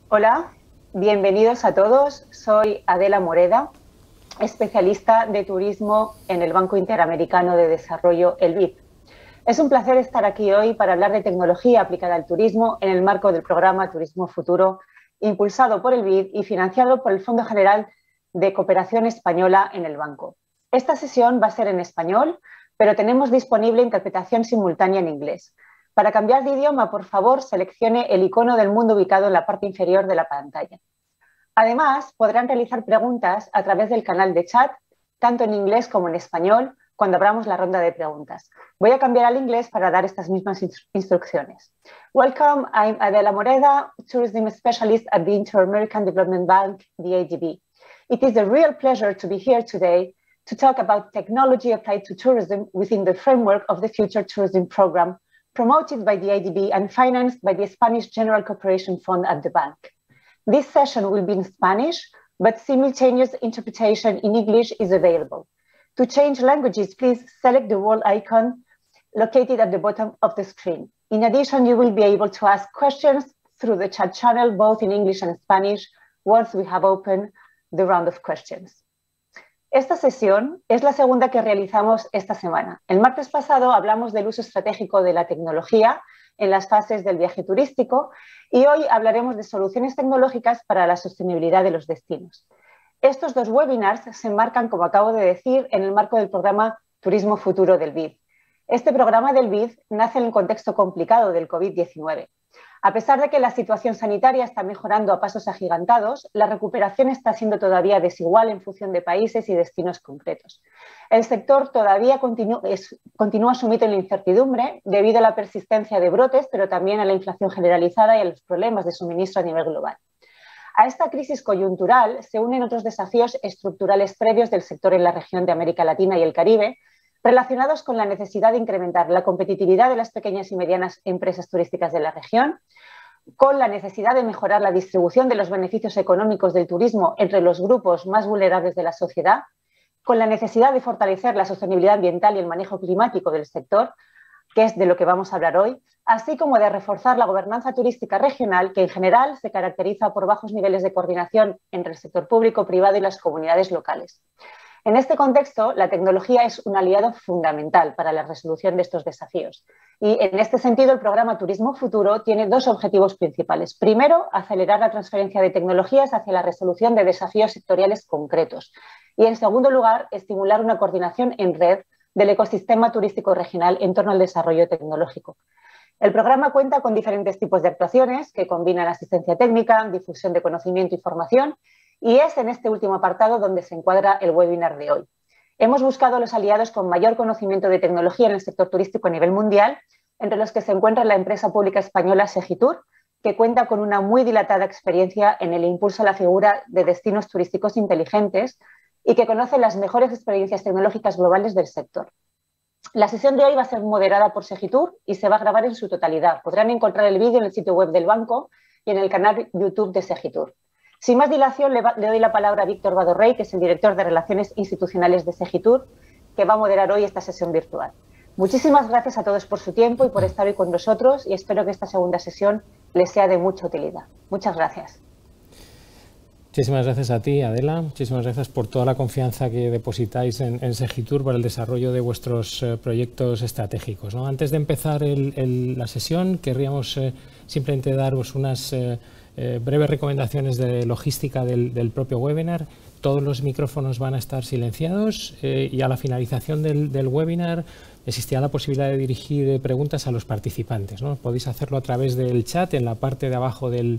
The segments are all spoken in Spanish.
Hola, bienvenidos a todos. Soy Adela Moreda, especialista de turismo en el Banco Interamericano de Desarrollo, el BID. Es un placer estar aquí hoy para hablar de tecnología aplicada al turismo en el marco del programa Turismo Futuro, impulsado por el BID y financiado por el Fondo General de Cooperación Española en el banco. Esta sesión va a ser en español, pero tenemos disponible interpretación simultánea en inglés. Para cambiar de idioma, por favor, seleccione el icono del mundo ubicado en la parte inferior de la pantalla. Además, podrán realizar preguntas a través del canal de chat, tanto en inglés como en español, cuando abramos la ronda de preguntas. Voy a cambiar al inglés para dar estas mismas instrucciones. Welcome, I'm Adela Moreda, Tourism Specialist at the Inter-American Development Bank, the ADB. It is a real pleasure to be here today to talk about technology applied to tourism within the framework of the Future Tourism Program, promoted by the ADB and financed by the Spanish General Cooperation Fund at the bank. This session will be in Spanish, but simultaneous interpretation in English is available. To change languages, please select the world icon located at the bottom of the screen. In addition, you will be able to ask questions through the chat channel, both in English and Spanish, once we have opened the round of questions. Esta sesión es la segunda que realizamos esta semana. El martes pasado hablamos del uso estratégico de la tecnología en las fases del viaje turístico y hoy hablaremos de soluciones tecnológicas para la sostenibilidad de los destinos. Estos dos webinars se enmarcan, como acabo de decir, en el marco del programa Turismo Futuro del BID. Este programa del BID nace en el contexto complicado del COVID-19. A pesar de que la situación sanitaria está mejorando a pasos agigantados, la recuperación está siendo todavía desigual en función de países y destinos concretos. El sector todavía continúa sumido en la incertidumbre debido a la persistencia de brotes, pero también a la inflación generalizada y a los problemas de suministro a nivel global. A esta crisis coyuntural se unen otros desafíos estructurales previos del sector en la región de América Latina y el Caribe, relacionados con la necesidad de incrementar la competitividad de las pequeñas y medianas empresas turísticas de la región, con la necesidad de mejorar la distribución de los beneficios económicos del turismo entre los grupos más vulnerables de la sociedad, con la necesidad de fortalecer la sostenibilidad ambiental y el manejo climático del sector, que es de lo que vamos a hablar hoy, así como de reforzar la gobernanza turística regional, que en general se caracteriza por bajos niveles de coordinación entre el sector público, privado y las comunidades locales. En este contexto, la tecnología es un aliado fundamental para la resolución de estos desafíos. Y en este sentido, el programa Turismo Futuro tiene dos objetivos principales. Primero, acelerar la transferencia de tecnologías hacia la resolución de desafíos sectoriales concretos. Y en segundo lugar, estimular una coordinación en red del ecosistema turístico regional en torno al desarrollo tecnológico. El programa cuenta con diferentes tipos de actuaciones que combinan asistencia técnica, difusión de conocimiento y formación, y es en este último apartado donde se encuadra el webinar de hoy. Hemos buscado a los aliados con mayor conocimiento de tecnología en el sector turístico a nivel mundial, entre los que se encuentra la empresa pública española Segitur, que cuenta con una muy dilatada experiencia en el impulso a la figura de destinos turísticos inteligentes y que conoce las mejores experiencias tecnológicas globales del sector. La sesión de hoy va a ser moderada por Segitur y se va a grabar en su totalidad. Podrán encontrar el vídeo en el sitio web del banco y en el canal YouTube de Segitur. Sin más dilación, le doy la palabra a Víctor Badorrey, que es el director de Relaciones Institucionales de Segitur, que va a moderar hoy esta sesión virtual. Muchísimas gracias a todos por su tiempo y por estar hoy con nosotros y espero que esta segunda sesión les sea de mucha utilidad. Muchas gracias. Muchísimas gracias a ti, Adela. Muchísimas gracias por toda la confianza que depositáis en Segitur para el desarrollo de vuestros proyectos estratégicos, ¿no? Antes de empezar la sesión, querríamos simplemente daros unas breves recomendaciones de logística del propio webinar. Todos los micrófonos van a estar silenciados y a la finalización del webinar existirá la posibilidad de dirigir preguntas a los participantes, ¿no? Podéis hacerlo a través del chat en la parte de abajo de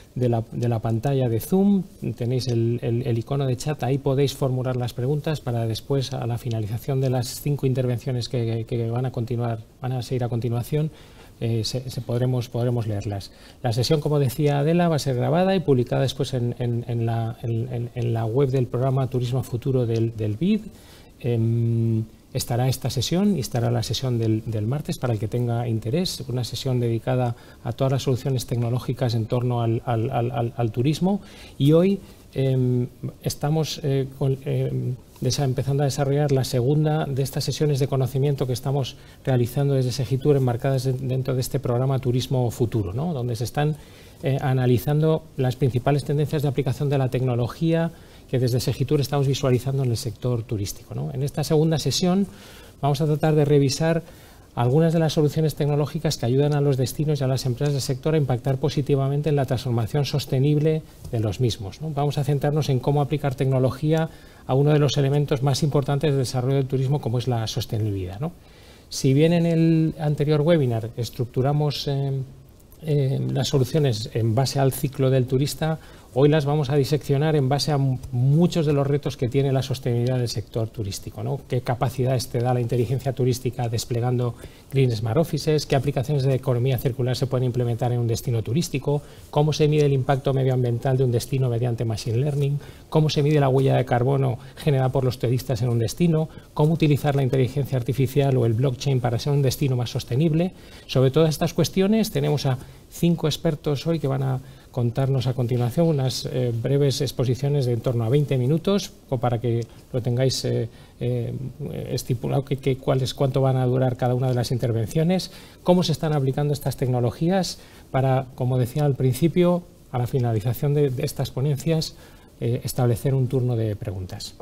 la pantalla de Zoom. Tenéis el icono de chat, ahí podéis formular las preguntas para después, a la finalización de las 5 intervenciones que van a seguir a continuación, podremos leerlas. La sesión, como decía Adela, va a ser grabada y publicada después en la web del programa Turismo Futuro del BID. Estará esta sesión y estará la sesión del martes para el que tenga interés, una sesión dedicada a todas las soluciones tecnológicas en torno al turismo. Y hoy estamos empezando a desarrollar la segunda de estas sesiones de conocimiento que estamos realizando desde Segitur, enmarcadas dentro de este programa Turismo Futuro, ¿no? Donde se están analizando las principales tendencias de aplicación de la tecnología que desde Segitur estamos visualizando en el sector turístico, ¿no? En esta segunda sesión vamos a tratar de revisar algunas de las soluciones tecnológicas que ayudan a los destinos y a las empresas del sector a impactar positivamente en la transformación sostenible de los mismos, ¿no? Vamos a centrarnos en cómo aplicar tecnología a uno de los elementos más importantes del desarrollo del turismo, como es la sostenibilidad, ¿no? Si bien en el anterior webinar estructuramos las soluciones en base al ciclo del turista, hoy las vamos a diseccionar en base a muchos de los retos que tiene la sostenibilidad del sector turístico, ¿no? ¿Qué capacidades te da la inteligencia turística desplegando Green Smart Offices? ¿Qué aplicaciones de economía circular se pueden implementar en un destino turístico? ¿Cómo se mide el impacto medioambiental de un destino mediante Machine Learning? ¿Cómo se mide la huella de carbono generada por los turistas en un destino? ¿Cómo utilizar la inteligencia artificial o el blockchain para ser un destino más sostenible? Sobre todas estas cuestiones tenemos a 5 expertos hoy que van a contarnos a continuación unas breves exposiciones de en torno a 20 minutos, o para que lo tengáis estipulado cuánto van a durar cada una de las intervenciones, cómo se están aplicando estas tecnologías para, como decía al principio, a la finalización de estas ponencias, establecer un turno de preguntas.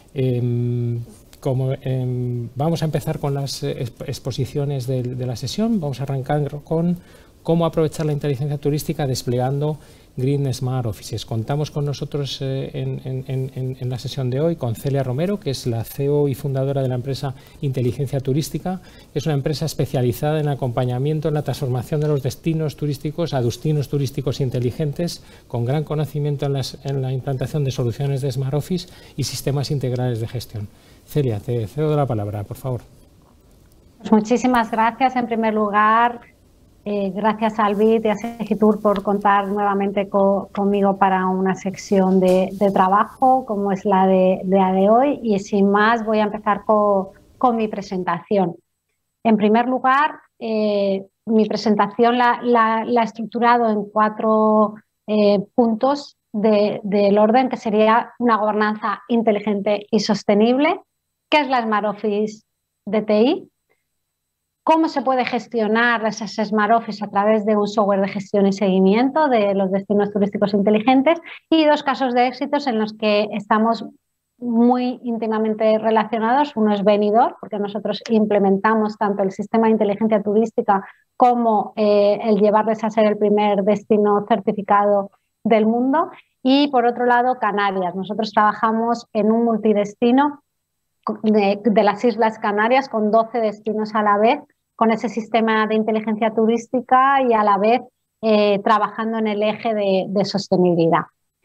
Vamos a empezar con las exposiciones de la sesión. Vamos a arrancar con cómo aprovechar la inteligencia turística desplegando Green Smart Offices. Contamos con nosotros en la sesión de hoy con Celia Romero, que es la CEO y fundadora de la empresa Inteligencia Turística. Es una empresa especializada en acompañamiento en la transformación de los destinos turísticos a destinos turísticos inteligentes, con gran conocimiento en la implantación de soluciones de Smart Office y sistemas integrales de gestión. Celia, te cedo la palabra, por favor. Pues muchísimas gracias. En primer lugar, gracias a Albit y a Segitur por contar nuevamente conmigo para una sección de trabajo como es la de hoy. Y sin más voy a empezar con mi presentación. En primer lugar, mi presentación la he estructurado en 4 puntos del orden, que sería una gobernanza inteligente y sostenible, qué es la Smart Office de TI, cómo se puede gestionar esas Smart Office a través de un software de gestión y seguimiento de los destinos turísticos inteligentes, y 2 casos de éxitos en los que estamos muy íntimamente relacionados. Uno es Benidorm, porque nosotros implementamos tanto el sistema de inteligencia turística como el llevarles a ser el primer destino certificado del mundo. Y por otro lado, Canarias. Nosotros trabajamos en un multidestino de las Islas Canarias con 12 destinos a la vez, con ese sistema de inteligencia turística y a la vez trabajando en el eje de sostenibilidad.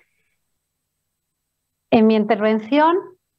En mi intervención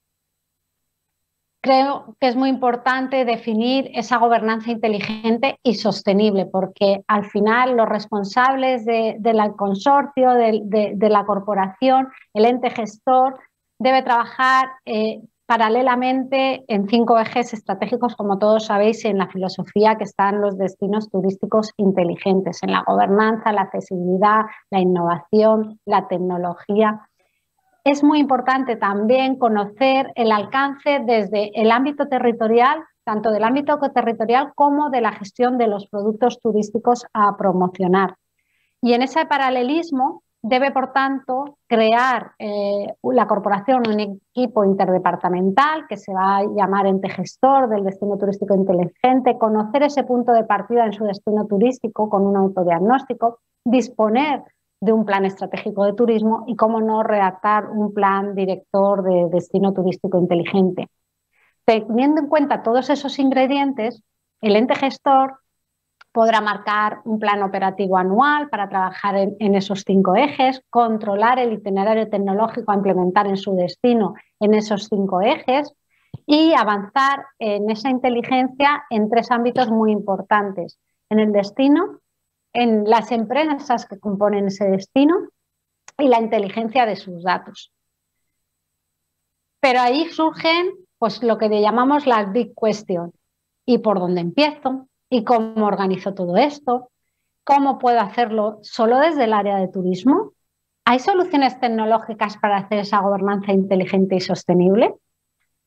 creo que es muy importante definir esa gobernanza inteligente y sostenible, porque al final los responsables del consorcio, de la corporación, el ente gestor, debe trabajar paralelamente en 5 ejes estratégicos, como todos sabéis, en la filosofía que están los destinos turísticos inteligentes, en la gobernanza, la accesibilidad, la innovación, la tecnología. Es muy importante también conocer el alcance desde el ámbito territorial, tanto del ámbito territorial como de la gestión de los productos turísticos a promocionar. Y en ese paralelismo debe, por tanto, crear la corporación un equipo interdepartamental que se va a llamar ente gestor del destino turístico inteligente, conocer ese punto de partida en su destino turístico con un autodiagnóstico, disponer de un plan estratégico de turismo y, cómo no, redactar un plan director de destino turístico inteligente. Teniendo en cuenta todos esos ingredientes, el ente gestor podrá marcar un plan operativo anual para trabajar en esos 5 ejes, controlar el itinerario tecnológico a implementar en su destino en esos 5 ejes y avanzar en esa inteligencia en 3 ámbitos muy importantes: en el destino, en las empresas que componen ese destino y la inteligencia de sus datos. Pero ahí surgen pues lo que le llamamos las big questions. ¿Y por dónde empiezo? ¿Y cómo organizo todo esto? ¿Cómo puedo hacerlo solo desde el área de turismo? ¿Hay soluciones tecnológicas para hacer esa gobernanza inteligente y sostenible?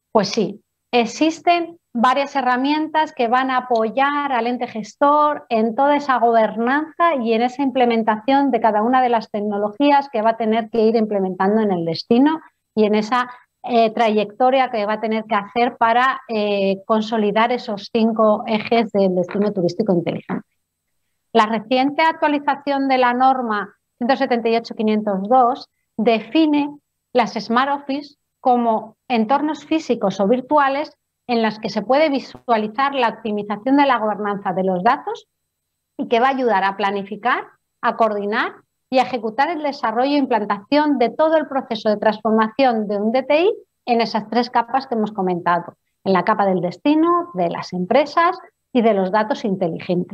Pues sí, existen varias herramientas que van a apoyar al ente gestor en toda esa gobernanza y en esa implementación de cada una de las tecnologías que va a tener que ir implementando en el destino y en esa trayectoria que va a tener que hacer para consolidar esos 5 ejes del destino turístico inteligente. La reciente actualización de la norma 178.502 define las Smart Office como entornos físicos o virtuales en los que se puede visualizar la optimización de la gobernanza de los datos y que va a ayudar a planificar, a coordinar y a ejecutar el desarrollo e implantación de todo el proceso de transformación de un DTI en esas 3 capas que hemos comentado, en la capa del destino, de las empresas y de los datos inteligentes.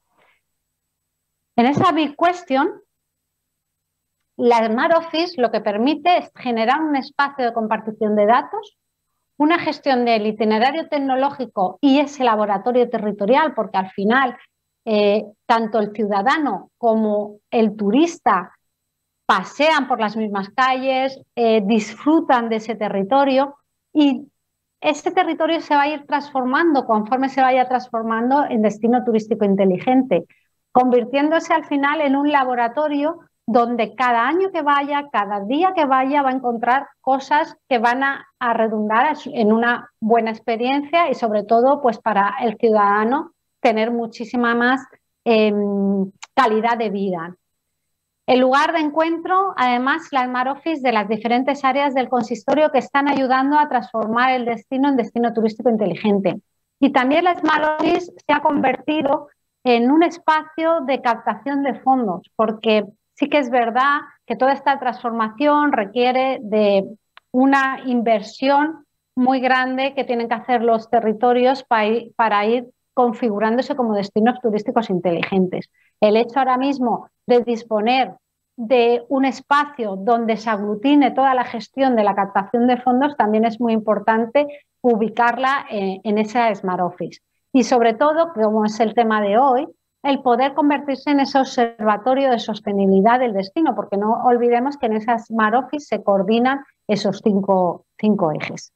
En esa Big Question, la Smart Office lo que permite es generar un espacio de compartición de datos, una gestión del itinerario tecnológico y ese laboratorio territorial, porque al final tanto el ciudadano como el turista pasean por las mismas calles, disfrutan de ese territorio y ese territorio se va a ir transformando conforme se vaya transformando en destino turístico inteligente, convirtiéndose al final en un laboratorio donde cada año que vaya, cada día que vaya, va a encontrar cosas que van a redundar en una buena experiencia y sobre todo pues para el ciudadano tener muchísima más calidad de vida. El lugar de encuentro, además, la Smart Office de las diferentes áreas del consistorio que están ayudando a transformar el destino en destino turístico inteligente. Y también la Smart Office se ha convertido en un espacio de captación de fondos, porque sí que es verdad que toda esta transformación requiere de una inversión muy grande que tienen que hacer los territorios para ir configurándose como destinos turísticos inteligentes. El hecho ahora mismo de disponer de un espacio donde se aglutine toda la gestión de la captación de fondos también es muy importante ubicarla en esa Smart Office. Y sobre todo, como es el tema de hoy, el poder convertirse en ese observatorio de sostenibilidad del destino, porque no olvidemos que en esa Smart Office se coordinan esos cinco ejes.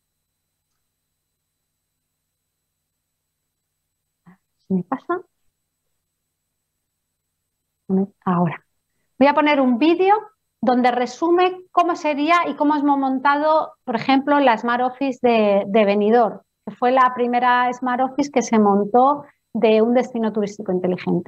¿Me pasa? Ahora. Voy a poner un vídeo donde resume cómo sería y cómo hemos montado, por ejemplo, la Smart Office de Benidorm, que fue la primera Smart Office que se montó de un destino turístico inteligente.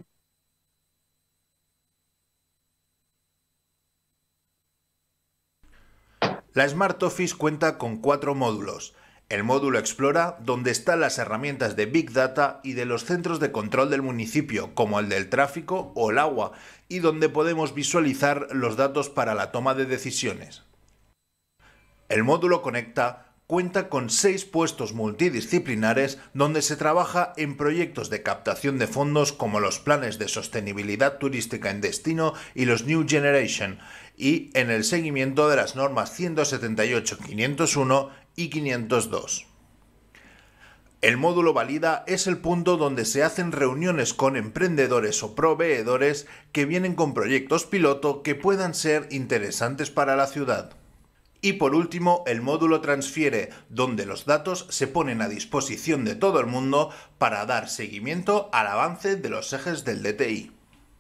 La Smart Office cuenta con 4 módulos. El módulo Explora, donde están las herramientas de Big Data y de los centros de control del municipio, como el del tráfico o el agua, y donde podemos visualizar los datos para la toma de decisiones. El módulo Conecta cuenta con 6 puestos multidisciplinares donde se trabaja en proyectos de captación de fondos como los planes de sostenibilidad turística en destino y los New Generation, y en el seguimiento de las normas 178.501 y 502. El módulo Valida es el punto donde se hacen reuniones con emprendedores o proveedores que vienen con proyectos piloto que puedan ser interesantes para la ciudad. Y por último, el módulo Transfiere, donde los datos se ponen a disposición de todo el mundo para dar seguimiento al avance de los ejes del DTI.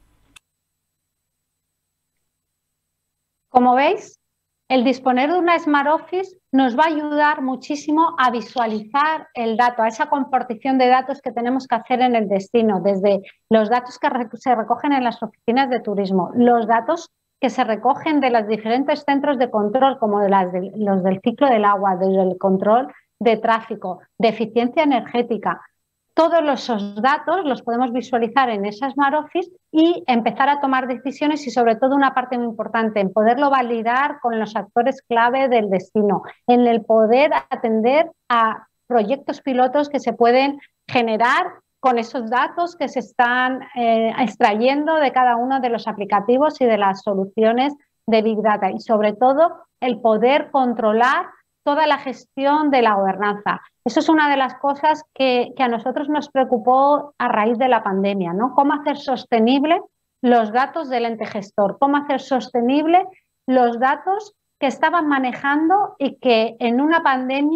Como veis, el disponer de una Smart Office nos va a ayudar muchísimo a visualizar el dato, a esa compartición de datos que tenemos que hacer en el destino, desde los datos que se recogen en las oficinas de turismo, los datos que se recogen de los diferentes centros de control, como los del ciclo del agua, del control de tráfico, de eficiencia energética. Todos esos datos los podemos visualizar en esa Smart Office y empezar a tomar decisiones y sobre todo una parte muy importante, en poderlo validar con los actores clave del destino, en el poder atender a proyectos pilotos que se pueden generar con esos datos que se están extrayendo de cada uno de los aplicativos y de las soluciones de Big Data y sobre todo el poder controlar toda la gestión de la gobernanza. Eso es una de las cosas que a nosotros nos preocupó a raíz de la pandemia, ¿no? Cómo hacer sostenible los datos del ente gestor, cómo hacer sostenible los datos que estaban manejando y que en una pandemia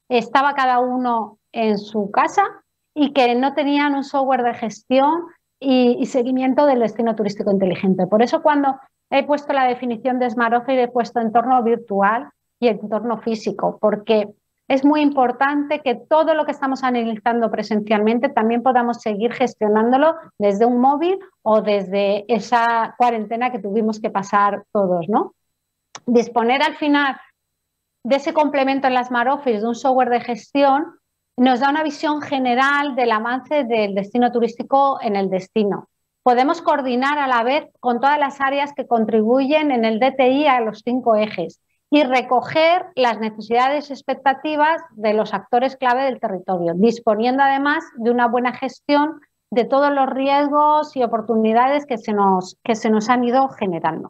estaba cada uno en su casa y que no tenían un software de gestión y seguimiento del destino turístico inteligente. Por eso cuando he puesto la definición de Smart Office he puesto entorno virtual y entorno físico, porque es muy importante que todo lo que estamos analizando presencialmente también podamos seguir gestionándolo desde un móvil o desde esa cuarentena que tuvimos que pasar todos, ¿no? Disponer al final de ese complemento en la Smart Office, de un software de gestión, nos da una visión general del avance del destino turístico en el destino. Podemos coordinar a la vez con todas las áreas que contribuyen en el DTI a los 5 ejes y recoger las necesidades y expectativas de los actores clave del territorio, disponiendo además de una buena gestión de todos los riesgos y oportunidades que se nos han ido generando.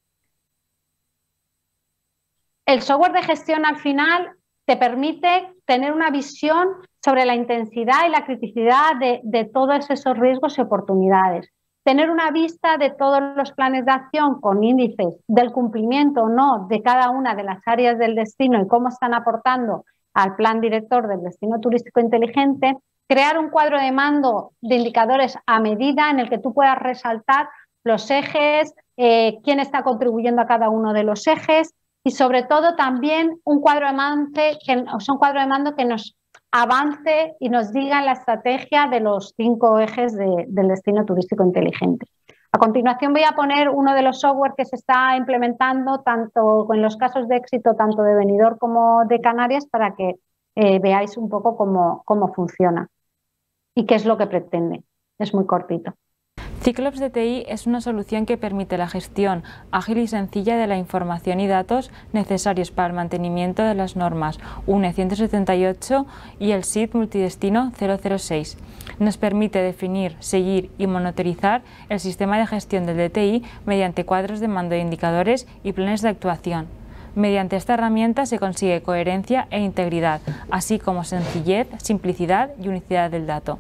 El software de gestión al final te permite tener una visión sobre la intensidad y la criticidad de todos esos riesgos y oportunidades. Tener una vista de todos los planes de acción con índices del cumplimiento o no de cada una de las áreas del destino y cómo están aportando al plan director del destino turístico inteligente. Crear un cuadro de mando de indicadores a medida en el que tú puedas resaltar los ejes, quién está contribuyendo a cada uno de los ejes, y sobre todo también un cuadro de mando que nos avance y nos diga la estrategia de los 5 ejes del destino turístico inteligente. A continuación voy a poner uno de los software que se está implementando tanto en los casos de éxito tanto de Benidorm como de Canarias para que veáis un poco cómo funciona y qué es lo que pretende. Es muy cortito. Cyclops DTI es una solución que permite la gestión ágil y sencilla de la información y datos necesarios para el mantenimiento de las normas UNE 178 y el SID multidestino 006. Nos permite definir, seguir y monitorizar el sistema de gestión del DTI mediante cuadros de mando de indicadores y planes de actuación. Mediante esta herramienta se consigue coherencia e integridad, así como sencillez, simplicidad y unicidad del dato.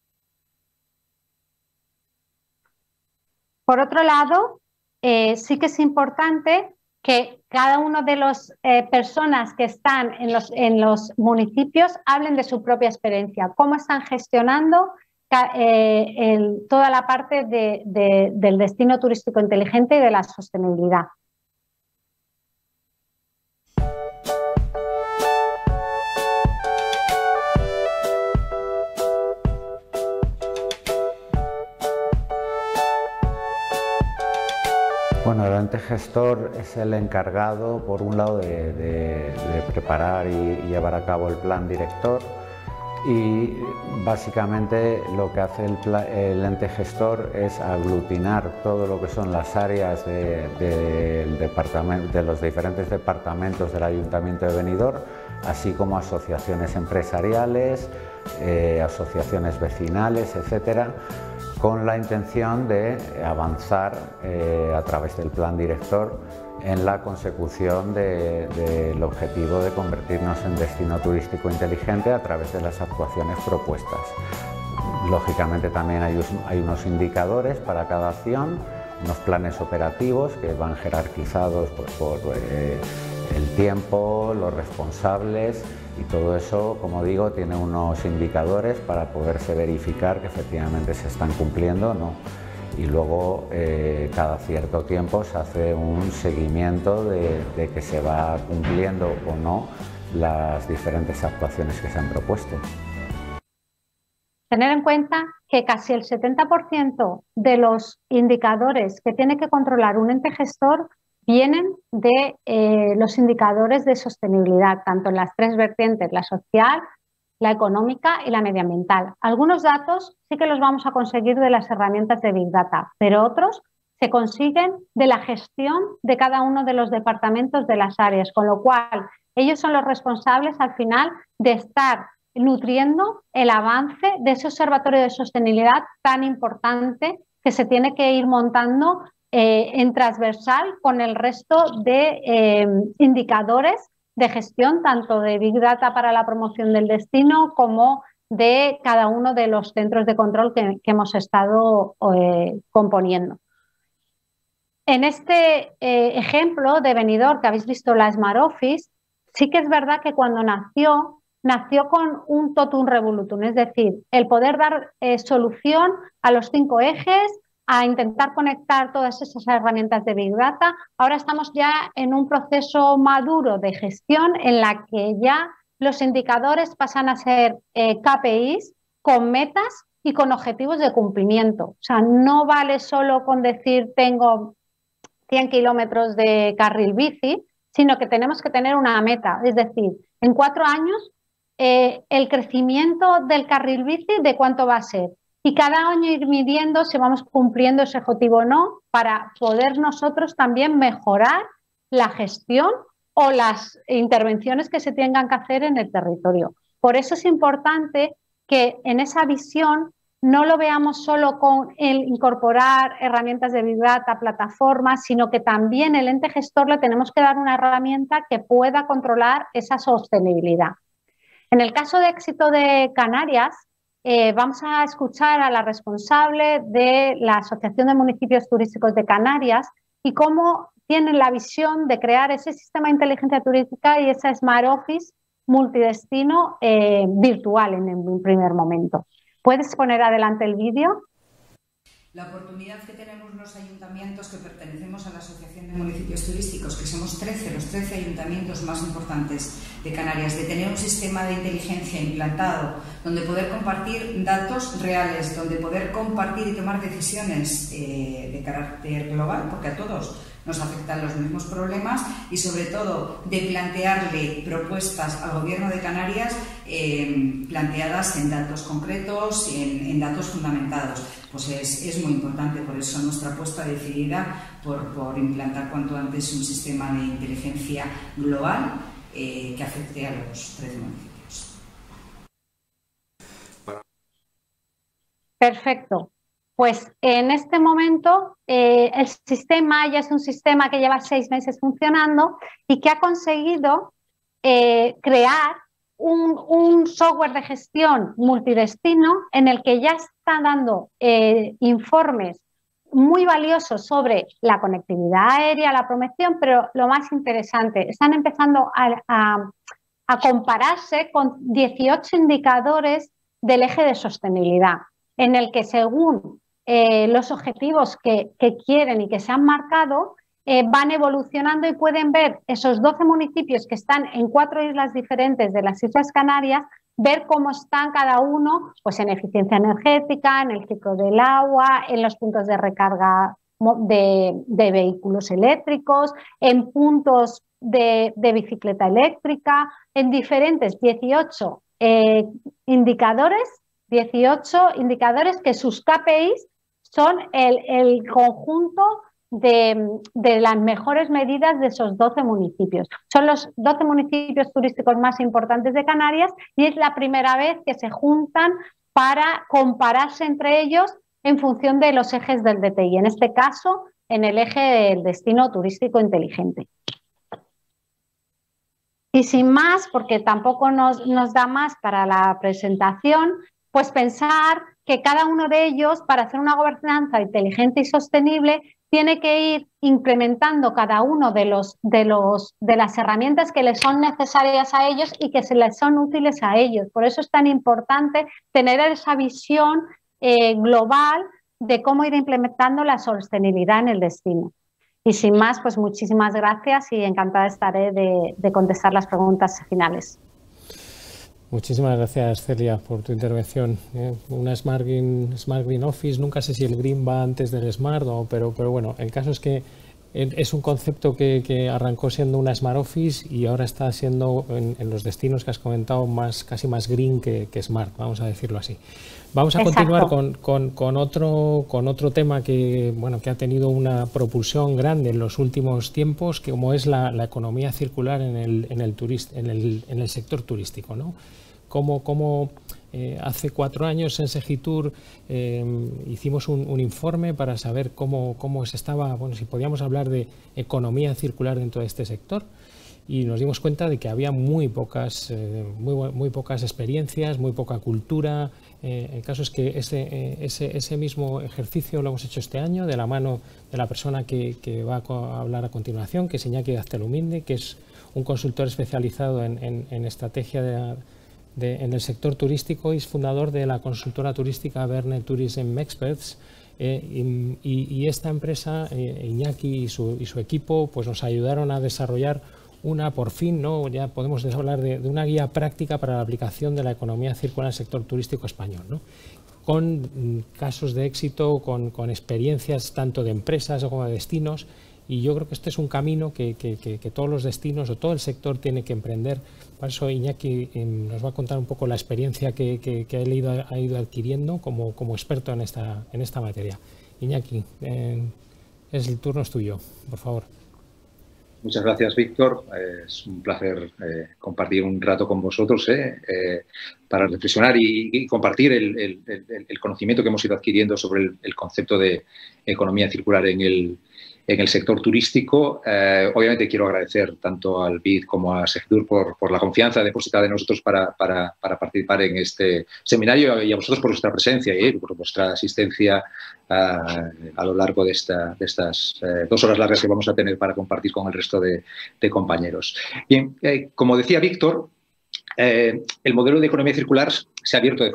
Por otro lado, sí que es importante que cada una de las personas que están en los municipios hablen de su propia experiencia, cómo están gestionando toda la parte del destino turístico inteligente y de la sostenibilidad. Bueno, el ente gestor es el encargado, por un lado, de preparar y llevar a cabo el plan director, y básicamente lo que hace el ente gestor es aglutinar todo lo que son las áreas de los diferentes departamentos del Ayuntamiento de Benidorm, así como asociaciones empresariales, asociaciones vecinales, etcétera, con la intención de avanzar a través del plan director en la consecución del objetivo de convertirnos en destino turístico inteligente a través de las actuaciones propuestas. Lógicamente también hay unos indicadores para cada acción, unos planes operativos que van jerarquizados por el tiempo, los responsables, y todo eso, como digo, tiene unos indicadores para poderse verificar que efectivamente se están cumpliendo o no. Y luego cada cierto tiempo se hace un seguimiento de que se va cumpliendo o no las diferentes actuaciones que se han propuesto. Tener en cuenta que casi el 70% de los indicadores que tiene que controlar un ente gestor vienen de los indicadores de sostenibilidad, tanto en las 3 vertientes, la social, la económica y la medioambiental. Algunos datos sí que los vamos a conseguir de las herramientas de Big Data, pero otros se consiguen de la gestión de cada uno de los departamentos de las áreas, con lo cual ellos son los responsables al final de estar nutriendo el avance de ese observatorio de sostenibilidad tan importante que se tiene que ir montando en transversal con el resto de indicadores de gestión, tanto de Big Data para la promoción del destino como de cada uno de los centros de control que hemos estado componiendo. En este ejemplo de Benidorm que habéis visto la Smart Office, sí que es verdad que cuando nació nació con un totum revolutum, es decir, el poder dar solución a los 5 ejes, a intentar conectar todas esas herramientas de Big Data. Ahora estamos ya en un proceso maduro de gestión en la que ya los indicadores pasan a ser KPIs con metas y con objetivos de cumplimiento. O sea, no vale solo con decir tengo 100 kilómetros de carril bici, sino que tenemos que tener una meta. Es decir, en 4 años, el crecimiento del carril bici, ¿de cuánto va a ser? Y cada año ir midiendo si vamos cumpliendo ese objetivo o no, para poder nosotros también mejorar la gestión o las intervenciones que se tengan que hacer en el territorio. Por eso es importante que en esa visión no lo veamos solo con el incorporar herramientas de Big Data, plataformas, sino que también el ente gestor le tenemos que dar una herramienta que pueda controlar esa sostenibilidad. En el caso de éxito de Canarias, vamos a escuchar a la responsable de la Asociación de Municipios Turísticos de Canarias y cómo tienen la visión de crear ese sistema de inteligencia turística y esa Smart Office multidestino virtual en un primer momento. ¿Puedes poner adelante el vídeo? La oportunidad que tenemos los ayuntamientos que pertenecemos a la Asociación de Municipios Turísticos, que somos 13, los 13 ayuntamientos más importantes de Canarias, de tener un sistema de inteligencia implantado, donde poder compartir datos reales, donde poder compartir y tomar decisiones de carácter global, porque a todos nos afectan los mismos problemas, y sobre todo de plantearle propuestas al Gobierno de Canarias planteadas en datos concretos, en datos fundamentados. Pues es muy importante, por eso nuestra apuesta decidida por implantar cuanto antes un sistema de inteligencia global que afecte a los 13 municipios. Perfecto. Pues en este momento el sistema ya es un sistema que lleva 6 meses funcionando y que ha conseguido crear un software de gestión multidestino en el que ya está dando informes muy valiosos sobre la conectividad aérea, la promoción, pero lo más interesante, están empezando a compararse con 18 indicadores del eje de sostenibilidad, en el que según los objetivos que quieren y que se han marcado, van evolucionando y pueden ver esos 12 municipios que están en 4 islas diferentes de las Islas Canarias, ver cómo están cada uno pues en eficiencia energética, en el ciclo del agua, en los puntos de recarga de vehículos eléctricos, en puntos de bicicleta eléctrica, en diferentes 18 indicadores que sus KPIs son el conjunto de las mejores medidas de esos 12 municipios. Son los 12 municipios turísticos más importantes de Canarias y es la primera vez que se juntan para compararse entre ellos en función de los ejes del DTI, en este caso en el eje del destino turístico inteligente. Y sin más, porque tampoco nos da más para la presentación, pues pensar que cada uno de ellos, para hacer una gobernanza inteligente y sostenible, tiene que ir implementando cada uno de las herramientas que les son necesarias a ellos y que se les son útiles a ellos. Por eso es tan importante tener esa visión global de cómo ir implementando la sostenibilidad en el destino. Y sin más, pues muchísimas gracias y encantada estaré de contestar las preguntas finales. Muchísimas gracias, Celia, por tu intervención. Una Smart Green Office, nunca sé si el Green va antes del Smart, pero bueno, el caso es que es un concepto que arrancó siendo una Smart Office y ahora está siendo, en los destinos que has comentado, casi más Green que Smart, vamos a decirlo así. Vamos a continuar con otro tema que ha tenido una propulsión grande en los últimos tiempos, que como es la economía circular en el sector turístico, ¿no? Como hace 4 años en Segitur hicimos un informe para saber cómo se estaba, si podíamos hablar de economía circular dentro de este sector, y nos dimos cuenta de que había muy pocas experiencias, muy poca cultura. El caso es que ese mismo ejercicio lo hemos hecho este año de la mano de la persona que va a hablar a continuación, que es Iñaki Gazteluminde, que es un consultor especializado en estrategia en el sector turístico y es fundador de la consultora turística Verne Tourism Experts. Y esta empresa, Iñaki y su equipo, pues nos ayudaron a desarrollar por fin, ¿no? Ya podemos hablar de una guía práctica para la aplicación de la economía circular en el sector turístico español, ¿no? Con casos de éxito, con experiencias tanto de empresas como de destinos. Y yo creo que este es un camino que todos los destinos o todo el sector tiene que emprender. Por eso Iñaki nos va a contar un poco la experiencia que él ha ido adquiriendo como experto en esta materia. Iñaki, el turno es tuyo, por favor. Muchas gracias, Víctor. Es un placer compartir un rato con vosotros para reflexionar y compartir el conocimiento que hemos ido adquiriendo sobre el concepto de economía circular en el sector turístico. Obviamente quiero agradecer tanto al BID como a Segitur por la confianza depositada en nosotros para participar en este seminario y a vosotros por vuestra presencia y por vuestra asistencia a lo largo de estas 2 horas largas que vamos a tener para compartir con el resto de compañeros. Bien, como decía Víctor, el modelo de economía circular se ha abierto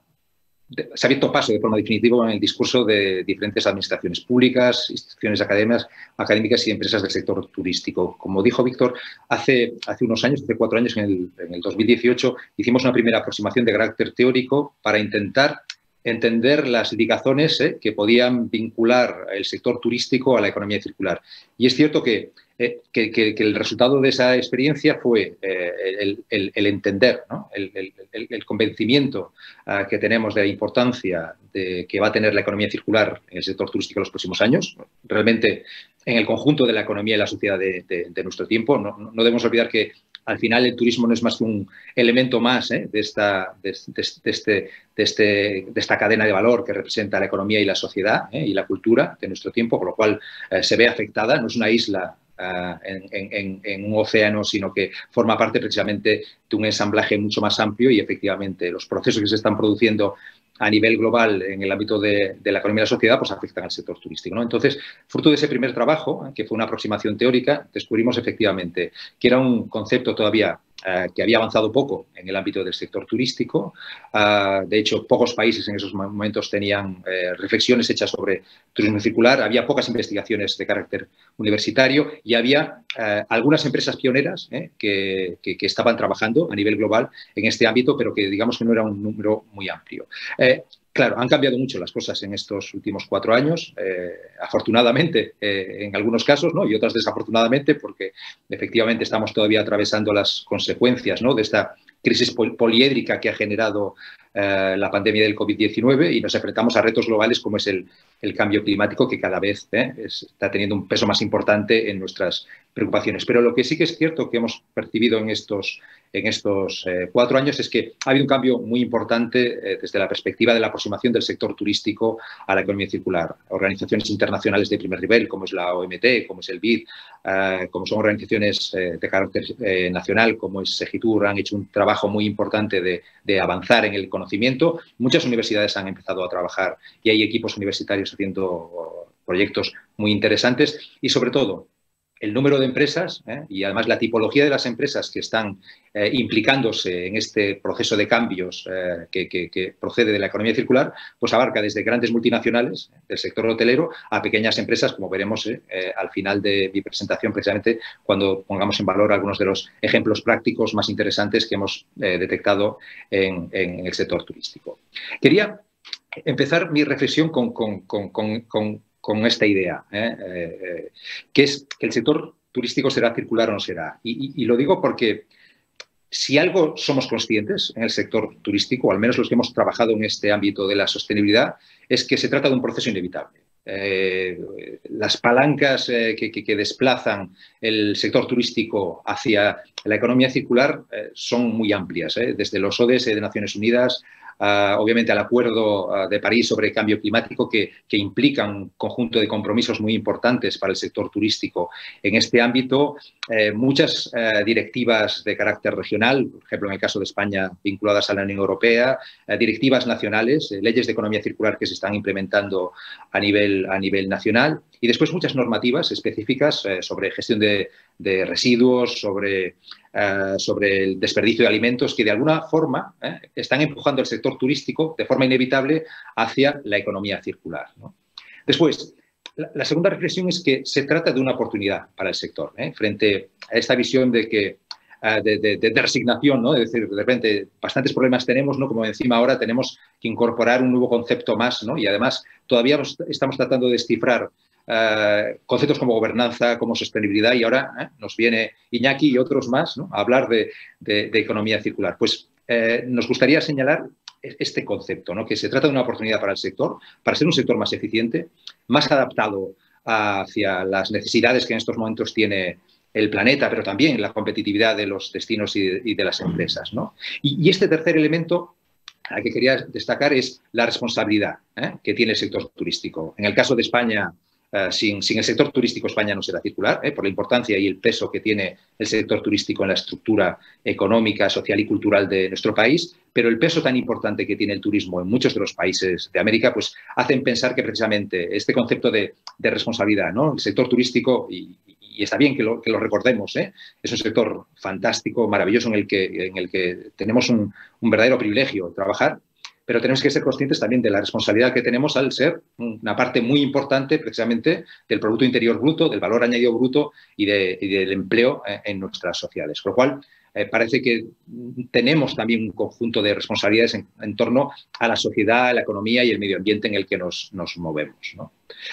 paso de forma definitiva en el discurso de diferentes administraciones públicas, instituciones académicas y empresas del sector turístico. Como dijo Víctor, hace unos años, hace 4 años, en el 2018, hicimos una primera aproximación de carácter teórico para intentar entender las ligazones que podían vincular el sector turístico a la economía circular. Y es cierto que el resultado de esa experiencia fue el entender, ¿no? el convencimiento que tenemos de la importancia que va a tener la economía circular en el sector turístico en los próximos años. Realmente, en el conjunto de la economía y la sociedad de nuestro tiempo, no debemos olvidar que al final el turismo no es más que un elemento más de esta cadena de valor que representa la economía y la sociedad y la cultura de nuestro tiempo, con lo cual se ve afectada, no es una isla en un océano, sino que forma parte precisamente de un ensamblaje mucho más amplio y efectivamente los procesos que se están produciendo a nivel global en el ámbito de la economía y la sociedad, pues afectan al sector turístico, ¿no? Entonces, fruto de ese primer trabajo, que fue una aproximación teórica, descubrimos efectivamente que era un concepto todavía que había avanzado poco en el ámbito del sector turístico. De hecho, pocos países en esos momentos tenían reflexiones hechas sobre turismo circular. Había pocas investigaciones de carácter universitario y había algunas empresas pioneras que estaban trabajando a nivel global en este ámbito, pero que digamos que no era un número muy amplio. Claro, han cambiado mucho las cosas en estos últimos 4 años, afortunadamente en algunos casos, ¿no? Y otras desafortunadamente, porque efectivamente estamos todavía atravesando las consecuencias, ¿no? de esta crisis poliédrica que ha generado la pandemia del COVID-19 y nos enfrentamos a retos globales como es el cambio climático, que cada vez está teniendo un peso más importante en nuestras preocupaciones. Pero lo que sí que es cierto que hemos percibido en estos 4 años es que ha habido un cambio muy importante desde la perspectiva de la aproximación del sector turístico a la economía circular. Organizaciones internacionales de primer nivel, como es la OMT, como es el BID, como son organizaciones de carácter nacional, como es Segitur, han hecho un trabajo muy importante de avanzar en el conocimiento. Muchas universidades han empezado a trabajar y hay equipos universitarios haciendo proyectos muy interesantes y, sobre todo, el número de empresas y además la tipología de las empresas que están implicándose en este proceso de cambios que procede de la economía circular, pues abarca desde grandes multinacionales del sector hotelero a pequeñas empresas, como veremos al final de mi presentación, precisamente cuando pongamos en valor algunos de los ejemplos prácticos más interesantes que hemos detectado en el sector turístico. Quería empezar mi reflexión con esta idea, que es que el sector turístico será circular o no será. Y lo digo porque si algo somos conscientes en el sector turístico, o al menos los que hemos trabajado en este ámbito de la sostenibilidad, es que se trata de un proceso inevitable. Las palancas que desplazan el sector turístico hacia la economía circular son muy amplias, desde los ODS de Naciones Unidas, obviamente al Acuerdo de París sobre cambio climático, que implica un conjunto de compromisos muy importantes para el sector turístico en este ámbito. Muchas directivas de carácter regional, por ejemplo, en el caso de España, vinculadas a la Unión Europea, directivas nacionales, leyes de economía circular que se están implementando a nivel nacional Y después muchas normativas específicas sobre gestión de residuos, sobre el desperdicio de alimentos, que de alguna forma están empujando el sector turístico de forma inevitable hacia la economía circular, ¿no? Después, la segunda reflexión es que se trata de una oportunidad para el sector, frente a esta visión de que de resignación, ¿no? Es decir, de repente bastantes problemas tenemos, ¿no? Como encima ahora tenemos que incorporar un nuevo concepto más, ¿no? Y además todavía estamos tratando de descifrar conceptos como gobernanza, como sostenibilidad, y ahora nos viene Iñaki y otros más, ¿no? A hablar de economía circular. Pues nos gustaría señalar este concepto, ¿no? Que se trata de una oportunidad para el sector, para ser un sector más eficiente, más adaptado hacia las necesidades que en estos momentos tiene el planeta, pero también la competitividad de los destinos y de las empresas, ¿no? Y este tercer elemento al que quería destacar es la responsabilidad que tiene el sector turístico. En el caso de España, sin el sector turístico, España no será circular, por la importancia y el peso que tiene el sector turístico en la estructura económica, social y cultural de nuestro país, pero el peso tan importante que tiene el turismo en muchos de los países de América, pues hacen pensar que precisamente este concepto de responsabilidad, ¿no? El sector turístico, y está bien que lo recordemos, es un sector fantástico, maravilloso, en el que tenemos un verdadero privilegio trabajar, pero tenemos que ser conscientes también de la responsabilidad que tenemos al ser una parte muy importante precisamente del Producto Interior Bruto, del valor añadido bruto y del empleo en nuestras sociedades. Con lo cual, parece que tenemos también un conjunto de responsabilidades en torno a la sociedad, a la economía y el medio ambiente en el que nos movemos, ¿no?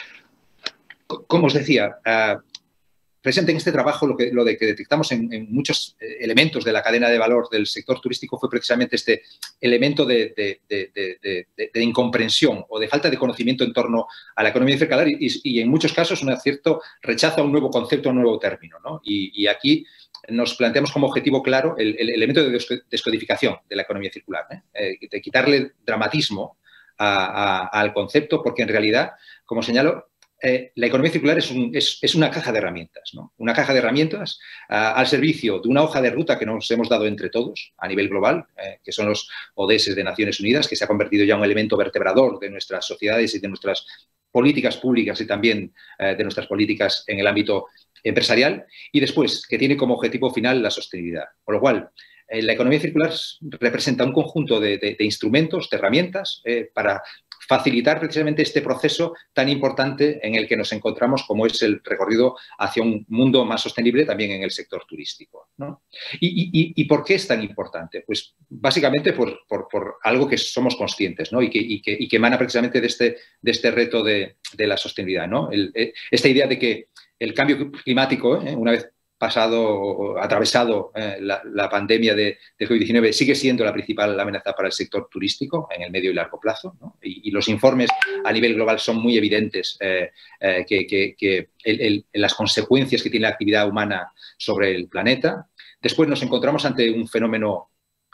Como os decía, presente en este trabajo, lo que detectamos en muchos elementos de la cadena de valor del sector turístico fue precisamente este elemento de incomprensión o de falta de conocimiento en torno a la economía circular y en muchos casos un cierto rechazo a un nuevo concepto, a un nuevo término, ¿no? Y aquí nos planteamos como objetivo claro el elemento de descodificación de la economía circular, de quitarle dramatismo al concepto, porque en realidad, como señalo, la economía circular es una caja de herramientas, ¿no? Una caja de herramientas al servicio de una hoja de ruta que nos hemos dado entre todos a nivel global, que son los ODS de Naciones Unidas, que se ha convertido ya en un elemento vertebrador de nuestras sociedades y de nuestras políticas públicas y también de nuestras políticas en el ámbito empresarial, y después que tiene como objetivo final la sostenibilidad. Con lo cual, la economía circular representa un conjunto de instrumentos, de herramientas para facilitar precisamente este proceso tan importante en el que nos encontramos, como es el recorrido hacia un mundo más sostenible también en el sector turístico, ¿no? ¿Y por qué es tan importante? Pues básicamente por algo que somos conscientes, ¿no? y que emana precisamente de este reto de la sostenibilidad, ¿no? Esta idea de que el cambio climático, una vez atravesado la pandemia de COVID-19, sigue siendo la principal amenaza para el sector turístico en el medio y largo plazo, ¿no? Y los informes a nivel global son muy evidentes que las consecuencias que tiene la actividad humana sobre el planeta. Después nos encontramos ante un fenómeno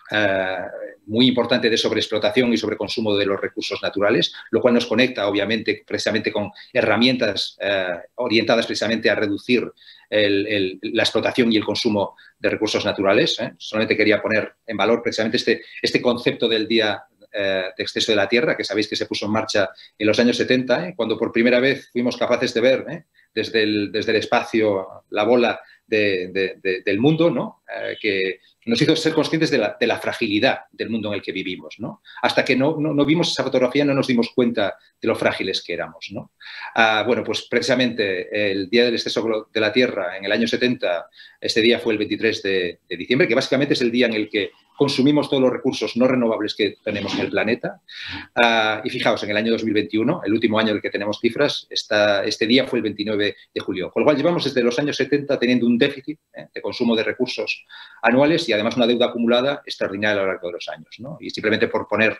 muy importante de sobreexplotación y sobreconsumo de los recursos naturales, lo cual nos conecta, obviamente, precisamente con herramientas orientadas precisamente a reducir la explotación y el consumo de recursos naturales. Solamente quería poner en valor precisamente este concepto del Día de Exceso de la Tierra, que sabéis que se puso en marcha en los años 70, cuando por primera vez fuimos capaces de ver desde el espacio la bola del mundo, ¿no? Que nos hizo ser conscientes de la fragilidad del mundo en el que vivimos, ¿no? Hasta que no vimos esa fotografía no nos dimos cuenta de lo frágiles que éramos, ¿no? Bueno, pues precisamente el Día del Exceso de la Tierra en el año 70, este día fue el 23 de diciembre, que básicamente es el día en el que consumimos todos los recursos no renovables que tenemos en el planeta. Y fijaos, en el año 2021, el último año en el que tenemos cifras, este día fue el 29 de julio. Con lo cual llevamos desde los años 70 teniendo un déficit de consumo de recursos anuales y además una deuda acumulada extraordinaria a lo largo de los años, ¿no? Y simplemente por poner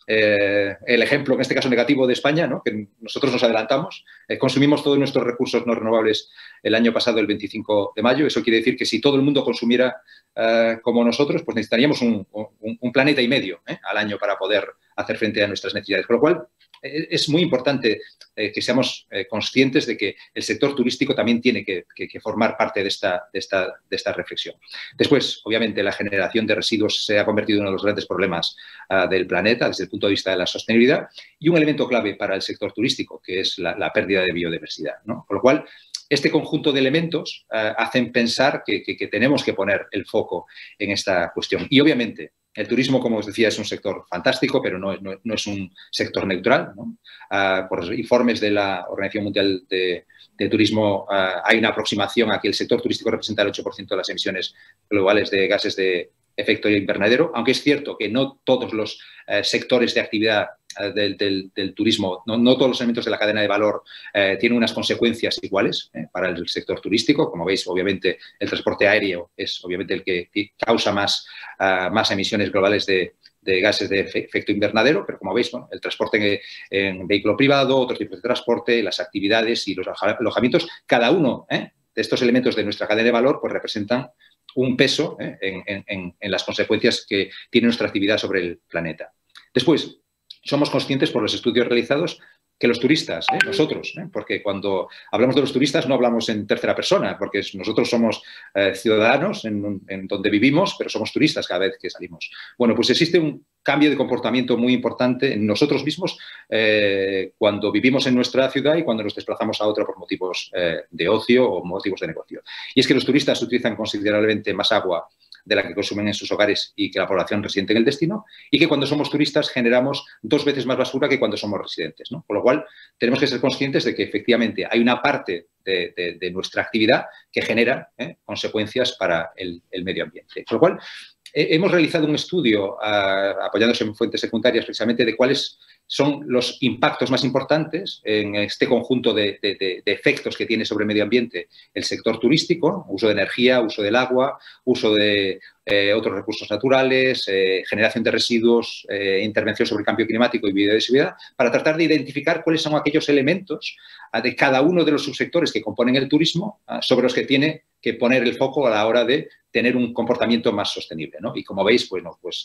el ejemplo, en este caso negativo, de España, ¿no? Que nosotros nos adelantamos, consumimos todos nuestros recursos no renovables el año pasado, el 25 de mayo. Eso quiere decir que si todo el mundo consumiera como nosotros, pues necesitaríamos un planeta y medio al año para poder hacer frente a nuestras necesidades. Con lo cual, es muy importante que seamos conscientes de que el sector turístico también tiene que formar parte de esta reflexión. Después, obviamente, la generación de residuos se ha convertido en uno de los grandes problemas del planeta desde el punto de vista de la sostenibilidad y un elemento clave para el sector turístico, que es la pérdida de biodiversidad, ¿no? Con lo cual, este conjunto de elementos hacen pensar que tenemos que poner el foco en esta cuestión. Y, obviamente, el turismo, como os decía, es un sector fantástico, pero no es un sector neutral, ¿no? Por informes de la Organización Mundial de Turismo, hay una aproximación a que el sector turístico representa el 8% de las emisiones globales de gases de efecto invernadero, aunque es cierto que no todos los sectores de actividad del turismo, no todos los elementos de la cadena de valor tienen unas consecuencias iguales para el sector turístico. Como veis, obviamente, el transporte aéreo es obviamente el que causa más emisiones globales de gases de efecto invernadero, pero como veis, bueno, el transporte en vehículo privado, otros tipos de transporte, las actividades y los alojamientos, cada uno de estos elementos de nuestra cadena de valor pues representan un peso en las consecuencias que tiene nuestra actividad sobre el planeta. Después, somos conscientes por los estudios realizados que los turistas, nosotros, porque cuando hablamos de los turistas no hablamos en tercera persona, porque nosotros somos ciudadanos en donde vivimos, pero somos turistas cada vez que salimos. Bueno, pues existe un cambio de comportamiento muy importante en nosotros mismos cuando vivimos en nuestra ciudad y cuando nos desplazamos a otra por motivos de ocio o motivos de negocio. Y es que los turistas utilizan considerablemente más agua de la que consumen en sus hogares y que la población residente en el destino, y que cuando somos turistas generamos 2 veces más basura que cuando somos residentes, ¿no? Con lo cual, tenemos que ser conscientes de que efectivamente hay una parte de nuestra actividad que genera consecuencias para el medio ambiente. Con lo cual, hemos realizado un estudio apoyándose en fuentes secundarias precisamente de cuáles son los impactos más importantes en este conjunto de efectos que tiene sobre el medio ambiente el sector turístico: uso de energía, uso del agua, uso de otros recursos naturales, generación de residuos, intervención sobre el cambio climático y biodiversidad, para tratar de identificar cuáles son aquellos elementos de cada uno de los subsectores que componen el turismo sobre los que tiene que poner el foco a la hora de tener un comportamiento más sostenible, ¿no? Y como veis, bueno, pues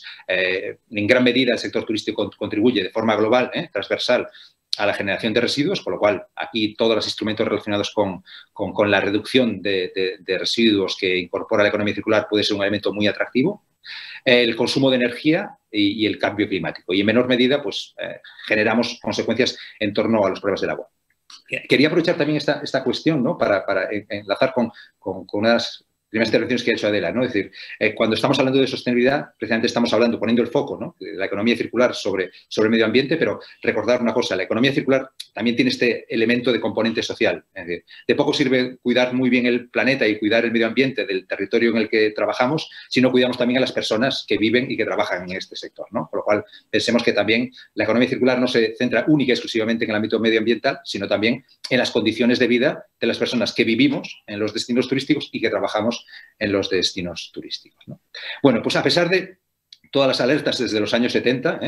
en gran medida el sector turístico contribuye de forma global, transversal, a la generación de residuos, con lo cual aquí todos los instrumentos relacionados con la reducción de residuos que incorpora la economía circular puede ser un elemento muy atractivo. El consumo de energía y el cambio climático. Y en menor medida, pues generamos consecuencias en torno a los problemas del agua. Quería aprovechar también esta cuestión, ¿no? para enlazar con unas primeras intervenciones que ha hecho Adela, ¿no? Es decir, cuando estamos hablando de sostenibilidad, precisamente estamos hablando, poniendo el foco, ¿no?, de la economía circular sobre el medio ambiente, pero recordar una cosa: la economía circular también tiene este elemento de componente social. Es decir, de poco sirve cuidar muy bien el planeta y cuidar el medio ambiente del territorio en el que trabajamos si no cuidamos también a las personas que viven y que trabajan en este sector, ¿no? Por lo cual, pensemos que también la economía circular no se centra única y exclusivamente en el ámbito medioambiental, sino también en las condiciones de vida de las personas que vivimos en los destinos turísticos y que trabajamos en los destinos turísticos, ¿no? Bueno, pues a pesar de todas las alertas desde los años 70,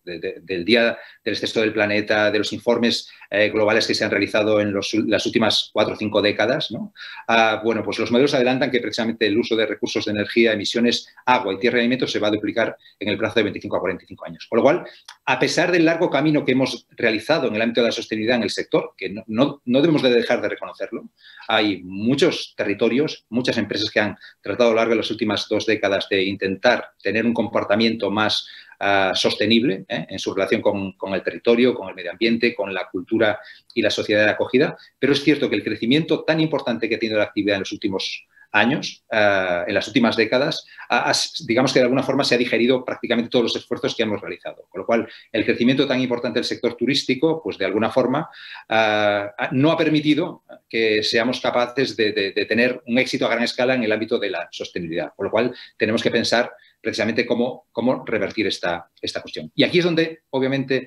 del Día del Exceso del Planeta, de los informes globales que se han realizado en las últimas 4 o 5 décadas, ¿no? Bueno, pues los modelos adelantan que precisamente el uso de recursos de energía, emisiones, agua y tierra y alimentos se va a duplicar en el plazo de 25 a 45 años. Con lo cual, a pesar del largo camino que hemos realizado en el ámbito de la sostenibilidad en el sector, que no debemos de dejar de reconocerlo, hay muchos territorios, muchas empresas que han tratado a lo largo de las últimas 2 décadas de intentar tener un comportamiento más sostenible en su relación con el territorio, con el medio ambiente, con la cultura y la sociedad de acogida, pero es cierto que el crecimiento tan importante que ha tenido la actividad en los últimos años, en las últimas décadas, digamos que de alguna forma se ha digerido prácticamente todos los esfuerzos que hemos realizado. Con lo cual, el crecimiento tan importante del sector turístico, pues de alguna forma, no ha permitido que seamos capaces de tener un éxito a gran escala en el ámbito de la sostenibilidad. Con lo cual, tenemos que pensar precisamente cómo revertir esta cuestión. Y aquí es donde, obviamente,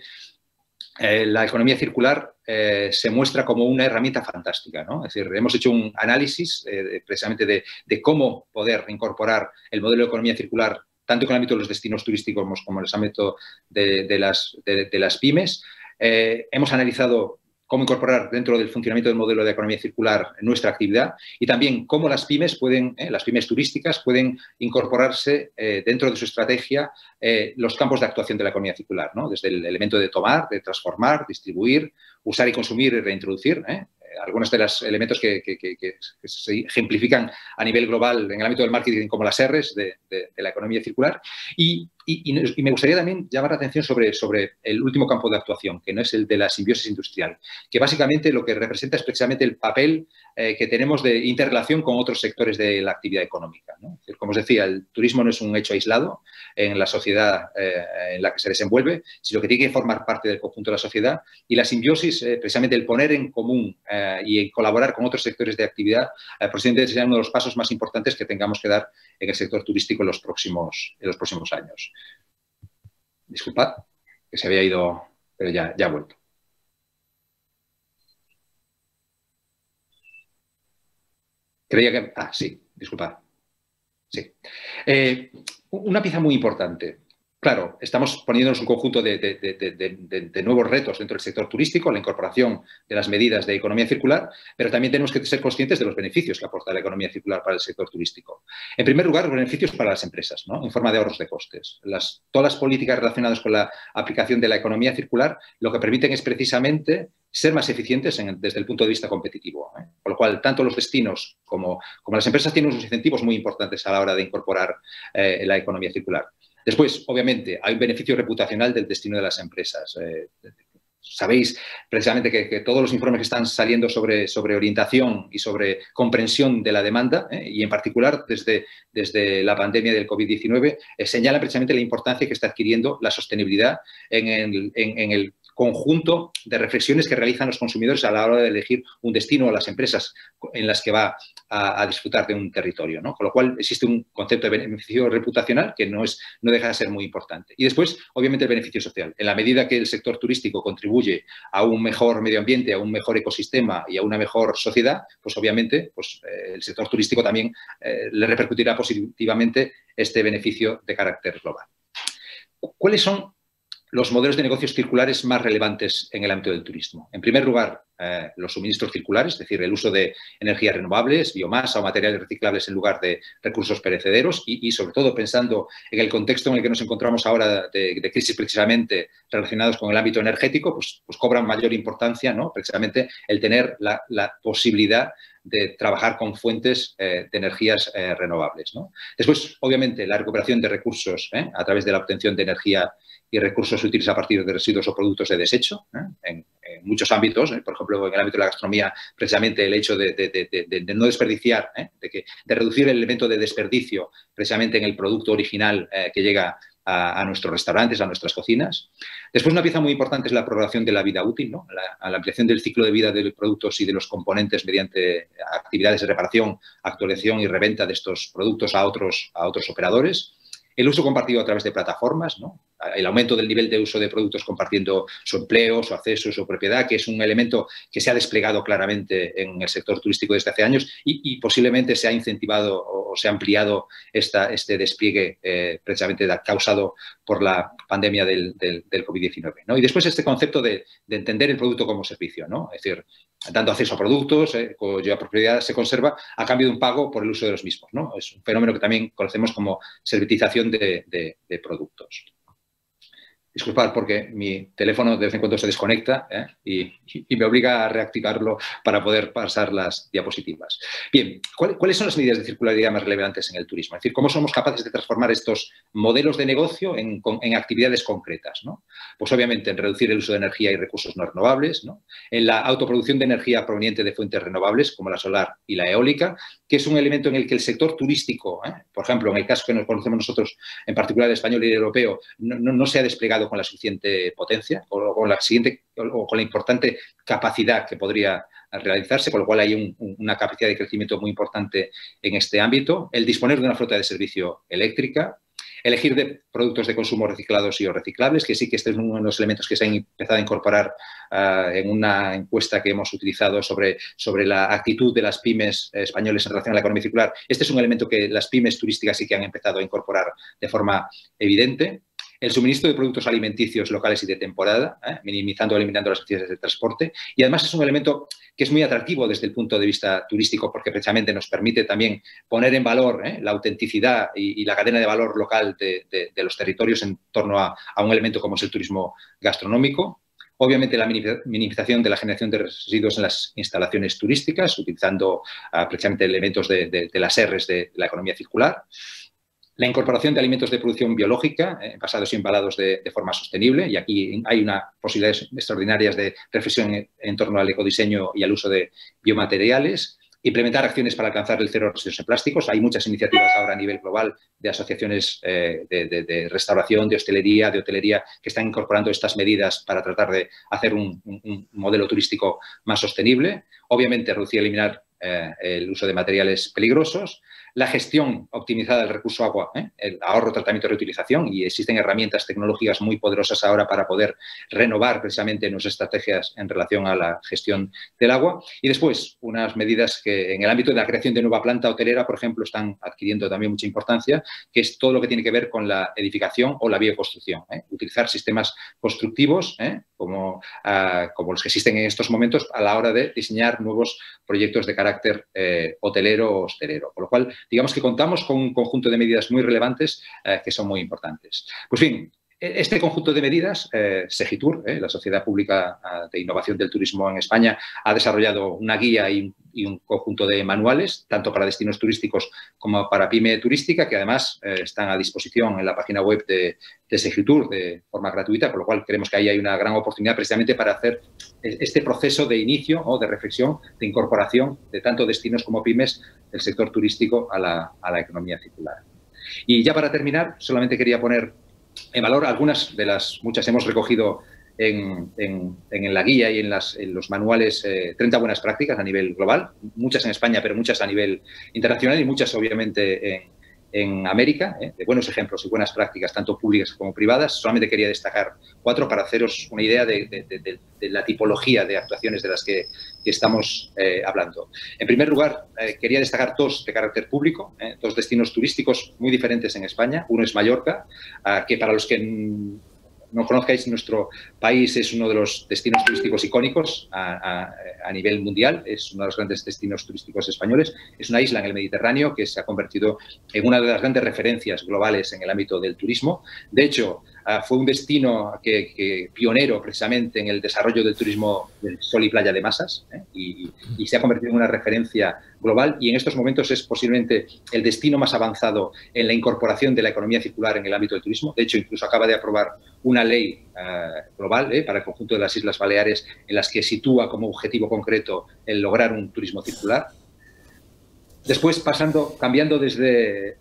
la economía circular se muestra como una herramienta fantástica, ¿no? Es decir, hemos hecho un análisis precisamente de cómo poder incorporar el modelo de economía circular tanto en el ámbito de los destinos turísticos como en el ámbito de las pymes. Hemos analizado cómo incorporar dentro del funcionamiento del modelo de economía circular nuestra actividad y también cómo las pymes las pymes turísticas pueden incorporarse dentro de su estrategia los campos de actuación de la economía circular, ¿no? Desde el elemento de tomar, de transformar, distribuir, usar y consumir y reintroducir, algunos de los elementos que se ejemplifican a nivel global en el ámbito del marketing como las R's de la economía circular. Y me gustaría también llamar la atención sobre el último campo de actuación, que no es el de la simbiosis industrial, que básicamente lo que representa es precisamente el papel que tenemos de interrelación con otros sectores de la actividad económica, ¿no? Como os decía, el turismo no es un hecho aislado en la sociedad en la que se desenvuelve, sino que tiene que formar parte del conjunto de la sociedad, y la simbiosis, precisamente el poner en común y en colaborar con otros sectores de actividad, posiblemente será uno de los pasos más importantes que tengamos que dar en el sector turístico en los próximos años. Disculpad, que se había ido, pero ya ha vuelto. Creía que... sí, disculpad. Sí. Una pieza muy importante. Claro, estamos poniéndonos un conjunto de nuevos retos dentro del sector turístico, la incorporación de las medidas de economía circular, pero también tenemos que ser conscientes de los beneficios que aporta la economía circular para el sector turístico. En primer lugar, los beneficios para las empresas, ¿no? En forma de ahorros de costes. Todas las políticas relacionadas con la aplicación de la economía circular lo que permiten es precisamente ser más eficientes desde el punto de vista competitivo, ¿eh? Con lo cual, tanto los destinos como las empresas tienen unos incentivos muy importantes a la hora de incorporar la economía circular. Después, obviamente, hay un beneficio reputacional del destino de las empresas. Sabéis precisamente que todos los informes que están saliendo sobre orientación y sobre comprensión de la demanda, y en particular desde la pandemia del COVID-19, señalan precisamente la importancia que está adquiriendo la sostenibilidad en el conjunto de reflexiones que realizan los consumidores a la hora de elegir un destino o las empresas en las que va a disfrutar de un territorio, ¿no? Con lo cual existe un concepto de beneficio reputacional que no deja de ser muy importante. Y después, obviamente, el beneficio social. En la medida que el sector turístico contribuye a un mejor medio ambiente, a un mejor ecosistema y a una mejor sociedad, pues obviamente el sector turístico también le repercutirá positivamente este beneficio de carácter global. ¿Cuáles son los modelos de negocios circulares más relevantes en el ámbito del turismo? En primer lugar, los suministros circulares, es decir, el uso de energías renovables, biomasa o materiales reciclables en lugar de recursos perecederos y sobre todo pensando en el contexto en el que nos encontramos ahora de crisis precisamente relacionados con el ámbito energético, pues cobran mayor importancia, ¿no? Precisamente el tener la posibilidad de trabajar con fuentes de energías renovables, ¿no? Después, obviamente, la recuperación de recursos a través de la obtención de energía y recursos útiles a partir de residuos o productos de desecho, en muchos ámbitos, por ejemplo, en el ámbito de la gastronomía, precisamente el hecho de no desperdiciar, de reducir el elemento de desperdicio precisamente en el producto original que llega a nuestros restaurantes, a nuestras cocinas. Después, una pieza muy importante es la prolongación de la vida útil, ¿no? La ampliación del ciclo de vida de los productos y de los componentes mediante actividades de reparación, actualización y reventa de estos productos a otros operadores. El uso compartido a través de plataformas, ¿no? El aumento del nivel de uso de productos compartiendo su empleo, su acceso, su propiedad, que es un elemento que se ha desplegado claramente en el sector turístico desde hace años y posiblemente se ha incentivado o se ha ampliado este despliegue precisamente causado por la pandemia del COVID-19, ¿no? Y después este concepto de entender el producto como servicio, ¿no? Es decir, dando acceso a productos cuya propiedad se conserva a cambio de un pago por el uso de los mismos, ¿no? Es un fenómeno que también conocemos como servitización de productos. Disculpad porque mi teléfono de vez en cuando se desconecta y me obliga a reactivarlo para poder pasar las diapositivas. Bien, ¿cuáles son las medidas de circularidad más relevantes en el turismo? Es decir, ¿cómo somos capaces de transformar estos modelos de negocio en actividades concretas, ¿no? Pues obviamente en reducir el uso de energía y recursos no renovables, ¿no? En la autoproducción de energía proveniente de fuentes renovables como la solar y la eólica, que es un elemento en el que el sector turístico, por ejemplo, en el caso que nos conocemos nosotros, en particular el español y el europeo, no se ha desplegado con la suficiente potencia o con la importante capacidad que podría realizarse, con lo cual hay una capacidad de crecimiento muy importante en este ámbito. El disponer de una flota de servicio eléctrica, elegir de productos de consumo reciclados y o reciclables, que sí que este es uno de los elementos que se han empezado a incorporar en una encuesta que hemos utilizado sobre la actitud de las pymes españoles en relación a la economía circular. Este es un elemento que las pymes turísticas sí que han empezado a incorporar de forma evidente. el suministro de productos alimenticios locales y de temporada, minimizando o eliminando las actividades de transporte. Y además es un elemento que es muy atractivo desde el punto de vista turístico porque precisamente nos permite también poner en valor la autenticidad y la cadena de valor local de los territorios en torno a un elemento como es el turismo gastronómico. Obviamente, la minimización de la generación de residuos en las instalaciones turísticas, utilizando precisamente elementos de las R's de la economía circular. La incorporación de alimentos de producción biológica, envasados y embalados de forma sostenible. Y aquí hay unas posibilidades extraordinarias de reflexión en torno al ecodiseño y al uso de biomateriales. Implementar acciones para alcanzar el cero residuos en plásticos. Hay muchas iniciativas ahora a nivel global de asociaciones de restauración, de hostelería, de hotelería, que están incorporando estas medidas para tratar de hacer un modelo turístico más sostenible. Obviamente, reducir y eliminar el uso de materiales peligrosos. La gestión optimizada del recurso agua, el ahorro, tratamiento y reutilización, y existen herramientas tecnológicas muy poderosas ahora para poder renovar precisamente nuestras estrategias en relación a la gestión del agua. Y después, unas medidas que en el ámbito de la creación de nueva planta hotelera, por ejemplo, están adquiriendo también mucha importancia, que es todo lo que tiene que ver con la edificación o la bioconstrucción. Utilizar sistemas constructivos como los que existen en estos momentos a la hora de diseñar nuevos proyectos de carácter hotelero o hostelero. Por lo cual, digamos que contamos con un conjunto de medidas muy relevantes que son muy importantes. Pues bien, este conjunto de medidas, Segitur, la Sociedad Pública de Innovación del Turismo en España, ha desarrollado una guía y un conjunto de manuales, tanto para destinos turísticos como para pyme turística, que además están a disposición en la página web de Segitur de forma gratuita, por lo cual creemos que ahí hay una gran oportunidad precisamente para hacer este proceso de inicio o de reflexión, de incorporación de tanto destinos como pymes del sector turístico a la economía circular. Y ya para terminar, solamente quería poner en valor algunas de las muchas hemos recogido en la guía y en los manuales 30 buenas prácticas a nivel global, muchas en España, pero muchas a nivel internacional y muchas obviamente en América, de buenos ejemplos y buenas prácticas, tanto públicas como privadas. Solamente quería destacar 4 para haceros una idea de la tipología de actuaciones de las que estamos hablando. En primer lugar, quería destacar 2 de carácter público, 2 destinos turísticos muy diferentes en España. Uno es Mallorca, que para los que no conozcáis, nuestro país es uno de los destinos turísticos icónicos a nivel mundial, es uno de los grandes destinos turísticos españoles, es una isla en el Mediterráneo que se ha convertido en una de las grandes referencias globales en el ámbito del turismo. De hecho, fue un destino pionero precisamente en el desarrollo del turismo del sol y playa de masas y se ha convertido en una referencia global y en estos momentos es posiblemente el destino más avanzado en la incorporación de la economía circular en el ámbito del turismo. De hecho, incluso acaba de aprobar una ley global para el conjunto de las Islas Baleares en las que sitúa como objetivo concreto el lograr un turismo circular. Después cambiando desde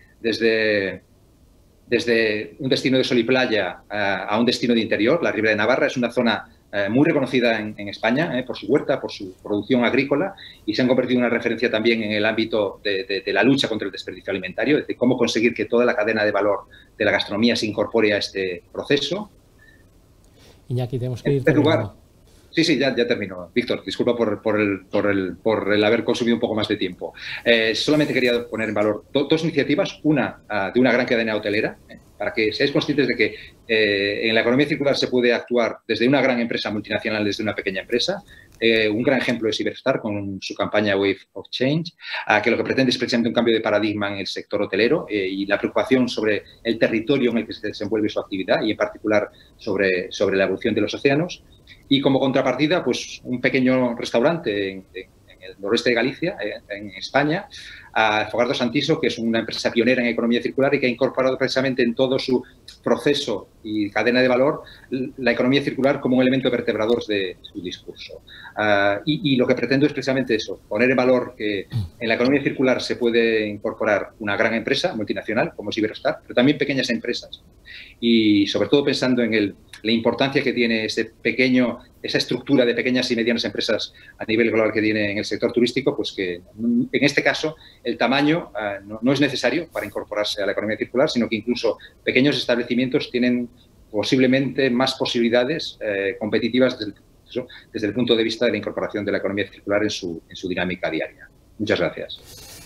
un destino de sol y playa a un destino de interior, la Ribera de Navarra es una zona muy reconocida en España por su huerta, por su producción agrícola y se han convertido en una referencia también en el ámbito de la lucha contra el desperdicio alimentario, de cómo conseguir que toda la cadena de valor de la gastronomía se incorpore a este proceso. Iñaki, tenemos que ir. En primer lugar, sí, ya termino. Víctor, disculpa por el haber consumido un poco más de tiempo. Solamente quería poner en valor 2 iniciativas, una de una gran cadena hotelera, para que seáis conscientes de que en la economía circular se puede actuar desde una gran empresa multinacional, desde una pequeña empresa. Un gran ejemplo es Iberostar con su campaña Wave of Change, que lo que pretende es precisamente un cambio de paradigma en el sector hotelero y la preocupación sobre el territorio en el que se desenvuelve su actividad y en particular sobre la evolución de los océanos. Y como contrapartida, pues un pequeño restaurante en el noroeste de Galicia, en España, a Fogardo Santiso, que es una empresa pionera en economía circular y que ha incorporado precisamente en todo su proceso y cadena de valor la economía circular como un elemento vertebrador de su discurso. Y lo que pretendo es precisamente eso, poner en valor que en la economía circular se puede incorporar una gran empresa multinacional como es Iberostar, pero también pequeñas empresas. Y sobre todo pensando en la importancia que tiene esa estructura de pequeñas y medianas empresas a nivel global que tiene en el sector turístico, pues que en este caso el tamaño no es necesario para incorporarse a la economía circular, sino que incluso pequeños establecimientos tienen posiblemente más posibilidades competitivas desde el punto de vista de la incorporación de la economía circular en su dinámica diaria. Muchas gracias.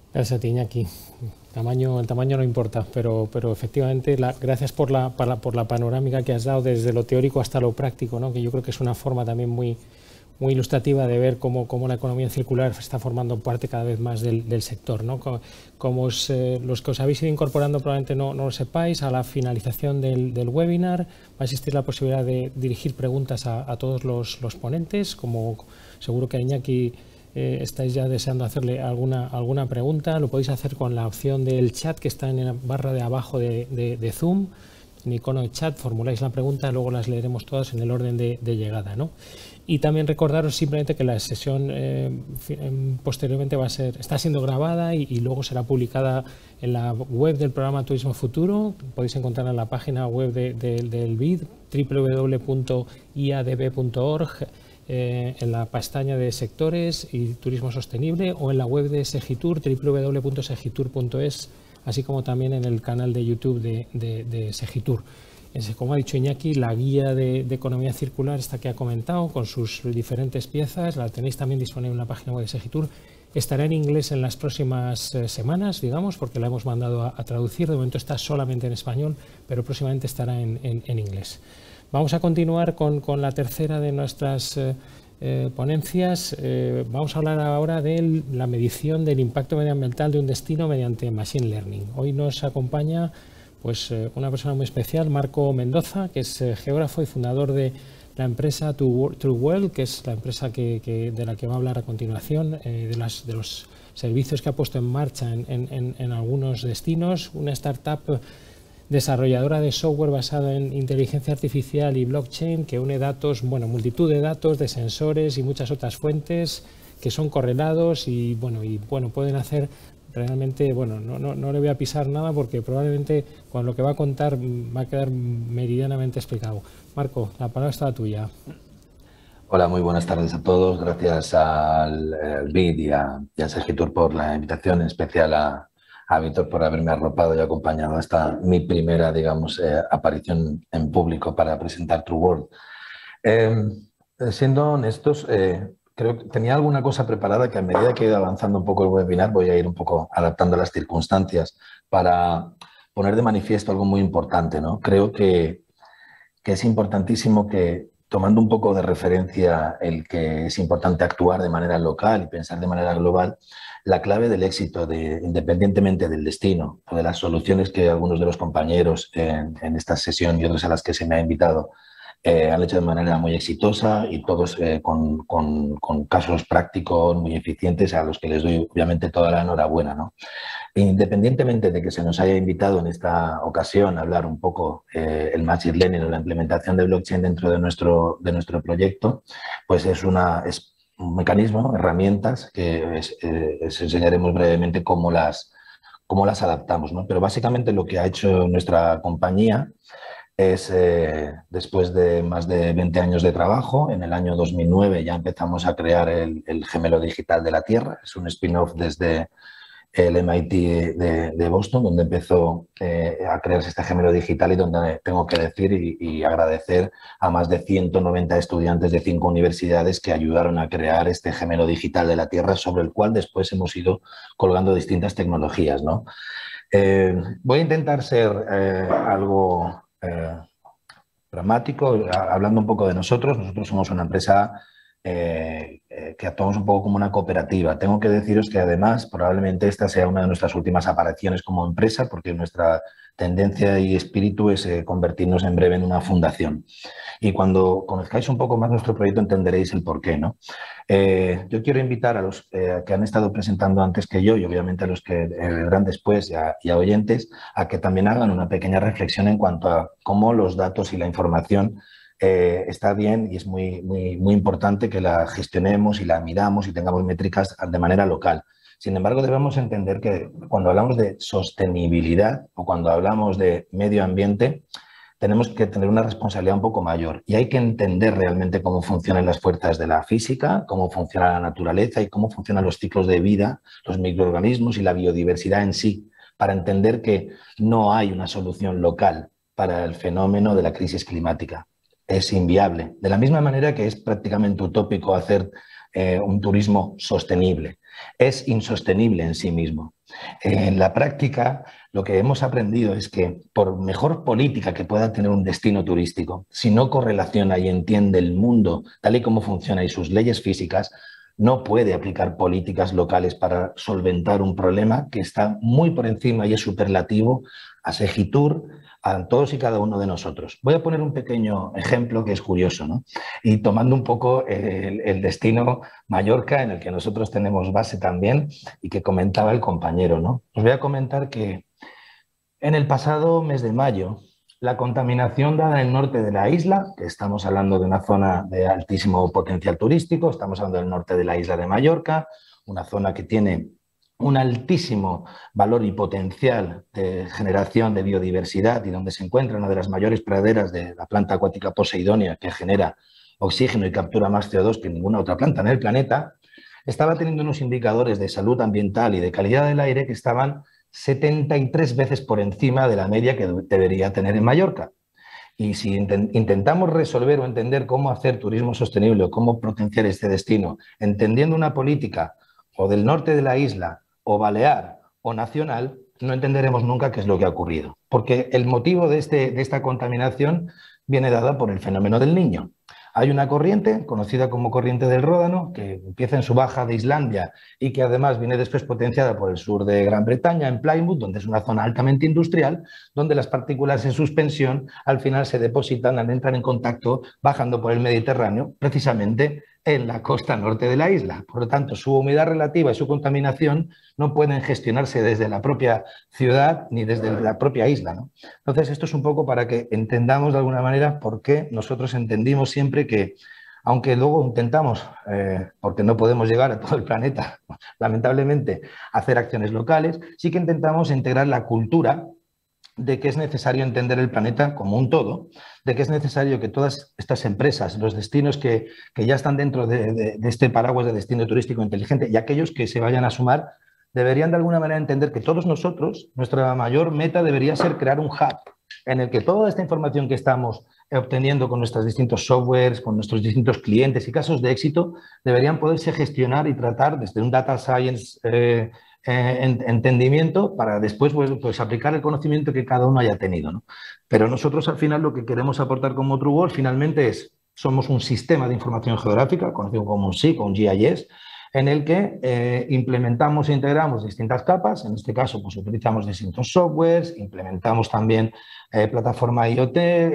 Gracias a ti, Iñaki. El tamaño no importa, pero efectivamente gracias por la panorámica que has dado desde lo teórico hasta lo práctico, ¿no? Que yo creo que es una forma también muy ilustrativa de ver cómo la economía circular está formando parte cada vez más del sector, ¿no? Como los que os habéis ido incorporando probablemente no lo sepáis, a la finalización del webinar va a existir la posibilidad de dirigir preguntas a todos los ponentes, como seguro que a Iñaki estáis ya deseando hacerle alguna pregunta. Lo podéis hacer con la opción del chat que está en la barra de abajo de Zoom. En icono de chat formuláis la pregunta, luego las leeremos todas en el orden de llegada, ¿no? Y también recordaros simplemente que la sesión posteriormente está siendo grabada y luego será publicada en la web del programa Turismo Futuro. Podéis encontrarla en la página web del BID, www.iadb.org, en la pestaña de sectores y turismo sostenible, o en la web de Segitur, www.segitur.es, así como también en el canal de YouTube de Segitur. Como ha dicho Iñaki, la guía de economía circular, esta que ha comentado, con sus diferentes piezas, la tenéis también disponible en la página web de Segitur. Estará en inglés en las próximas semanas, digamos, porque la hemos mandado a traducir. De momento está solamente en español, pero próximamente estará en inglés. Vamos a continuar con la tercera de nuestras ponencias. Vamos a hablar ahora de la medición del impacto medioambiental de un destino mediante Machine Learning. Hoy nos acompaña una persona muy especial, Marco Mendoza, que es geógrafo y fundador de la empresa Trueworld, que es la empresa de la que va a hablar a continuación, de los servicios que ha puesto en marcha en algunos destinos, una startup desarrolladora de software basado en inteligencia artificial y blockchain, que une datos, multitud de datos, de sensores y muchas otras fuentes que son correlados y pueden hacer realmente, no le voy a pisar nada porque probablemente con lo que va a contar va a quedar meridianamente explicado. Marco, la palabra está tuya. Hola, muy buenas tardes a todos. Gracias al BID y a Segitur por la invitación, en especial a Víctor por haberme arropado y acompañado hasta mi primera, aparición en público para presentar Trueworld. Siendo honestos, creo que tenía alguna cosa preparada que a medida que he ido avanzando un poco el webinar voy a ir un poco adaptando a las circunstancias para poner de manifiesto algo muy importante, ¿no? Creo que es importantísimo que, tomando un poco de referencia el que es importante actuar de manera local y pensar de manera global, la clave del éxito, independientemente del destino o de las soluciones que algunos de los compañeros en esta sesión y otras a las que se me ha invitado han hecho de manera muy exitosa y todos con casos prácticos muy eficientes a los que les doy obviamente toda la enhorabuena, ¿no? Independientemente de que se nos haya invitado en esta ocasión a hablar un poco el Machine Learning o la implementación de blockchain dentro de nuestro proyecto, pues es un mecanismo, herramientas que os enseñaremos brevemente cómo las adaptamos, ¿no? Pero básicamente lo que ha hecho nuestra compañía es, después de más de 20 años de trabajo, en el año 2009 ya empezamos a crear el gemelo digital de la Tierra. Es un spin-off desde el MIT de Boston, donde empezó a crearse este gemelo digital y donde tengo que decir y agradecer a más de 190 estudiantes de 5 universidades que ayudaron a crear este gemelo digital de la Tierra, sobre el cual después hemos ido colgando distintas tecnologías, ¿no? Voy a intentar ser algo dramático, hablando un poco de nosotros. Nosotros somos una empresa que actuamos un poco como una cooperativa. Tengo que deciros que además probablemente esta sea una de nuestras últimas apariciones como empresa, porque nuestra tendencia y espíritu es convertirnos en breve en una fundación. Y cuando conozcáis un poco más nuestro proyecto entenderéis el porqué, ¿no? Yo quiero invitar a los que han estado presentando antes que yo y obviamente a los que vendrán después y a oyentes a que también hagan una pequeña reflexión en cuanto a cómo los datos y la información está bien y es muy importante que la gestionemos y la midamos y tengamos métricas de manera local. Sin embargo, debemos entender que cuando hablamos de sostenibilidad o cuando hablamos de medio ambiente, tenemos que tener una responsabilidad un poco mayor y hay que entender realmente cómo funcionan las fuerzas de la física, cómo funciona la naturaleza y cómo funcionan los ciclos de vida, los microorganismos y la biodiversidad en sí, para entender que no hay una solución local para el fenómeno de la crisis climática. Es inviable. De la misma manera que es prácticamente utópico hacer un turismo sostenible. Es insostenible en sí mismo. En la práctica, lo que hemos aprendido es que por mejor política que pueda tener un destino turístico, si no correlaciona y entiende el mundo tal y como funciona y sus leyes físicas, no puede aplicar políticas locales para solventar un problema que está muy por encima y es superlativo a Segitur, a todos y cada uno de nosotros. Voy a poner un pequeño ejemplo que es curioso, ¿no? Y tomando un poco el destino Mallorca, en el que nosotros tenemos base también y que comentaba el compañero, ¿no? Os voy a comentar que en el pasado mes de mayo, la contaminación dada en el norte de la isla, que estamos hablando de una zona de altísimo potencial turístico, estamos hablando del norte de la isla de Mallorca, una zona que tiene un altísimo valor y potencial de generación de biodiversidad y donde se encuentra una de las mayores praderas de la planta acuática poseidonia que genera oxígeno y captura más CO2 que ninguna otra planta en el planeta, estaba teniendo unos indicadores de salud ambiental y de calidad del aire que estaban 73 veces por encima de la media que debería tener en Mallorca. Y si intentamos resolver o entender cómo hacer turismo sostenible o cómo potenciar este destino, entendiendo una política o del norte de la isla o balear o nacional, no entenderemos nunca qué es lo que ha ocurrido. Porque el motivo de esta contaminación viene dada por el fenómeno del Niño. Hay una corriente, conocida como corriente del Ródano, que empieza en su baja de Islandia y que además viene después potenciada por el sur de Gran Bretaña, en Plymouth, donde es una zona altamente industrial, donde las partículas en suspensión al final se depositan al entrar en contacto bajando por el Mediterráneo, precisamente en la costa norte de la isla. Por lo tanto, su humedad relativa y su contaminación no pueden gestionarse desde la propia ciudad ni desde la propia isla, ¿no? Entonces, esto es un poco para que entendamos de alguna manera por qué nosotros entendimos siempre que, aunque luego intentamos, porque no podemos llegar a todo el planeta, lamentablemente, hacer acciones locales, sí que intentamos integrar la cultura de que es necesario entender el planeta como un todo, de que es necesario que todas estas empresas, los destinos que ya están dentro de este paraguas de destino turístico inteligente y aquellos que se vayan a sumar, deberían de alguna manera entender que todos nosotros, nuestra mayor meta debería ser crear un hub en el que toda esta información que estamos obteniendo con nuestros distintos softwares, con nuestros distintos clientes y casos de éxito, deberían poderse gestionar y tratar desde un data science entendimiento para después pues aplicar el conocimiento que cada uno haya tenido, ¿no? Pero nosotros al final lo que queremos aportar como TrueWorld finalmente somos un sistema de información geográfica, conocido como un SIG o un GIS, en el que implementamos e integramos distintas capas. En este caso, pues utilizamos distintos softwares, implementamos también plataforma IoT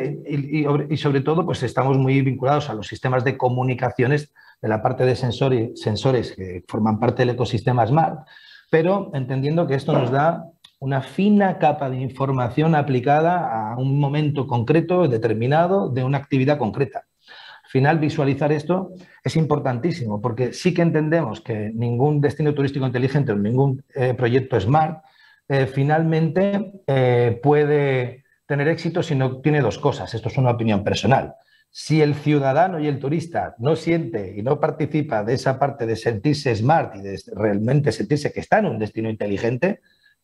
y sobre todo, pues estamos muy vinculados a los sistemas de comunicaciones de la parte de sensores que forman parte del ecosistema Smart, pero entendiendo que esto nos da una fina capa de información aplicada a un momento concreto, determinado, de una actividad concreta. Al final, visualizar esto es importantísimo porque sí que entendemos que ningún destino turístico inteligente o ningún proyecto Smart finalmente puede tener éxito si no tiene dos cosas. Esto es una opinión personal. Si el ciudadano y el turista no siente y no participa de esa parte de sentirse smart y de realmente sentirse que está en un destino inteligente,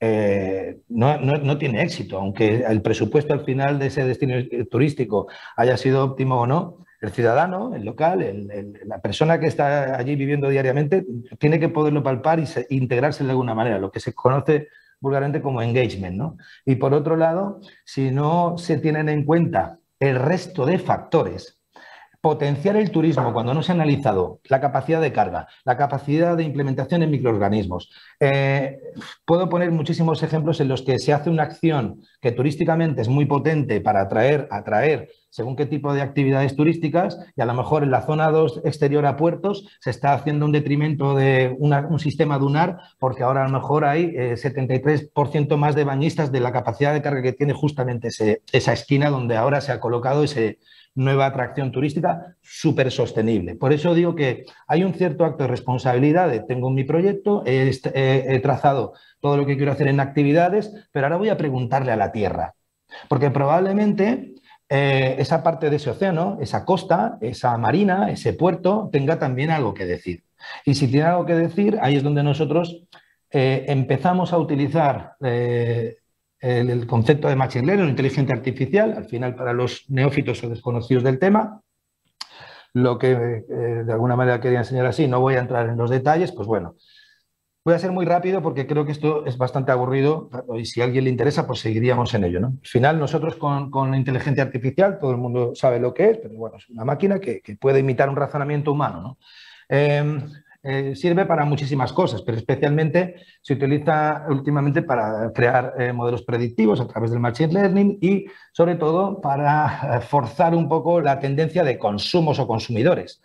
no tiene éxito. Aunque el presupuesto al final de ese destino turístico haya sido óptimo o no, el ciudadano, el local, la persona que está allí viviendo diariamente tiene que poderlo palpar y integrarse de alguna manera, lo que se conoce vulgarmente como engagement, ¿no? Y por otro lado, si no se tienen en cuenta el resto de factores, potenciar el turismo cuando no se ha analizado la capacidad de carga, la capacidad de implementación en microorganismos. Puedo poner muchísimos ejemplos en los que se hace una acción que turísticamente es muy potente para atraer según qué tipo de actividades turísticas y a lo mejor en la zona 2 exterior a puertos se está haciendo un detrimento de un sistema dunar porque ahora a lo mejor hay 73% más de bañistas de la capacidad de carga que tiene justamente esa esquina donde ahora se ha colocado esa nueva atracción turística súper sostenible. Por eso digo que hay un cierto acto de responsabilidad de tengo mi proyecto, he trazado todo lo que quiero hacer en actividades, pero ahora voy a preguntarle a la tierra, porque probablemente esa parte de ese océano, esa costa, esa marina, ese puerto, tenga también algo que decir. Y si tiene algo que decir, ahí es donde nosotros empezamos a utilizar el concepto de Machine Learning, inteligencia artificial, al final para los neófitos o desconocidos del tema. Lo que de alguna manera quería enseñar así, no voy a entrar en los detalles, pues bueno, Voy a ser muy rápido porque creo que esto es bastante aburrido y si a alguien le interesa, pues seguiríamos en ello, ¿no? Al final, nosotros con la inteligencia artificial, todo el mundo sabe lo que es, pero bueno, es una máquina que puede imitar un razonamiento humano, ¿no? Sirve para muchísimas cosas, pero especialmente se utiliza últimamente para crear modelos predictivos a través del Machine Learning y, sobre todo, para forzar un poco la tendencia de consumos o consumidores.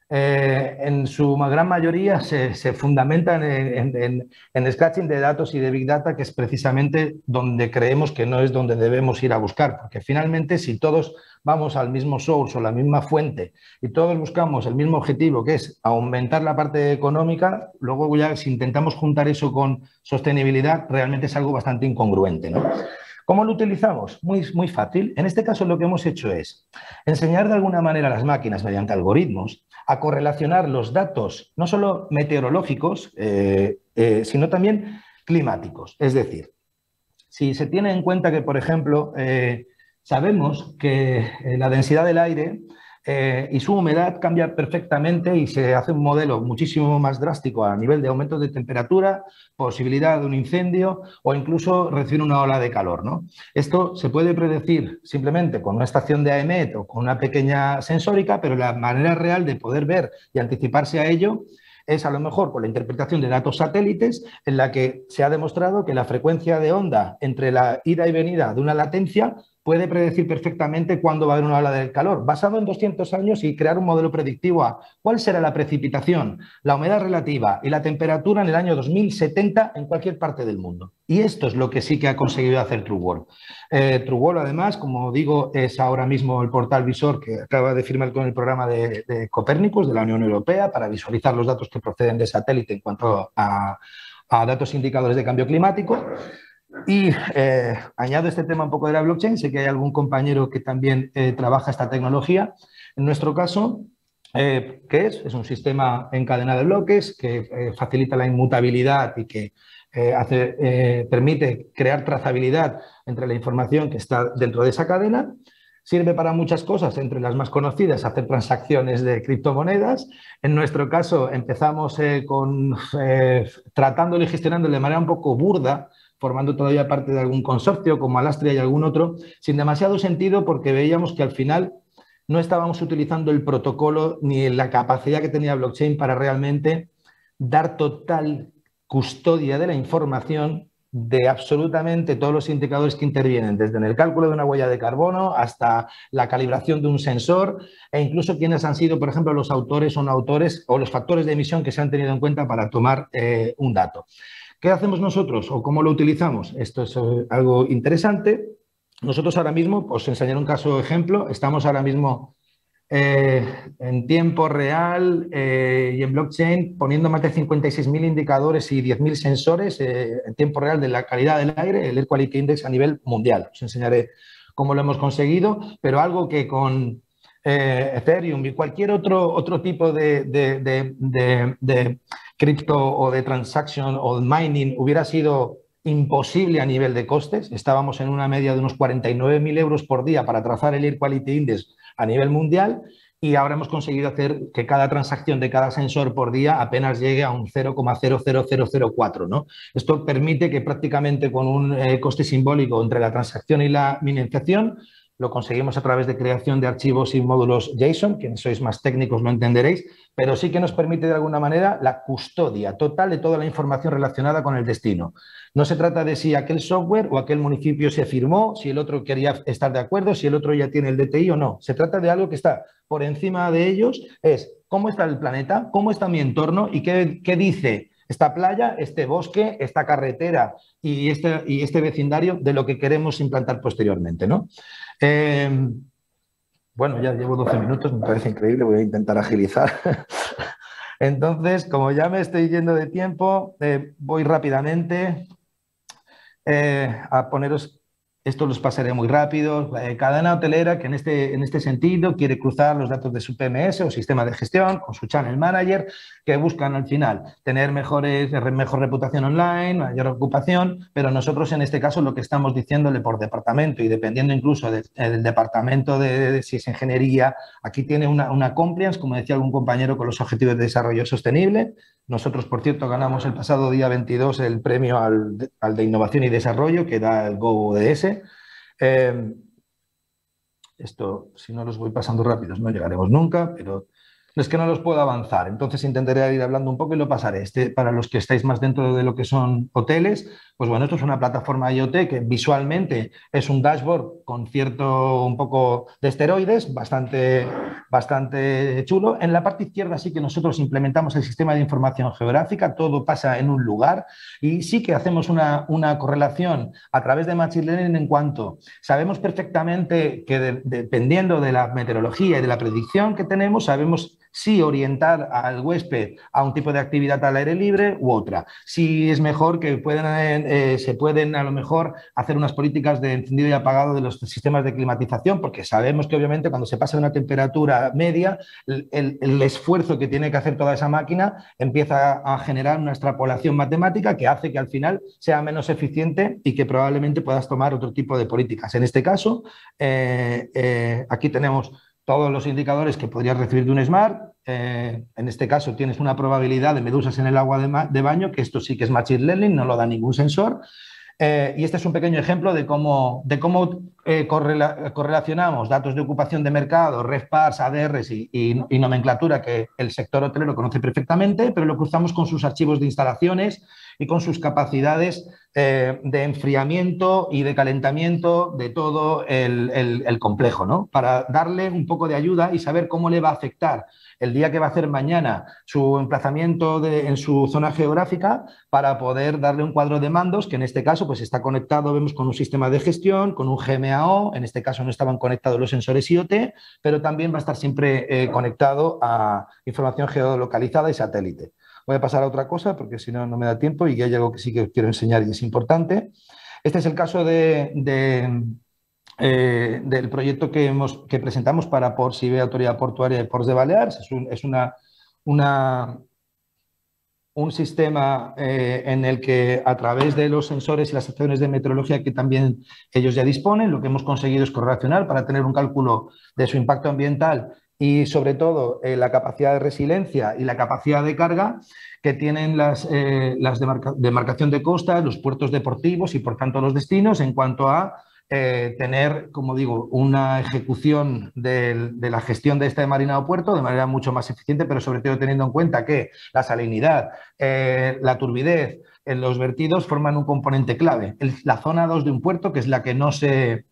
En su gran mayoría se fundamentan en scratching de datos y de Big Data, que es precisamente donde creemos que no es donde debemos ir a buscar, porque finalmente si todos vamos al mismo source o la misma fuente y todos buscamos el mismo objetivo, que es aumentar la parte económica, luego ya si intentamos juntar eso con sostenibilidad, realmente es algo bastante incongruente, ¿no? ¿Cómo lo utilizamos? Muy fácil. En este caso lo que hemos hecho es enseñar de alguna manera a las máquinas mediante algoritmos a correlacionar los datos no solo meteorológicos, sino también climáticos. Es decir, si se tiene en cuenta que, por ejemplo, sabemos que la densidad del aire y su humedad cambia perfectamente y se hace un modelo muchísimo más drástico a nivel de aumento de temperatura, posibilidad de un incendio o incluso recibir una ola de calor, ¿no? Esto se puede predecir simplemente con una estación de AEMET o con una pequeña sensórica, pero la manera real de poder ver y anticiparse a ello es a lo mejor con la interpretación de datos satélites en la que se ha demostrado que la frecuencia de onda entre la ida y venida de una latencia puede predecir perfectamente cuándo va a haber una ola de calor, basado en 200 años y crear un modelo predictivo a cuál será la precipitación, la humedad relativa y la temperatura en el año 2070 en cualquier parte del mundo. Y esto es lo que sí que ha conseguido hacer TrueWorld. TrueWorld, además, como digo, es ahora mismo el portal visor que acaba de firmar con el programa de Copérnicus de la Unión Europea para visualizar los datos que proceden de satélite en cuanto a datos indicadores de cambio climático. Y añado este tema un poco de la blockchain, sé que hay algún compañero que también trabaja esta tecnología. En nuestro caso, ¿qué es? Es un sistema en cadena de bloques que facilita la inmutabilidad y que permite crear trazabilidad entre la información que está dentro de esa cadena. Sirve para muchas cosas, entre las más conocidas, hacer transacciones de criptomonedas. En nuestro caso, empezamos tratándolo y gestionándolo de manera un poco burda, formando todavía parte de algún consorcio como Alastria y algún otro, sin demasiado sentido porque veíamos que al final no estábamos utilizando el protocolo ni la capacidad que tenía blockchain para realmente dar total custodia de la información de absolutamente todos los indicadores que intervienen, desde en el cálculo de una huella de carbono hasta la calibración de un sensor e incluso quiénes han sido, por ejemplo, los autores o no autores o los factores de emisión que se han tenido en cuenta para tomar un dato. ¿Qué hacemos nosotros o cómo lo utilizamos? Esto es algo interesante. Nosotros ahora mismo, os enseñaré un caso ejemplo, estamos ahora mismo en tiempo real y en blockchain poniendo más de 56.000 indicadores y 10.000 sensores en tiempo real de la calidad del aire, el Air Quality Index a nivel mundial. Os enseñaré cómo lo hemos conseguido, pero algo que con Ethereum y cualquier otro tipo de cripto o de transaction o de mining hubiera sido imposible a nivel de costes. Estábamos en una media de unos 49.000 euros por día para trazar el Air Quality Index a nivel mundial y ahora hemos conseguido hacer que cada transacción de cada sensor por día apenas llegue a un 0,00004, ¿no? Esto permite que prácticamente con un coste simbólico entre la transacción y la minimización lo conseguimos a través de creación de archivos y módulos JSON, quienes sois más técnicos lo entenderéis, pero sí que nos permite de alguna manera la custodia total de toda la información relacionada con el destino. No se trata de si aquel software o aquel municipio se firmó, si el otro quería estar de acuerdo, si el otro ya tiene el DTI o no. Se trata de algo que está por encima de ellos, es cómo está el planeta, cómo está mi entorno y qué dice esta playa, este bosque, esta carretera y este vecindario de lo que queremos implantar posteriormente, ¿no? Bueno, ya llevo 12 minutos, me parece increíble, voy a intentar agilizar. Entonces, como ya me estoy yendo de tiempo, voy rápidamente a poneros, esto los pasaré muy rápido, cadena hotelera que en este sentido quiere cruzar los datos de su PMS o sistema de gestión con su channel manager, que buscan al final tener mejor reputación online, mayor ocupación, pero nosotros en este caso lo que estamos diciéndole por departamento y dependiendo incluso del departamento de si es ingeniería, aquí tiene una compliance, como decía algún compañero, con los objetivos de desarrollo sostenible, Nosotros, por cierto, ganamos el pasado día 22 el premio al de Innovación y Desarrollo que da el GoDS. Esto, si no los voy pasando rápidos, no llegaremos nunca, pero es que no los puedo avanzar. Entonces intentaré ir hablando un poco y lo pasaré. Para los que estáis más dentro de lo que son hoteles, pues bueno, esto es una plataforma IoT que visualmente es un dashboard con cierto un poco de esteroides, bastante chulo. En la parte izquierda sí que nosotros implementamos el sistema de información geográfica, todo pasa en un lugar y sí que hacemos una correlación a través de Machine Learning en cuanto sabemos perfectamente que dependiendo de la meteorología y de la predicción que tenemos, sabemos si orientar al huésped a un tipo de actividad al aire libre u otra. Si es mejor que se pueden a lo mejor hacer unas políticas de encendido y apagado de los sistemas de climatización, porque sabemos que obviamente cuando se pasa de una temperatura media, el esfuerzo que tiene que hacer toda esa máquina empieza a generar una extrapolación matemática que hace que al final sea menos eficiente y que probablemente puedas tomar otro tipo de políticas. En este caso, aquí tenemos todos los indicadores que podrías recibir de un Smart. En este caso tienes una probabilidad de medusas en el agua de baño, que esto sí que es Machine Learning, no lo da ningún sensor. Y este es un pequeño ejemplo de cómo correlacionamos datos de ocupación de mercado, RevPARs, ADRs y nomenclatura que el sector hotelero conoce perfectamente, pero lo cruzamos con sus archivos de instalaciones y con sus capacidades de enfriamiento y de calentamiento de todo el complejo, ¿no? Para darle un poco de ayuda y saber cómo le va a afectar el día que va a hacer mañana su emplazamiento en su zona geográfica para poder darle un cuadro de mandos que en este caso pues está conectado, vemos, con un sistema de gestión, con un GMAO, en este caso no estaban conectados los sensores IoT, pero también va a estar siempre conectado a información geolocalizada y satélite. Voy a pasar a otra cosa porque si no, no me da tiempo y hay algo que sí que quiero enseñar y es importante. Este es el caso del proyecto que presentamos para Ports y Autoridad Portuaria de Ports de Balears. Es un sistema en el que a través de los sensores y las estaciones de meteorología que también ellos ya disponen, lo que hemos conseguido es correlacionar para tener un cálculo de su impacto ambiental y sobre todo la capacidad de resiliencia y la capacidad de carga que tienen las demarcación de costas, los puertos deportivos y por tanto los destinos en cuanto a tener, como digo, una ejecución de la gestión de este marinado puerto de manera mucho más eficiente, pero sobre todo teniendo en cuenta que la salinidad, la turbidez, los vertidos forman un componente clave. La zona 2 de un puerto, que es la que no se...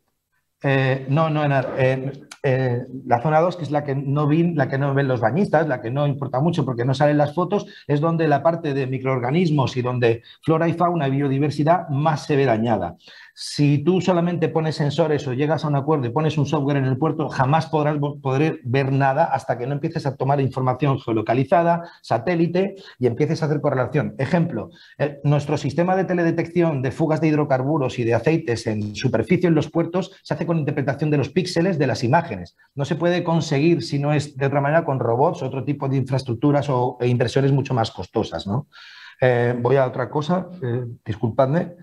la zona 2, que es la que no ven los bañistas, la que no importa mucho porque no salen las fotos, es donde la parte de microorganismos y donde flora y fauna y biodiversidad más se ve dañada. Si tú solamente pones sensores o llegas a un acuerdo y pones un software en el puerto, jamás podrás ver nada hasta que no empieces a tomar información geolocalizada, satélite y empieces a hacer correlación. Ejemplo, nuestro sistema de teledetección de fugas de hidrocarburos y de aceites en superficie en los puertos se hace con interpretación de los píxeles de las imágenes. No se puede conseguir si no es de otra manera con robots, otro tipo de infraestructuras e inversiones mucho más costosas, ¿no? Voy a otra cosa, disculpadme.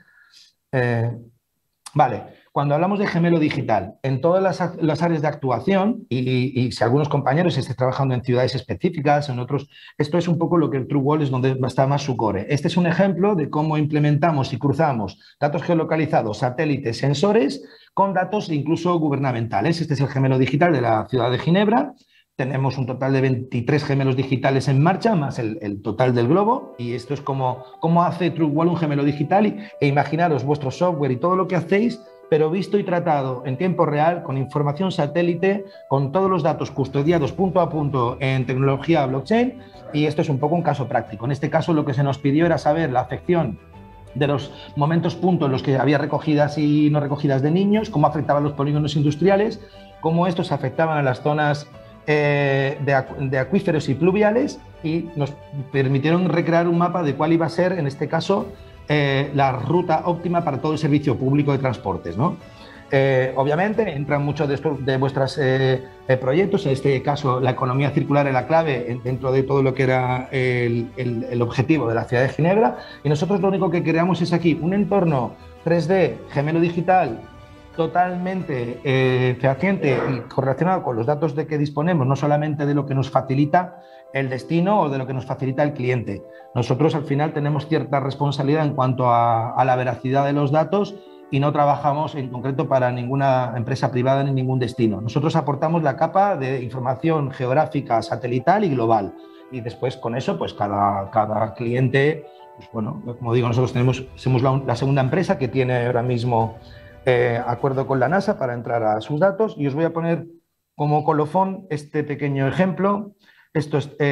Vale, cuando hablamos de gemelo digital, en todas las áreas de actuación, y si algunos compañeros estén trabajando en ciudades específicas, en otros, esto es un poco lo que el TrueWall es donde está más su core. Este es un ejemplo de cómo implementamos y cruzamos datos geolocalizados, satélites, sensores, con datos incluso gubernamentales. Este es el gemelo digital de la ciudad de Ginebra. Tenemos un total de 23 gemelos digitales en marcha, más el total del globo. Y esto es como hace TrueWall un gemelo digital. E imaginaros vuestro software y todo lo que hacéis, pero visto y tratado en tiempo real, con información satélite, con todos los datos custodiados punto a punto en tecnología blockchain. Y esto es un poco un caso práctico. En este caso lo que se nos pidió era saber la afección de los momentos puntos en los que había recogidas y no recogidas de niños, cómo afectaban los polígonos industriales, cómo estos afectaban a las zonas de acuíferos y pluviales, y nos permitieron recrear un mapa de cuál iba a ser, en este caso, la ruta óptima para todo el servicio público de transportes, ¿no? Obviamente entran muchos de vuestros proyectos, en este caso la economía circular es la clave dentro de todo lo que era el objetivo de la ciudad de Ginebra, y nosotros lo único que creamos es aquí un entorno 3D gemelo digital totalmente fehaciente y correlacionado con los datos de que disponemos, no solamente de lo que nos facilita el destino o de lo que nos facilita el cliente. Nosotros al final tenemos cierta responsabilidad en cuanto a la veracidad de los datos y no trabajamos en concreto para ninguna empresa privada ni ningún destino. Nosotros aportamos la capa de información geográfica, satelital y global. Y después con eso, pues cada cliente, pues bueno, como digo, nosotros somos la segunda empresa que tiene ahora mismo acuerdo con la NASA para entrar a sus datos. Y os voy a poner como colofón este pequeño ejemplo. Esto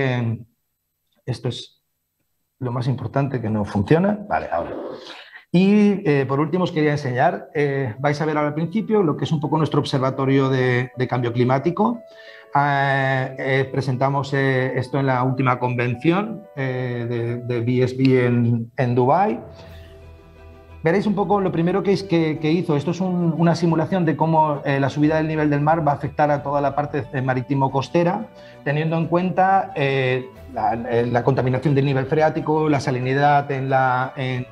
es lo más importante que no funciona. Vale, ahora. Y por último os quería enseñar, vais a ver ahora al principio lo que es un poco nuestro observatorio de cambio climático. Presentamos esto en la última convención de BSB en Dubái. Veréis un poco lo primero que hizo. Esto es una simulación de cómo la subida del nivel del mar va a afectar a toda la parte marítimo-costera, teniendo en cuenta la contaminación del nivel freático, la salinidad en la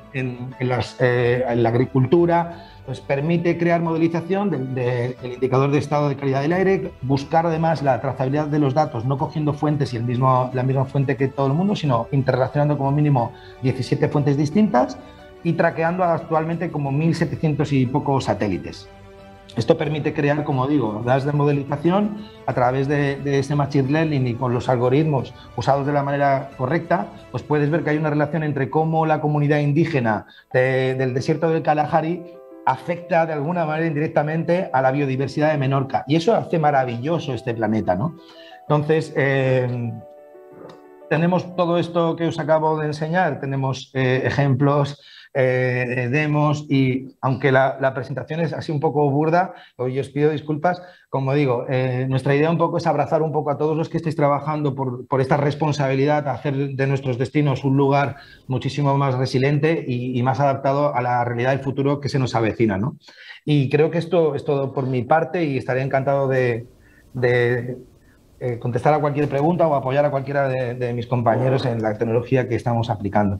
agricultura. Pues permite crear modelización del indicador de estado de calidad del aire, buscar además la trazabilidad de los datos, no cogiendo fuentes y la misma fuente que todo el mundo, sino interrelacionando como mínimo 17 fuentes distintas y traqueando actualmente como 1.700 y pocos satélites. Esto permite crear, como digo, datos de modelización a través de ese machine learning y con los algoritmos usados de la manera correcta, pues puedes ver que hay una relación entre cómo la comunidad indígena del desierto del Kalahari afecta de alguna manera indirectamente a la biodiversidad de Menorca. Y eso hace maravilloso este planeta, ¿no? Entonces, tenemos todo esto que os acabo de enseñar, tenemos ejemplos, demos, y aunque la presentación es así un poco burda, hoy os pido disculpas. Como digo, nuestra idea un poco es abrazar un poco a todos los que estéis trabajando por esta responsabilidad, hacer de nuestros destinos un lugar muchísimo más resiliente y más adaptado a la realidad del futuro que se nos avecina, ¿no? Y creo que esto es todo por mi parte y estaré encantado de contestar a cualquier pregunta o apoyar a cualquiera de mis compañeros en la tecnología que estamos aplicando.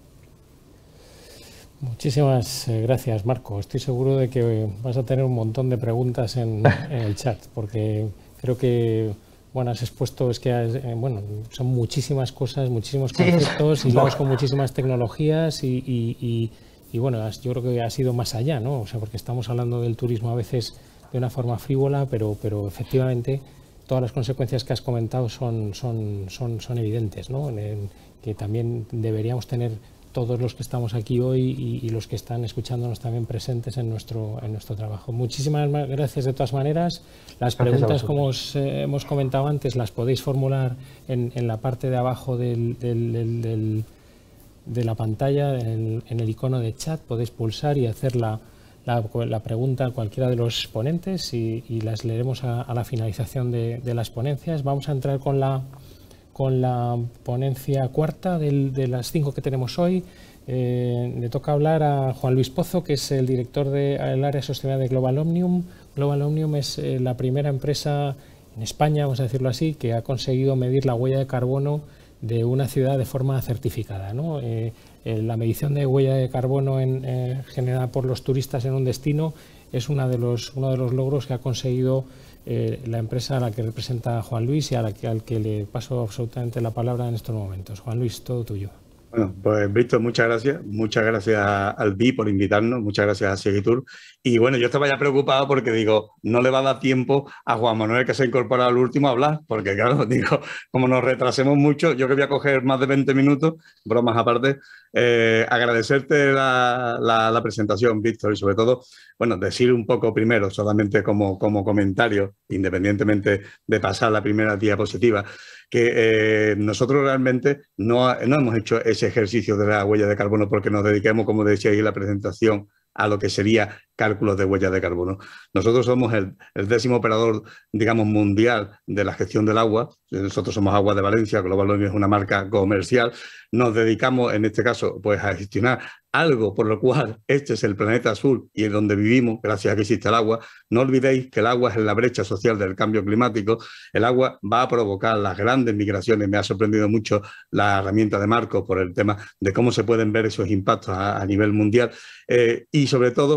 Muchísimas gracias, Marco. Estoy seguro de que vas a tener un montón de preguntas en el chat, porque creo que, bueno, has expuesto, bueno, son muchísimas cosas, muchísimos conceptos, y luego con muchísimas tecnologías y bueno, yo creo que ha sido más allá, ¿no? O sea, porque estamos hablando del turismo a veces de una forma frívola, pero efectivamente todas las consecuencias que has comentado son evidentes, ¿no? Que también deberíamos tener todos los que estamos aquí hoy y los que están escuchándonos también presentes en nuestro trabajo. Muchísimas gracias de todas maneras. Las preguntas, como os hemos comentado antes, las podéis formular en la parte de abajo de la pantalla, en el icono de chat. Podéis pulsar y hacer la pregunta a cualquiera de los ponentes y las leeremos a la finalización de las ponencias. Vamos a entrar con la ponencia cuarta de las 5 que tenemos hoy. Le toca hablar a Juan Luis Pozo, que es el director del área de sostenibilidad de Global Omnium. Global Omnium es la primera empresa en España, vamos a decirlo así, que ha conseguido medir la huella de carbono de una ciudad de forma certificada, ¿no? La medición de huella de carbono generada por los turistas en un destino es uno de los logros que ha conseguido la empresa a la que representa Juan Luis y al que le paso absolutamente la palabra en estos momentos. Juan Luis, todo tuyo. Bueno, pues Víctor, muchas gracias al BI por invitarnos, muchas gracias a Segitur. Y bueno, yo estaba ya preocupado porque digo, no le va a dar tiempo a Juan Manuel, que se ha incorporado al último, a hablar, porque claro, digo, como nos retrasemos mucho, yo que voy a coger más de 20 minutos, bromas aparte, agradecerte la presentación, Víctor, y sobre todo, bueno, decir un poco primero, solamente como comentario, independientemente de pasar la primera diapositiva, que nosotros realmente no hemos hecho ese ejercicio de la huella de carbono porque nos dediquemos, como decía ahí en la presentación, a lo que sería cálculos de huella de carbono. Nosotros somos el 10º operador, digamos, mundial de la gestión del agua. Nosotros somos Aguas de Valencia, Global Omnium es una marca comercial. Nos dedicamos, en este caso, pues a gestionar algo por lo cual este es el planeta azul y en donde vivimos, gracias a que existe el agua. No olvidéis que el agua es la brecha social del cambio climático. El agua va a provocar las grandes migraciones. Me ha sorprendido mucho la herramienta de Marco por el tema de cómo se pueden ver esos impactos a nivel mundial. Y sobre todo,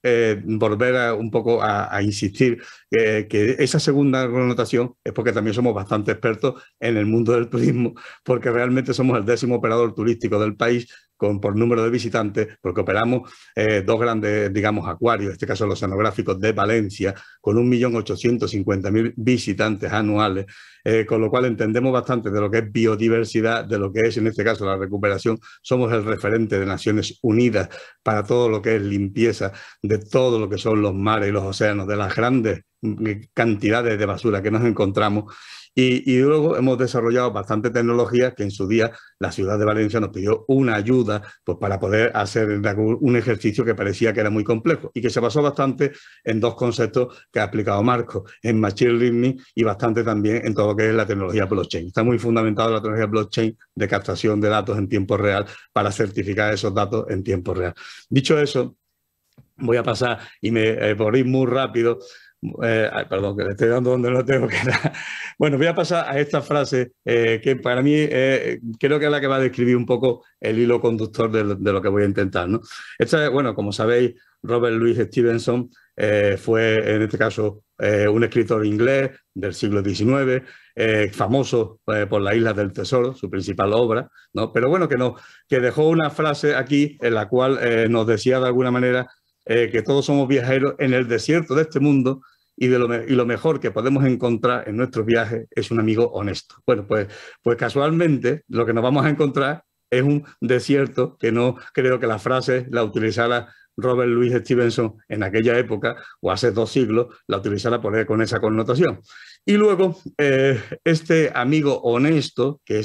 volver un poco a insistir que esa segunda connotación es porque también somos bastante expertos en el mundo del turismo, porque realmente somos el 10º operador turístico del país por número de visitantes, porque operamos 2 grandes, digamos, acuarios, en este caso los oceanográficos de Valencia, con 1.850.000 visitantes anuales, con lo cual entendemos bastante de lo que es biodiversidad, de lo que es, en este caso, la recuperación. Somos el referente de Naciones Unidas para todo lo que es limpieza de todo lo que son los mares y los océanos, de las grandes cantidades de basura que nos encontramos. Y luego hemos desarrollado bastante tecnología que en su día la ciudad de Valencia nos pidió una ayuda pues, para poder hacer un ejercicio que parecía que era muy complejo y que se basó bastante en 2 conceptos que ha explicado Marco, en Machine Learning y bastante también en todo lo que es la tecnología blockchain. Está muy fundamentado la tecnología blockchain de captación de datos en tiempo real para certificar esos datos en tiempo real. Dicho eso, voy a pasar y por ir muy rápido. Perdón, que le estoy dando donde no tengo que dar. Bueno, voy a pasar a esta frase que para mí creo que es la que va a describir un poco el hilo conductor de lo que voy a intentar, ¿no? Esta, bueno, como sabéis, Robert Louis Stevenson fue, en este caso, un escritor inglés del siglo XIX, famoso por las Islas del Tesoro, su principal obra, ¿no? Pero bueno, que dejó una frase aquí en la cual nos decía de alguna manera que todos somos viajeros en el desierto de este mundo y lo mejor que podemos encontrar en nuestros viajes es un amigo honesto. Bueno, pues casualmente lo que nos vamos a encontrar es un desierto que no creo que la frase la utilizara Robert Louis Stevenson en aquella época o hace 2 siglos, la utilizara con esa connotación. Y luego, este amigo honesto que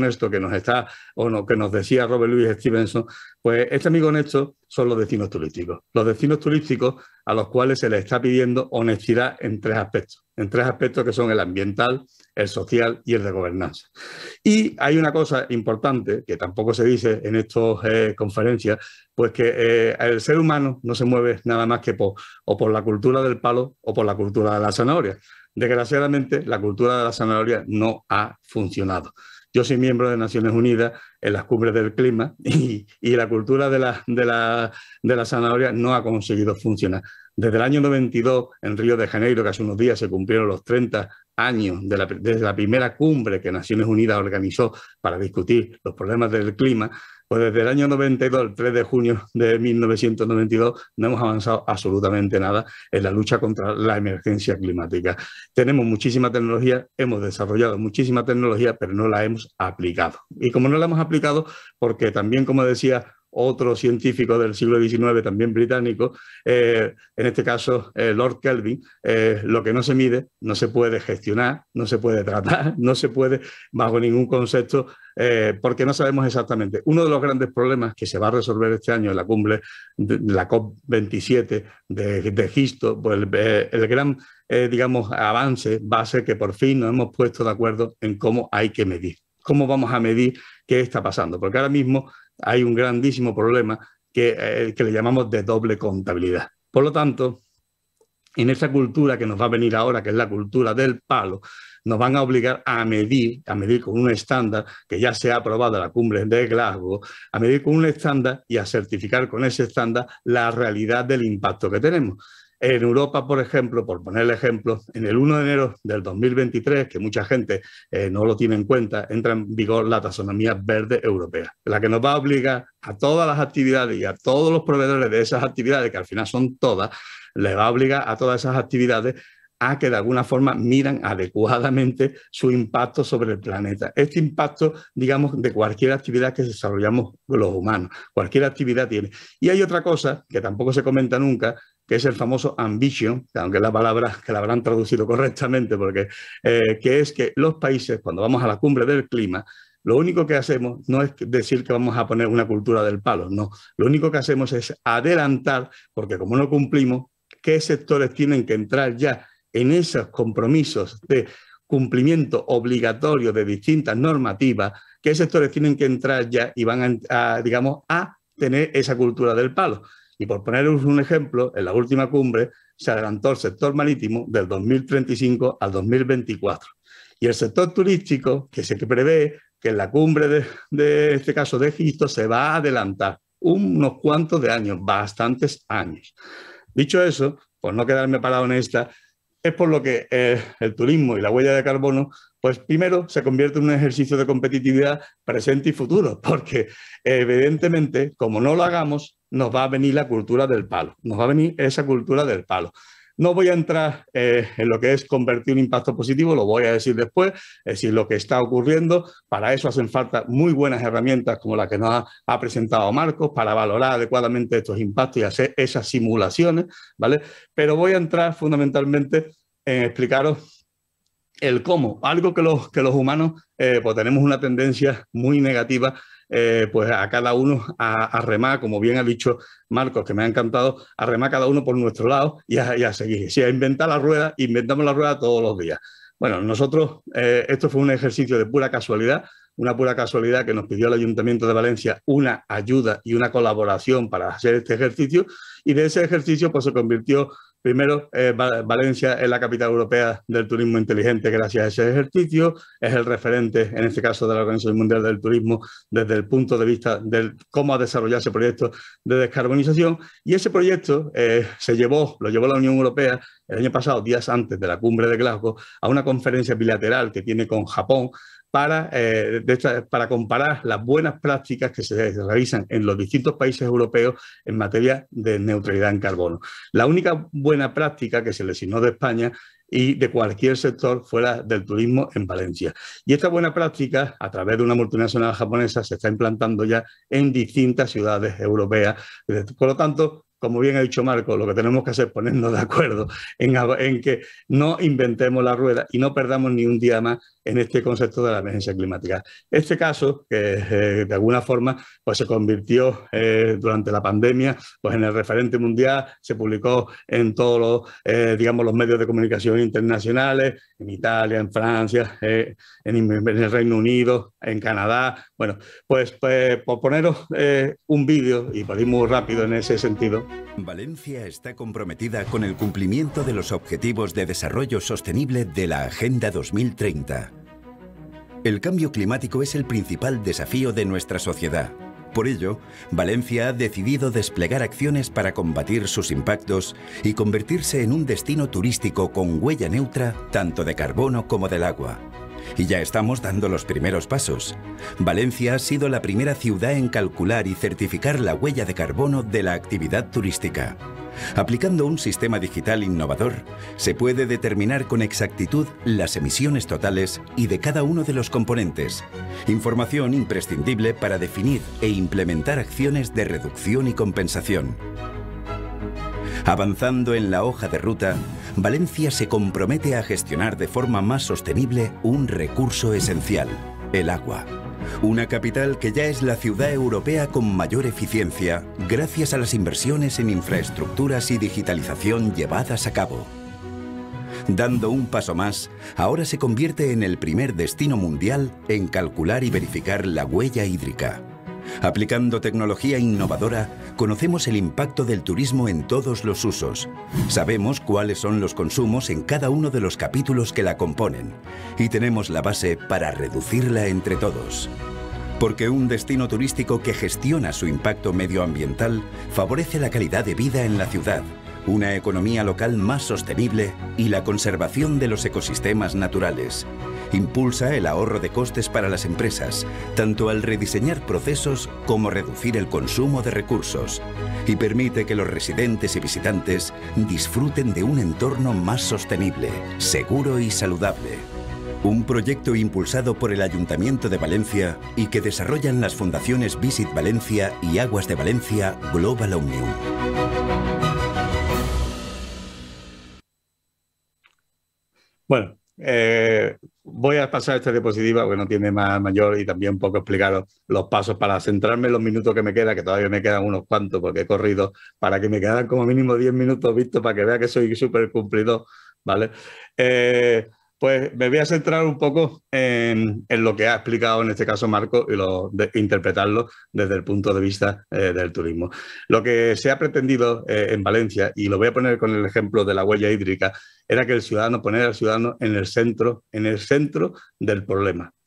nos decía Robert Louis Stevenson, pues este amigo honesto son los destinos turísticos. Los destinos turísticos a los cuales se les está pidiendo honestidad en 3 aspectos. En 3 aspectos que son el ambiental, el social y el de gobernanza. Y hay una cosa importante que tampoco se dice en estas conferencias, pues que el ser humano no se mueve nada más que por la cultura del palo o por la cultura de la zanahoria. Desgraciadamente, la cultura de la zanahoria no ha funcionado. Yo soy miembro de Naciones Unidas en las cumbres del clima y la cultura de la zanahoria no ha conseguido funcionar. Desde el año 92, en Río de Janeiro, que hace unos días se cumplieron los 30 años desde la primera cumbre que Naciones Unidas organizó para discutir los problemas del clima, pues desde el año 92, el 3 de junio de 1992, no hemos avanzado absolutamente nada en la lucha contra la emergencia climática. Tenemos muchísima tecnología, hemos desarrollado muchísima tecnología, pero no la hemos aplicado. Y como no la hemos aplicado, porque también, como decía otro científico del siglo XIX, también británico, en este caso Lord Kelvin, lo que no se mide no se puede gestionar, no se puede tratar, no se puede bajo ningún concepto, porque no sabemos exactamente. Uno de los grandes problemas que se va a resolver este año en la cumbre, la COP27 de Egipto, pues el gran digamos, avance va a ser que por fin nos hemos puesto de acuerdo en cómo hay que medir. ¿Cómo vamos a medir qué está pasando? Porque ahora mismo hay un grandísimo problema que le llamamos de doble contabilidad. Por lo tanto, en esa cultura que nos va a venir ahora, que es la cultura del palo, nos van a obligar a medir con un estándar que ya se ha aprobado en la cumbre de Glasgow, a medir con un estándar y a certificar con ese estándar la realidad del impacto que tenemos. En Europa, por ejemplo, por poner el ejemplo, en el 1 de enero del 2023, que mucha gente no lo tiene en cuenta, entra en vigor la taxonomía verde europea, la que nos va a obligar a todas las actividades y a todos los proveedores de esas actividades, que al final son todas, les va a obligar a todas esas actividades a que de alguna forma miran adecuadamente su impacto sobre el planeta. Este impacto, digamos, de cualquier actividad que desarrollamos los humanos, cualquier actividad tiene. Y hay otra cosa que tampoco se comenta nunca, que es el famoso ambition, aunque es la palabra que la habrán traducido correctamente, porque que es que los países, cuando vamos a la cumbre del clima, lo único que hacemos no es decir que vamos a poner una cultura del palo, no. Lo único que hacemos es adelantar, porque como no cumplimos, qué sectores tienen que entrar ya en esos compromisos de cumplimiento obligatorio de distintas normativas, qué sectores tienen que entrar ya y van digamos, a tener esa cultura del palo. Y por poneros un ejemplo, en la última cumbre se adelantó el sector marítimo del 2035 al 2024. Y el sector turístico, que se prevé que en la cumbre de este caso de Egipto se va a adelantar unos cuantos de años, bastantes años. Dicho eso, por no quedarme parado en esta, es por lo que el turismo y la huella de carbono, pues primero se convierte en un ejercicio de competitividad presente y futuro, porque evidentemente, como no lo hagamos, nos va a venir la cultura del palo, nos va a venir esa cultura del palo. No voy a entrar en lo que es convertir un impacto positivo, lo voy a decir después, es decir, lo que está ocurriendo. Para eso hacen falta muy buenas herramientas como la que nos ha presentado Marcos para valorar adecuadamente estos impactos y hacer esas simulaciones, ¿vale? Pero voy a entrar fundamentalmente en explicaros el cómo, algo que los humanos pues tenemos una tendencia muy negativa pues a cada uno a remar, como bien ha dicho Marcos, que me ha encantado, a remar cada uno por nuestro lado y a seguir. Si a inventar la rueda, inventamos la rueda todos los días. Bueno, nosotros, esto fue un ejercicio de pura casualidad, una pura casualidad que nos pidió el Ayuntamiento de Valencia una ayuda y una colaboración para hacer este ejercicio, y de ese ejercicio pues se convirtió primero Valencia es la capital europea del turismo inteligente gracias a ese ejercicio, es el referente en este caso de la Organización Mundial del Turismo desde el punto de vista de cómo ha desarrollado ese proyecto de descarbonización, y ese proyecto lo llevó la Unión Europea el año pasado, días antes de la cumbre de Glasgow, a una conferencia bilateral que tiene con Japón para comparar las buenas prácticas que se realizan en los distintos países europeos en materia de neutralidad en carbono. La única buena práctica que se le asignó de España y de cualquier sector fuera del turismo en Valencia. Y esta buena práctica, a través de una multinacional japonesa, se está implantando ya en distintas ciudades europeas. Por lo tanto, como bien ha dicho Marco, lo que tenemos que hacer es ponernos de acuerdo en que no inventemos la rueda y no perdamos ni un día más en este concepto de la emergencia climática. Este caso, que de alguna forma pues se convirtió durante la pandemia pues en el referente mundial, se publicó en todos los, digamos, los medios de comunicación internacionales, en Italia, en Francia, en el Reino Unido, en Canadá. Bueno, pues por poneros un vídeo, y para ir muy rápido en ese sentido. Valencia está comprometida con el cumplimiento de los Objetivos de Desarrollo Sostenible de la Agenda 2030. El cambio climático es el principal desafío de nuestra sociedad. Por ello, Valencia ha decidido desplegar acciones para combatir sus impactos y convertirse en un destino turístico con huella neutra tanto de carbono como del agua. Y ya estamos dando los primeros pasos. Valencia ha sido la primera ciudad en calcular y certificar la huella de carbono de la actividad turística. Aplicando un sistema digital innovador, se puede determinar con exactitud las emisiones totales y de cada uno de los componentes. Información imprescindible para definir e implementar acciones de reducción y compensación. Avanzando en la hoja de ruta, Valencia se compromete a gestionar de forma más sostenible un recurso esencial, el agua. Una capital que ya es la ciudad europea con mayor eficiencia gracias a las inversiones en infraestructuras y digitalización llevadas a cabo. Dando un paso más, ahora se convierte en el primer destino mundial en calcular y verificar la huella hídrica. Aplicando tecnología innovadora, conocemos el impacto del turismo en todos los usos. Sabemos cuáles son los consumos en cada uno de los capítulos que la componen y tenemos la base para reducirla entre todos. Porque un destino turístico que gestiona su impacto medioambiental favorece la calidad de vida en la ciudad, una economía local más sostenible y la conservación de los ecosistemas naturales. Impulsa el ahorro de costes para las empresas, tanto al rediseñar procesos como reducir el consumo de recursos, y permite que los residentes y visitantes disfruten de un entorno más sostenible, seguro y saludable. Un proyecto impulsado por el Ayuntamiento de Valencia y que desarrollan las fundaciones Visit Valencia y Aguas de Valencia Global Omnium. Bueno, voy a pasar esta diapositiva porque no tiene mayor, y también un poco explicaros los pasos para centrarme en los minutos que me quedan, que todavía me quedan unos cuantos porque he corrido para que me quedan como mínimo 10 minutos vistos para que vea que soy súper cumplidor, ¿vale? Pues me voy a centrar un poco en lo que ha explicado en este caso Marco y interpretarlo desde el punto de vista del turismo. Lo que se ha pretendido en Valencia, y lo voy a poner con el ejemplo de la huella hídrica, era que poner al ciudadano en el centro del problema.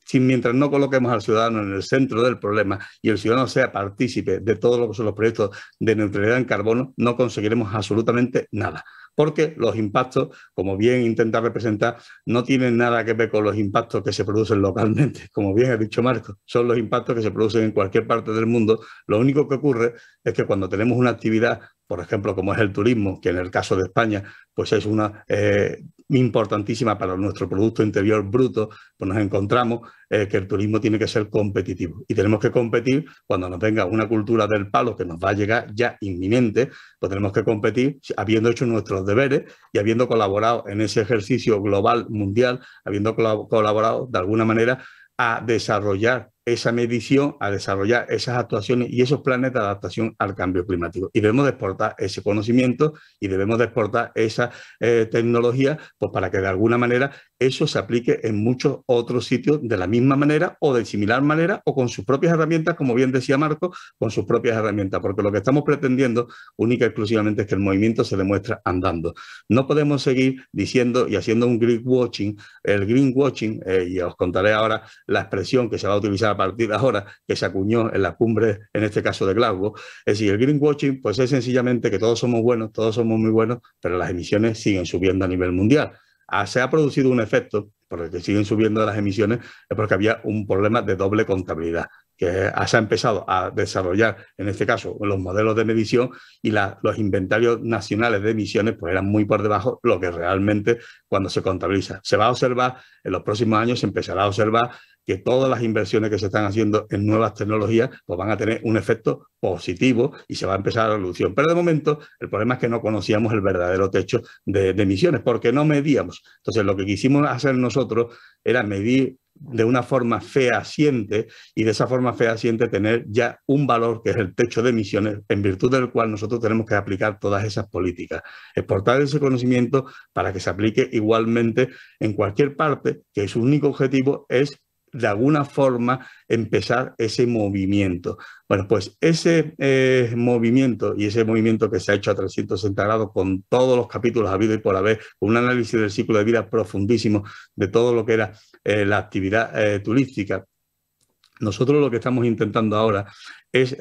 mientras no coloquemos al ciudadano en el centro del problema y el ciudadano sea partícipe de todo lo que son los proyectos de neutralidad en carbono, no conseguiremos absolutamente nada. Porque los impactos, como bien intenta representar, no tienen nada que ver con los impactos que se producen localmente. Como bien ha dicho Marco, son los impactos que se producen en cualquier parte del mundo. Lo único que ocurre es que cuando tenemos una actividad, por ejemplo, como es el turismo, que en el caso de España pues es una importantísima para nuestro Producto Interior Bruto, pues nos encontramos que el turismo tiene que ser competitivo. Y tenemos que competir cuando nos venga una cultura del palo que nos va a llegar ya inminente, pues tenemos que competir habiendo hecho nuestros deberes y habiendo colaborado en ese ejercicio global mundial, habiendo colaborado de alguna manera a desarrollar esa medición, a desarrollar esas actuaciones y esos planes de adaptación al cambio climático. Y debemos de exportar ese conocimiento y debemos de exportar esa tecnología, pues para que de alguna manera eso se aplique en muchos otros sitios de la misma manera o de similar manera o con sus propias herramientas, como bien decía Marco, con sus propias herramientas, porque lo que estamos pretendiendo única y exclusivamente es que el movimiento se demuestre andando. No podemos seguir diciendo y haciendo un greenwashing, el greenwashing, y os contaré ahora la expresión que se va a utilizar a partir de ahora, que se acuñó en la cumbre, en este caso de Glasgow. Es decir, el greenwashing pues es sencillamente que todos somos buenos, todos somos muy buenos, pero las emisiones siguen subiendo a nivel mundial. Se ha producido un efecto por el que siguen subiendo las emisiones, es porque había un problema de doble contabilidad, que se ha empezado a desarrollar, en este caso, los modelos de medición y los inventarios nacionales de emisiones pues eran muy por debajo lo que realmente cuando se contabiliza. Se va a observar, en los próximos años se empezará a observar que todas las inversiones que se están haciendo en nuevas tecnologías pues van a tener un efecto positivo y se va a empezar la reducción. Pero de momento el problema es que no conocíamos el verdadero techo de emisiones porque no medíamos. Entonces lo que quisimos hacer nosotros era medir de una forma fehaciente y de esa forma fehaciente tener ya un valor que es el techo de emisiones en virtud del cual nosotros tenemos que aplicar todas esas políticas. Exportar ese conocimiento para que se aplique igualmente en cualquier parte, que su único objetivo es de alguna forma empezar ese movimiento. Bueno, pues ese movimiento y ese movimiento que se ha hecho a 360 grados con todos los capítulos habido y por haber, con un análisis del ciclo de vida profundísimo de todo lo que era la actividad turística. Nosotros lo que estamos intentando ahora es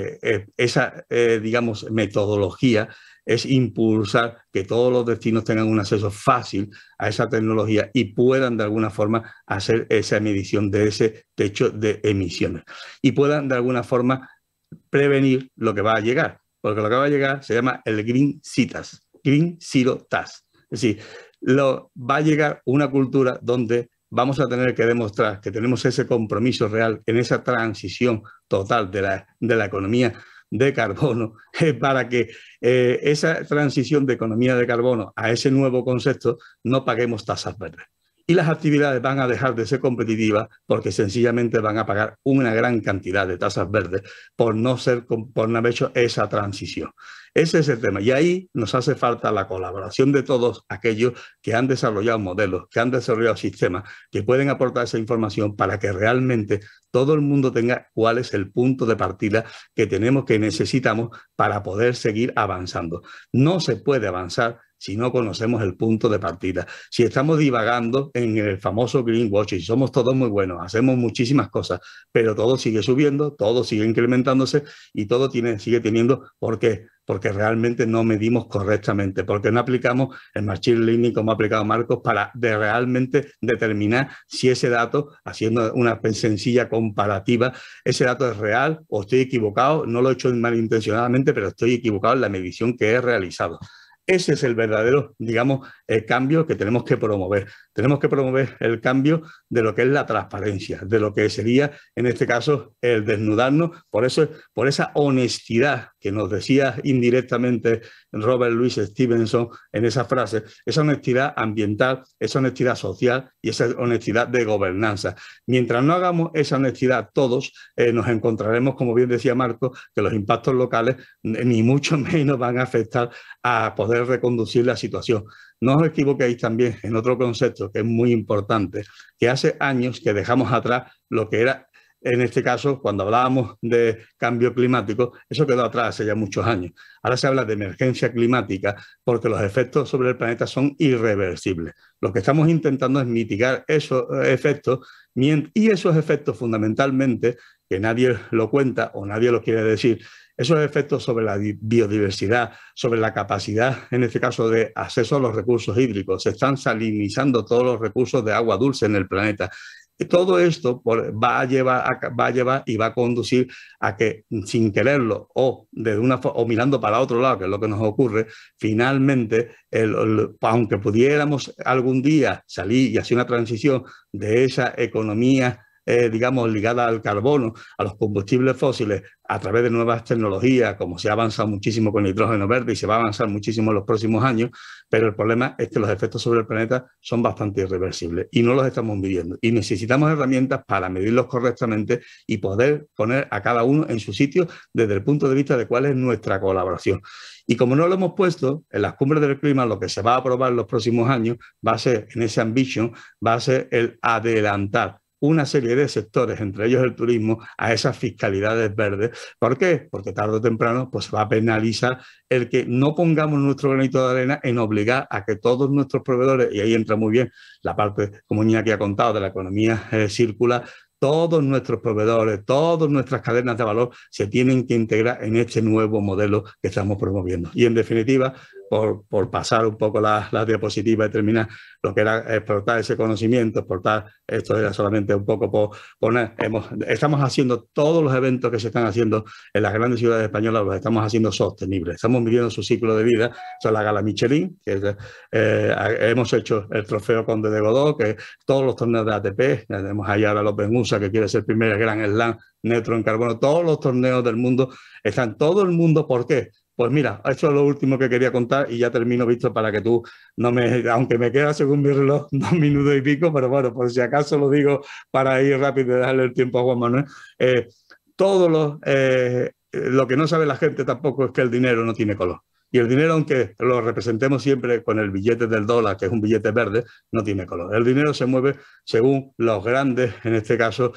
esa, digamos, metodología, es impulsar que todos los destinos tengan un acceso fácil a esa tecnología y puedan de alguna forma hacer esa medición de ese techo de emisiones y puedan de alguna forma prevenir lo que va a llegar, porque lo que va a llegar se llama el Green CITAS, Green Zero Task. Es decir, va a llegar una cultura donde vamos a tener que demostrar que tenemos ese compromiso real en esa transición total de la economía de carbono para que esa transición de economía de carbono a ese nuevo concepto no paguemos tasas verdes. Y las actividades van a dejar de ser competitivas porque sencillamente van a pagar una gran cantidad de tasas verdes por no haber hecho esa transición. Ese es el tema. Y ahí nos hace falta la colaboración de todos aquellos que han desarrollado modelos, que han desarrollado sistemas, que pueden aportar esa información para que realmente todo el mundo tenga cuál es el punto de partida que necesitamos para poder seguir avanzando. No se puede avanzar si no conocemos el punto de partida. Si estamos divagando en el famoso greenwashing, somos todos muy buenos, hacemos muchísimas cosas, pero todo sigue subiendo, todo sigue incrementándose y todo sigue teniendo... ¿Por qué? Porque realmente no medimos correctamente, porque no aplicamos el machine learning como ha aplicado Marcos para realmente determinar si ese dato, haciendo una sencilla comparativa, ese dato es real o estoy equivocado, no lo he hecho malintencionadamente, pero estoy equivocado en la medición que he realizado. Ese es el verdadero, digamos, el cambio que tenemos que promover. Tenemos que promover el cambio de lo que es la transparencia, de lo que sería, en este caso, el desnudarnos. Por esa honestidad que nos decía indirectamente Robert Louis Stevenson en esa frase, esa honestidad ambiental, esa honestidad social y esa honestidad de gobernanza. Mientras no hagamos esa honestidad todos, nos encontraremos, como bien decía Marco, que los impactos locales ni mucho menos van a afectar a poder reconducir la situación. No os equivoquéis también en otro concepto que es muy importante, que hace años que dejamos atrás lo que era en este caso, cuando hablábamos de cambio climático, eso quedó atrás hace ya muchos años. Ahora se habla de emergencia climática porque los efectos sobre el planeta son irreversibles. Lo que estamos intentando es mitigar esos efectos, y esos efectos fundamentalmente, que nadie lo cuenta o nadie lo quiere decir, esos efectos sobre la biodiversidad, sobre la capacidad, en este caso, de acceso a los recursos hídricos. Se están salinizando todos los recursos de agua dulce en el planeta. Y todo esto va a llevar y va a conducir a que, sin quererlo o mirando para otro lado, que es lo que nos ocurre, finalmente, aunque pudiéramos algún día salir y hacer una transición de esa economía, digamos, ligada al carbono, a los combustibles fósiles, a través de nuevas tecnologías, como se ha avanzado muchísimo con el hidrógeno verde y se va a avanzar muchísimo en los próximos años, pero el problema es que los efectos sobre el planeta son bastante irreversibles y no los estamos midiendo. Y necesitamos herramientas para medirlos correctamente y poder poner a cada uno en su sitio desde el punto de vista de cuál es nuestra colaboración. Y como no lo hemos puesto, en las cumbres del clima lo que se va a aprobar en los próximos años va a ser, en ese ambition, va a ser el adelantar una serie de sectores, entre ellos el turismo, a esas fiscalidades verdes. ¿Por qué? Porque tarde o temprano pues, va a penalizar el que no pongamos nuestro granito de arena en obligar a que todos nuestros proveedores, y ahí entra muy bien la parte, como Iñaki ha contado, de la economía circular, todos nuestros proveedores, todas nuestras cadenas de valor se tienen que integrar en este nuevo modelo que estamos promoviendo. Y en definitiva, por pasar un poco la diapositiva y terminar, lo que era exportar ese conocimiento, exportar, esto era solamente un poco por poner, estamos haciendo todos los eventos que se están haciendo en las grandes ciudades españolas, los estamos haciendo sostenibles, estamos midiendo su ciclo de vida, son la Gala Michelin, que hemos hecho el Trofeo Conde de Godó, que todos los torneos de ATP, tenemos ahí ahora el Open USA, que quiere ser el primer gran slam neutro en carbono, todos los torneos del mundo, están todo el mundo, ¿por qué? Pues mira, esto es lo último que quería contar y ya termino, Víctor, para que tú no aunque me queda según mi reloj 2 minutos y pico, pero bueno, por si acaso lo digo para ir rápido y darle el tiempo a Juan Manuel. Lo que no sabe la gente tampoco es que el dinero no tiene color. Y el dinero, aunque lo representemos siempre con el billete del dólar, que es un billete verde, no tiene color. El dinero se mueve según los grandes, en este caso,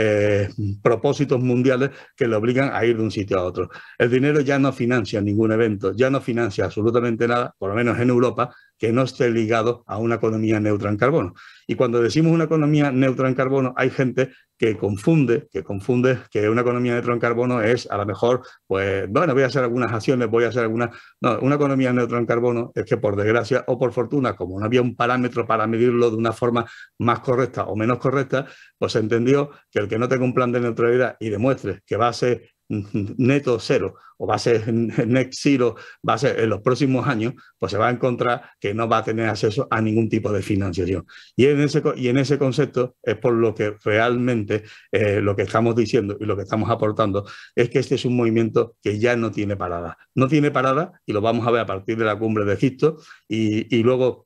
propósitos mundiales que le obligan a ir de un sitio a otro. El dinero ya no financia ningún evento, ya no financia absolutamente nada, por lo menos en Europa, que no esté ligado a una economía neutra en carbono. Y cuando decimos una economía neutra en carbono, hay gente que confunde que una economía neutra en carbono es, a lo mejor, pues, bueno, voy a hacer algunas acciones, voy a hacer algunas... No, una economía neutra en carbono es que, por desgracia o por fortuna, como no había un parámetro para medirlo de una forma más correcta o menos correcta, pues se entendió que el que no tenga un plan de neutralidad y demuestre que va a ser neto cero o va a ser net zero, va a ser en los próximos años, pues se va a encontrar que no va a tener acceso a ningún tipo de financiación. Y en ese concepto es por lo que realmente lo que estamos diciendo y lo que estamos aportando es que este es un movimiento que ya no tiene parada. No tiene parada y lo vamos a ver a partir de la cumbre de Egipto y luego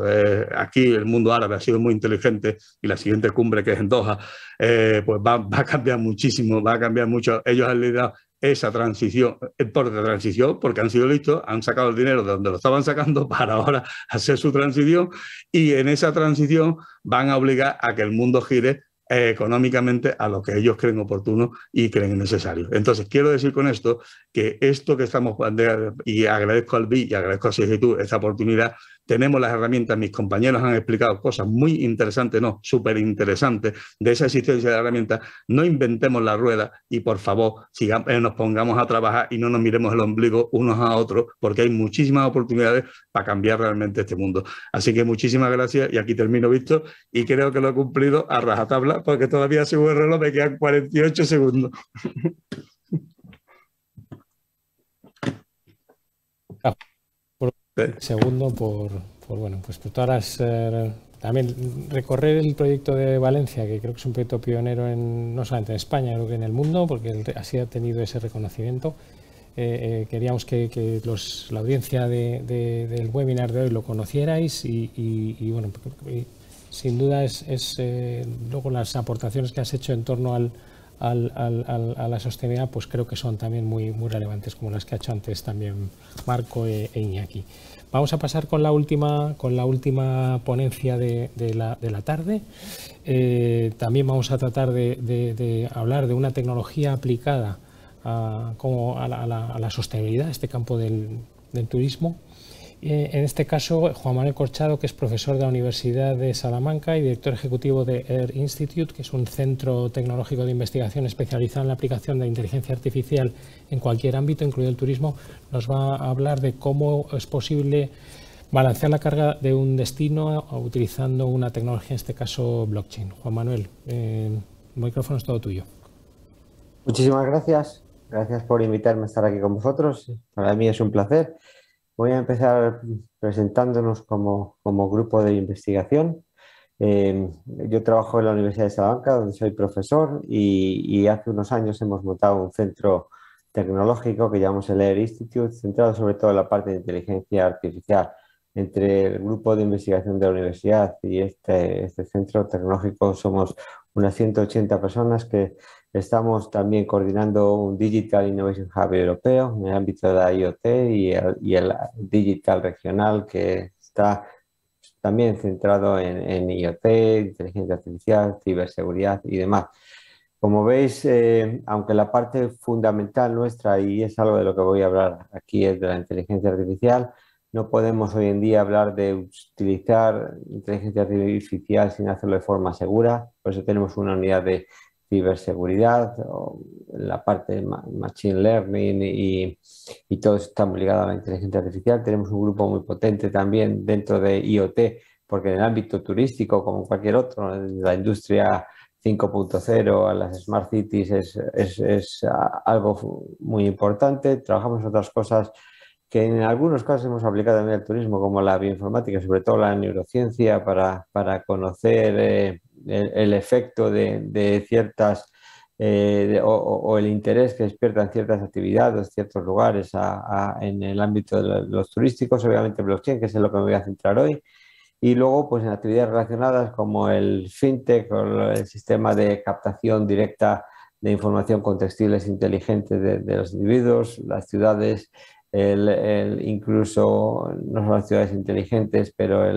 aquí el mundo árabe ha sido muy inteligente y la siguiente cumbre, que es en Doha, pues va a cambiar muchísimo, va a cambiar mucho. Ellos han liderado esa transición, porque han sido listos, han sacado el dinero de donde lo estaban sacando para ahora hacer su transición, y en esa transición van a obligar a que el mundo gire económicamente a lo que ellos creen oportuno y creen necesario. Entonces, quiero decir con esto que esto que estamos, y agradezco al BI y agradezco a Segitur esta oportunidad, tenemos las herramientas, mis compañeros han explicado cosas muy interesantes, no, súper interesantes de esa existencia de herramientas. No inventemos la rueda y, por favor, nos pongamos a trabajar y no nos miremos el ombligo unos a otros, porque hay muchísimas oportunidades para cambiar realmente este mundo. Así que muchísimas gracias y aquí termino, Víctor, y creo que lo he cumplido a rajatabla porque todavía según el reloj me quedan 48 segundos. Segundo, por todas las... también recorrer el proyecto de Valencia, que creo que es un proyecto pionero no solamente en España, creo que en el mundo, porque así ha tenido ese reconocimiento. Queríamos que la audiencia del webinar de hoy lo conocierais y bueno, sin duda es luego las aportaciones que has hecho en torno a la sostenibilidad, pues creo que son también muy relevantes, como las que ha hecho antes también Marco e Iñaki. Vamos a pasar con la última ponencia de la tarde. También vamos a tratar de hablar de una tecnología aplicada a la sostenibilidad, este campo del turismo. En este caso, Juan Manuel Corchado, que es profesor de la Universidad de Salamanca y director ejecutivo de Air Institute, que es un centro tecnológico de investigación especializado en la aplicación de inteligencia artificial en cualquier ámbito, incluido el turismo, nos va a hablar de cómo es posible balancear la carga de un destino utilizando una tecnología, en este caso blockchain. Juan Manuel, el micrófono es todo tuyo. Muchísimas gracias. Gracias por invitarme a estar aquí con vosotros. Para mí es un placer. Voy a empezar presentándonos como grupo de investigación. Yo trabajo en la Universidad de Salamanca, donde soy profesor, y hace unos años hemos montado un centro tecnológico que llamamos el Air Institute, centrado sobre todo en la parte de inteligencia artificial. Entre el grupo de investigación de la universidad y este centro tecnológico somos unas 180 personas que estamos también coordinando un Digital Innovation Hub europeo en el ámbito de la IoT y el Digital regional, que está también centrado en IoT, inteligencia artificial, ciberseguridad y demás. Como veis, aunque la parte fundamental nuestra, y es algo de lo que voy a hablar aquí, es de la inteligencia artificial, no podemos hoy en día hablar de utilizar inteligencia artificial sin hacerlo de forma segura. Por eso tenemos una unidad de ciberseguridad, o la parte de machine learning y todo eso está muy ligado a la inteligencia artificial. Tenemos un grupo muy potente también dentro de IoT, porque en el ámbito turístico, como cualquier otro, en la industria 5.0, a las Smart Cities es algo muy importante. Trabajamos en otras cosas que en algunos casos hemos aplicado también al turismo, como la bioinformática, sobre todo la neurociencia, para conocer el efecto de ciertas o el interés que despiertan ciertas actividades, ciertos lugares en el ámbito de los turísticos, obviamente blockchain, que es en lo que me voy a centrar hoy. Y luego, pues en actividades relacionadas como el fintech o el sistema de captación directa de información con textiles inteligentes de los individuos, las ciudades, incluso no son las ciudades inteligentes, pero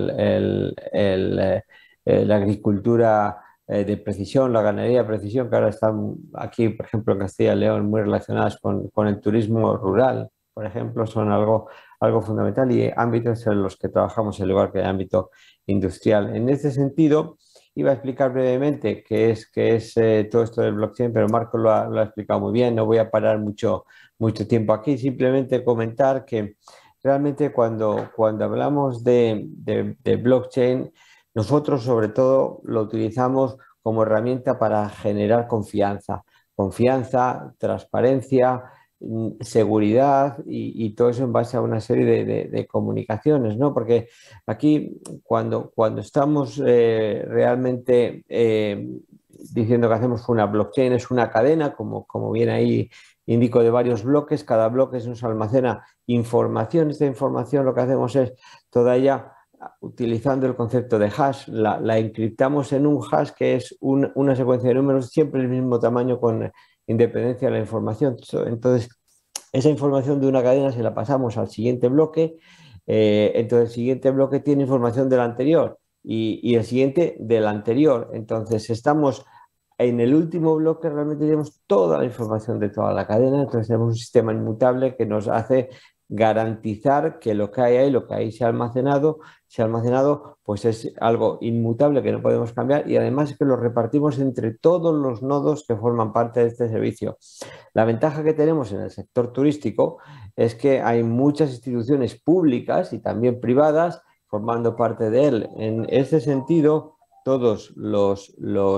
la agricultura de precisión, la ganadería de precisión, que ahora están aquí, por ejemplo, en Castilla y León, muy relacionadas con el turismo rural, por ejemplo, son algo fundamental y ámbitos en los que trabajamos, en lugar que el ámbito industrial. En este sentido, iba a explicar brevemente qué es todo esto del blockchain, pero Marco lo ha explicado muy bien, no voy a parar mucho tiempo aquí, simplemente comentar que realmente cuando hablamos de blockchain, nosotros sobre todo lo utilizamos como herramienta para generar confianza, transparencia, seguridad y todo eso en base a una serie de comunicaciones, ¿no? Porque aquí cuando estamos realmente diciendo que hacemos una blockchain, es una cadena, como viene ahí, indico, de varios bloques. Cada bloque nos almacena información. Esta información lo que hacemos es toda ella utilizando el concepto de hash, la encriptamos en un hash que es una secuencia de números siempre del mismo tamaño con independencia de la información. Entonces, esa información de una cadena se la pasamos al siguiente bloque, entonces el siguiente bloque tiene información del anterior y el siguiente del anterior. Entonces, estamos en el último bloque, realmente tenemos toda la información de toda la cadena, entonces tenemos un sistema inmutable que nos hace garantizar que lo que hay ahí, lo que ahí se ha almacenado, pues es algo inmutable que no podemos cambiar y además que lo repartimos entre todos los nodos que forman parte de este servicio. La ventaja que tenemos en el sector turístico es que hay muchas instituciones públicas y también privadas formando parte de él. En ese sentido, todos los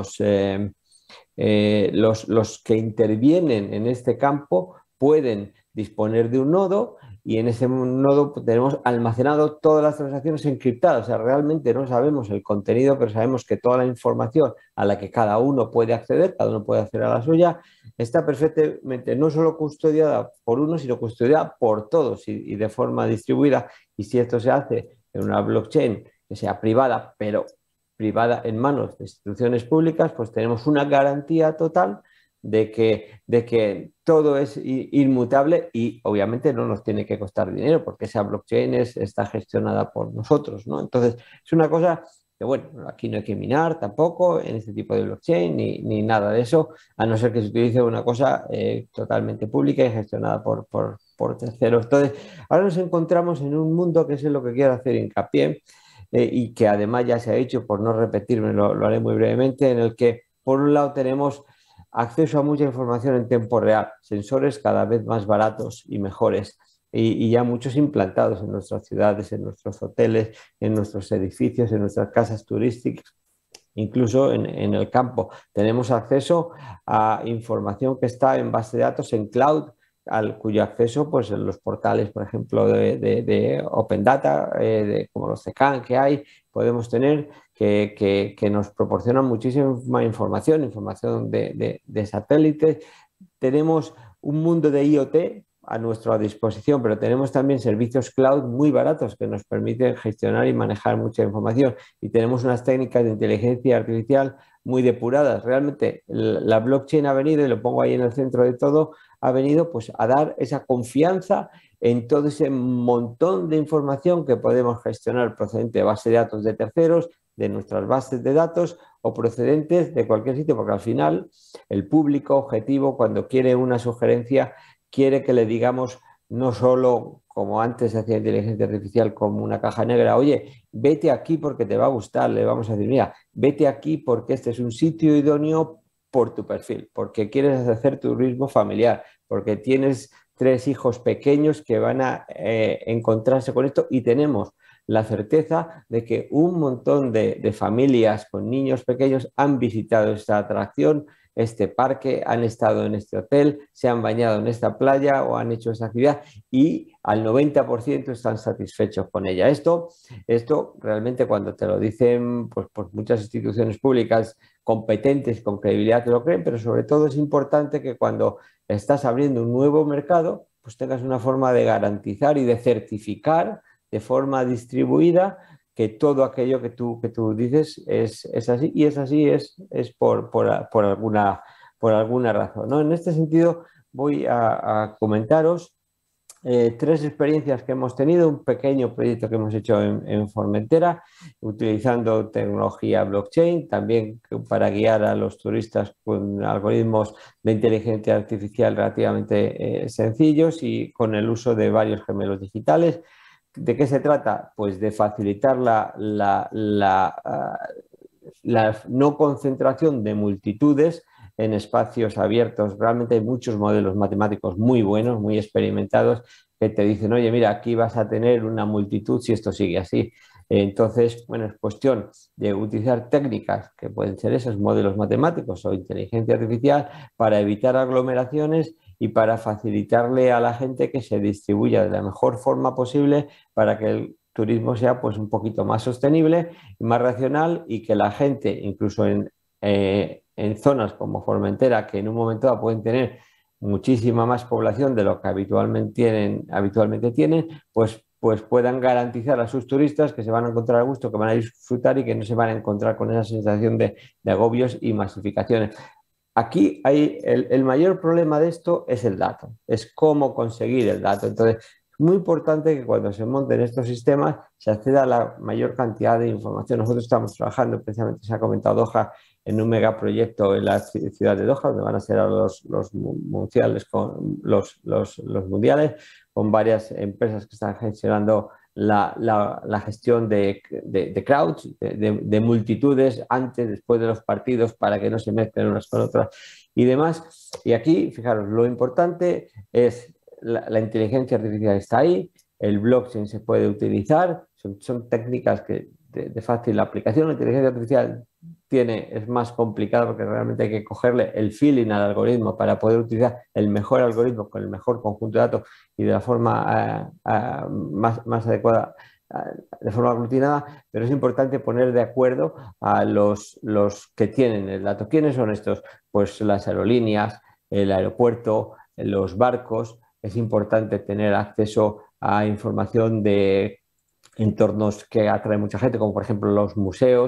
que intervienen en este campo pueden disponer de un nodo y en ese nodo tenemos almacenado todas las transacciones encriptadas. O sea, realmente no sabemos el contenido, pero sabemos que toda la información a la que cada uno puede acceder, cada uno puede acceder a la suya, está perfectamente no solo custodiada por uno, sino custodiada por todos y de forma distribuida. Y si esto se hace en una blockchain que sea privada, pero privada en manos de instituciones públicas, pues tenemos una garantía total de que todo es inmutable y obviamente no nos tiene que costar dinero porque esa blockchain está gestionada por nosotros, ¿no? Entonces, es una cosa que, bueno, aquí no hay que minar tampoco en este tipo de blockchain ni nada de eso, a no ser que se utilice una cosa totalmente pública y gestionada por terceros. Entonces, ahora nos encontramos en un mundo que es en lo que quiero hacer hincapié y que además ya se ha dicho, por no repetirme, lo haré muy brevemente, en el que por un lado tenemos acceso a mucha información en tiempo real, sensores cada vez más baratos y mejores y ya muchos implantados en nuestras ciudades, en nuestros hoteles, en nuestros edificios, en nuestras casas turísticas, incluso en el campo. Tenemos acceso a información que está en base de datos en cloud, cuyo acceso pues en los portales, por ejemplo, de Open Data, como los CECAN que hay, podemos tener que nos proporcionan muchísima información de satélites. Tenemos un mundo de IoT a nuestra disposición, pero tenemos también servicios cloud muy baratos que nos permiten gestionar y manejar mucha información y tenemos unas técnicas de inteligencia artificial muy depuradas. Realmente la blockchain ha venido, y lo pongo ahí en el centro de todo, ha venido pues a dar esa confianza en todo ese montón de información que podemos gestionar procedente de base de datos de terceros, de nuestras bases de datos o procedentes de cualquier sitio, porque al final el público objetivo cuando quiere una sugerencia quiere que le digamos no solo como antes hacía inteligencia artificial como una caja negra, oye, vete aquí porque te va a gustar, le vamos a decir, mira, vete aquí porque este es un sitio idóneo por tu perfil, porque quieres hacer turismo familiar, porque tienes 3 hijos pequeños que van a encontrarse con esto y tenemos la certeza de que un montón de familias con niños pequeños han visitado esta atracción, este parque, han estado en este hotel, se han bañado en esta playa o han hecho esta actividad y al 90% están satisfechos con ella. Esto realmente cuando te lo dicen pues muchas instituciones públicas competentes, con credibilidad, te lo creen, pero sobre todo es importante que cuando estás abriendo un nuevo mercado, pues tengas una forma de garantizar y de certificar de forma distribuida que todo aquello que tú dices es así, y es así es por alguna razón, ¿no? En este sentido voy a comentaros 3 experiencias que hemos tenido, un pequeño proyecto que hemos hecho en Formentera, utilizando tecnología blockchain, también para guiar a los turistas con algoritmos de inteligencia artificial relativamente sencillos y con el uso de varios gemelos digitales. ¿De qué se trata? Pues de facilitar la no concentración de multitudes en espacios abiertos. Realmente hay muchos modelos matemáticos muy buenos, muy experimentados, que te dicen, oye, mira, aquí vas a tener una multitud si esto sigue así. Entonces, bueno, es cuestión de utilizar técnicas que pueden ser esos modelos matemáticos o inteligencia artificial para evitar aglomeraciones y para facilitarle a la gente que se distribuya de la mejor forma posible para que el turismo sea pues un poquito más sostenible, más racional y que la gente, incluso en zonas como Formentera, que en un momento dado pueden tener muchísima más población de lo que habitualmente tienen, pues puedan garantizar a sus turistas que se van a encontrar a gusto, que van a disfrutar y que no se van a encontrar con esa sensación de agobios y masificaciones. Aquí hay el mayor problema de esto es el dato, es cómo conseguir el dato. Entonces, es muy importante que cuando se monten estos sistemas se acceda a la mayor cantidad de información. Nosotros estamos trabajando, precisamente se ha comentado Doha, en un megaproyecto en la ciudad de Doha, donde van a ser los mundiales con varias empresas que están gestionando la gestión de crowds, de multitudes antes, después de los partidos para que no se mezclen unas con otras y demás. Y aquí, fijaros, lo importante es la inteligencia artificial está ahí, el blockchain se puede utilizar, son técnicas de fácil aplicación. La inteligencia artificial es más complicado porque realmente hay que cogerle el feeling al algoritmo para poder utilizar el mejor algoritmo con el mejor conjunto de datos y de la forma más adecuada, de forma aglutinada, pero es importante poner de acuerdo a los que tienen el dato. ¿Quiénes son estos? Pues las aerolíneas, el aeropuerto, los barcos. Es importante tener acceso a información de entornos que atraen mucha gente, como por ejemplo los museos,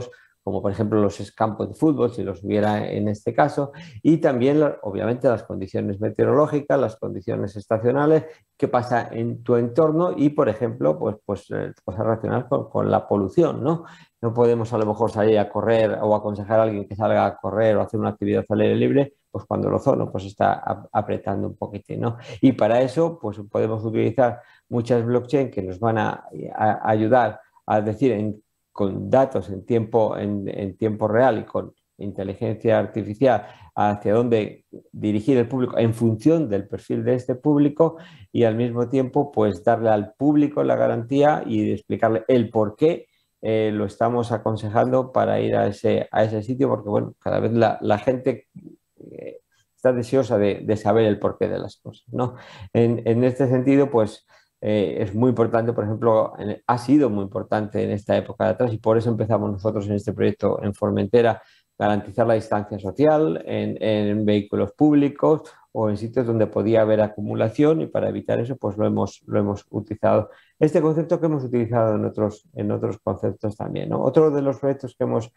como por ejemplo los campos de fútbol, si los hubiera en este caso, y también obviamente las condiciones meteorológicas, las condiciones estacionales, qué pasa en tu entorno y, por ejemplo, pues cosas relacionadas con la polución, ¿no? No podemos a lo mejor salir a correr o aconsejar a alguien que salga a correr o hacer una actividad al aire libre, pues cuando el ozono pues está apretando un poquitín, ¿no? Y para eso pues podemos utilizar muchas blockchain que nos van a ayudar a decir con datos en tiempo real y con inteligencia artificial hacia dónde dirigir el público en función del perfil de este público y al mismo tiempo pues darle al público la garantía y explicarle el por qué lo estamos aconsejando para ir a ese sitio, porque bueno, cada vez la gente está deseosa de saber el porqué de las cosas, ¿no? En este sentido, pues es muy importante, por ejemplo, ha sido muy importante en esta época de atrás y por eso empezamos nosotros en este proyecto en Formentera, garantizar la distancia social en vehículos públicos o en sitios donde podía haber acumulación y para evitar eso pues lo hemos utilizado. Este concepto que hemos utilizado en otros conceptos también, ¿no? Otro de los proyectos que hemos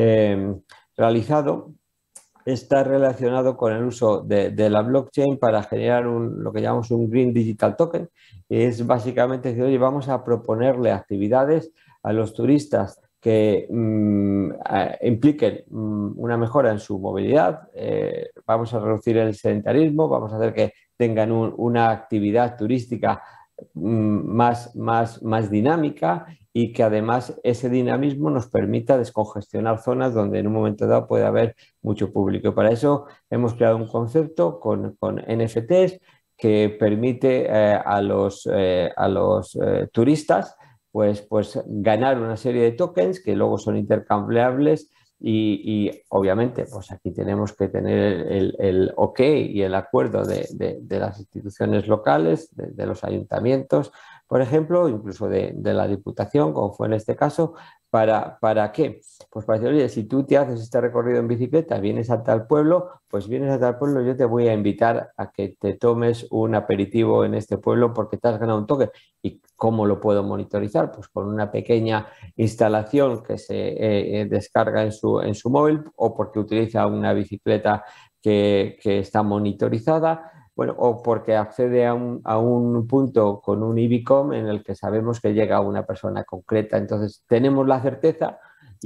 realizado está relacionado con el uso de la blockchain para generar lo que llamamos un Green Digital Token. Es básicamente decir, oye, vamos a proponerle actividades a los turistas que impliquen una mejora en su movilidad, vamos a reducir el sedentarismo, vamos a hacer que tengan una actividad turística más dinámica y que además ese dinamismo nos permita descongestionar zonas donde en un momento dado puede haber mucho público. Y para eso hemos creado un concepto con NFTs que permite a los turistas pues ganar una serie de tokens que luego son intercambiables y obviamente pues aquí tenemos que tener el OK y el acuerdo de las instituciones locales, de los ayuntamientos, por ejemplo, incluso de la Diputación, como fue en este caso. ¿Para qué? Pues para decir, oye, si tú te haces este recorrido en bicicleta, vienes a tal pueblo, pues vienes a tal pueblo, yo te voy a invitar a que te tomes un aperitivo en este pueblo porque te has ganado un token. ¿Y cómo lo puedo monitorizar? Pues con una pequeña instalación que se descarga en su móvil o porque utiliza una bicicleta que está monitorizada. Bueno, o porque accede a un punto con un IBICOM en el que sabemos que llega una persona concreta. Entonces, tenemos la certeza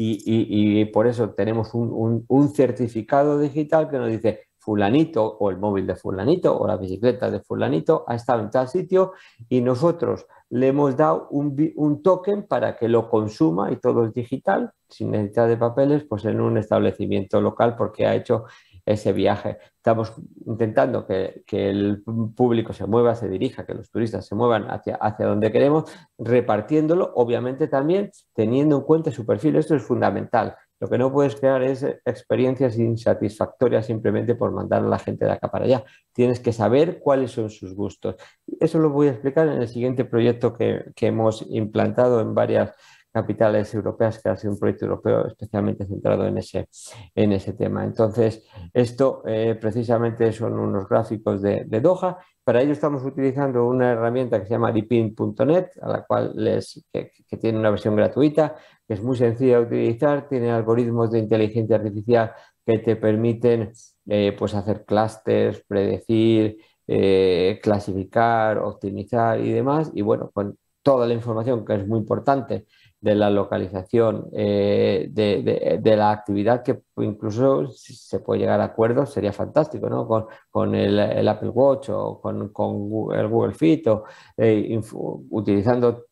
y por eso tenemos un certificado digital que nos dice fulanito o el móvil de fulanito o la bicicleta de fulanito ha estado en tal sitio y nosotros le hemos dado un token para que lo consuma y todo es digital, sin necesidad de papeles, pues en un establecimiento local porque ha hecho ese viaje. Estamos intentando que el público se mueva, se dirija, que los turistas se muevan hacia donde queremos, repartiéndolo, obviamente también teniendo en cuenta su perfil. Esto es fundamental. Lo que no puedes crear es experiencias insatisfactorias simplemente por mandar a la gente de acá para allá. Tienes que saber cuáles son sus gustos. Eso lo voy a explicar en el siguiente proyecto que hemos implantado en varias capitales europeas, que ha sido un proyecto europeo especialmente centrado en ese tema. Entonces, esto precisamente son unos gráficos de Doha. Para ello estamos utilizando una herramienta que se llama dipin.net, a la cual que tiene una versión gratuita, que es muy sencilla de utilizar, tiene algoritmos de inteligencia artificial que te permiten pues hacer clústeres, predecir, clasificar, optimizar y demás. Y bueno, con toda la información que es muy importante de la localización de la actividad, que incluso si se puede llegar a acuerdos sería fantástico, ¿no? Con el Apple Watch o con el Google Fit o utilizando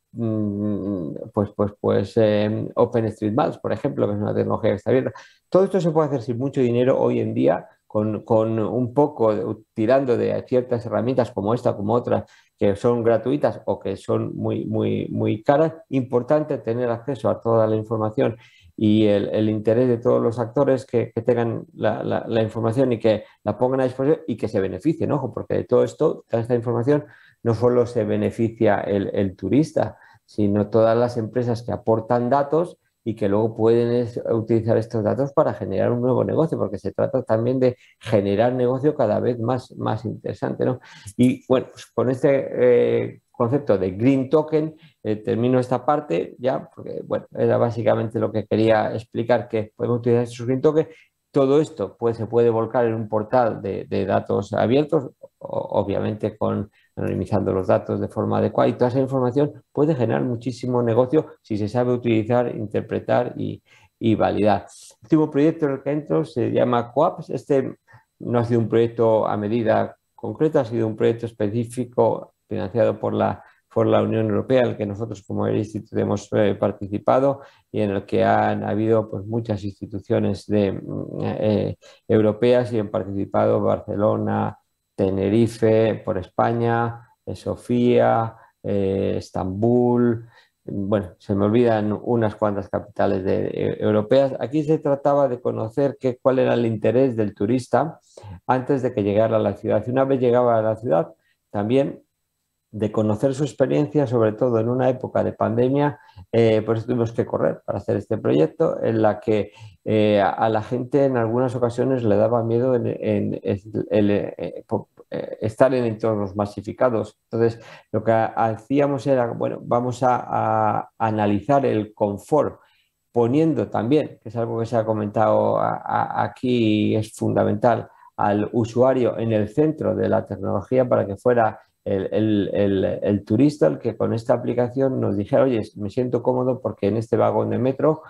OpenStreetMaps, por ejemplo, que es una tecnología que está abierta. Todo esto se puede hacer sin mucho dinero hoy en día, con un poco tirando de ciertas herramientas como esta, como otras, que son gratuitas o que son muy caras. Importante tener acceso a toda la información y el interés de todos los actores que tengan la información y que la pongan a disposición y que se beneficien, ojo, porque de todo esto, toda esta información, no solo se beneficia el turista, sino todas las empresas que aportan datos y que luego pueden utilizar estos datos para generar un nuevo negocio, porque se trata también de generar negocio cada vez más interesante, ¿no? Y bueno, pues con concepto de Green Token. Termino esta parte ya, porque bueno, era básicamente lo que quería explicar, que podemos utilizar estos Green Token. Todo esto pues, se puede volcar en un portal de datos abiertos, obviamente anonimizando los datos de forma adecuada, y toda esa información puede generar muchísimo negocio si se sabe utilizar, interpretar y validar. El último proyecto en el que entro se llama CoAPS. Este no ha sido un proyecto a medida concreta, ha sido un proyecto específico financiado por la Unión Europea, en el que nosotros como el instituto hemos participado y en el que han habido pues, muchas instituciones europeas y han participado Barcelona, Tenerife, por España, Sofía, Estambul. Bueno, se me olvidan unas cuantas capitales europeas. Aquí se trataba de conocer cuál era el interés del turista antes de que llegara a la ciudad. Y una vez llegaba a la ciudad, también de conocer su experiencia, sobre todo en una época de pandemia. Por eso tuvimos que correr para hacer este proyecto, en la que a la gente en algunas ocasiones le daba miedo estar en entornos masificados. Entonces, lo que hacíamos era, bueno, vamos a analizar el confort, poniendo también, que es algo que se ha comentado aquí y es fundamental, al usuario en el centro de la tecnología para que fuera el turista el que con esta aplicación nos dijera, oye, me siento cómodo porque en este vagón de metro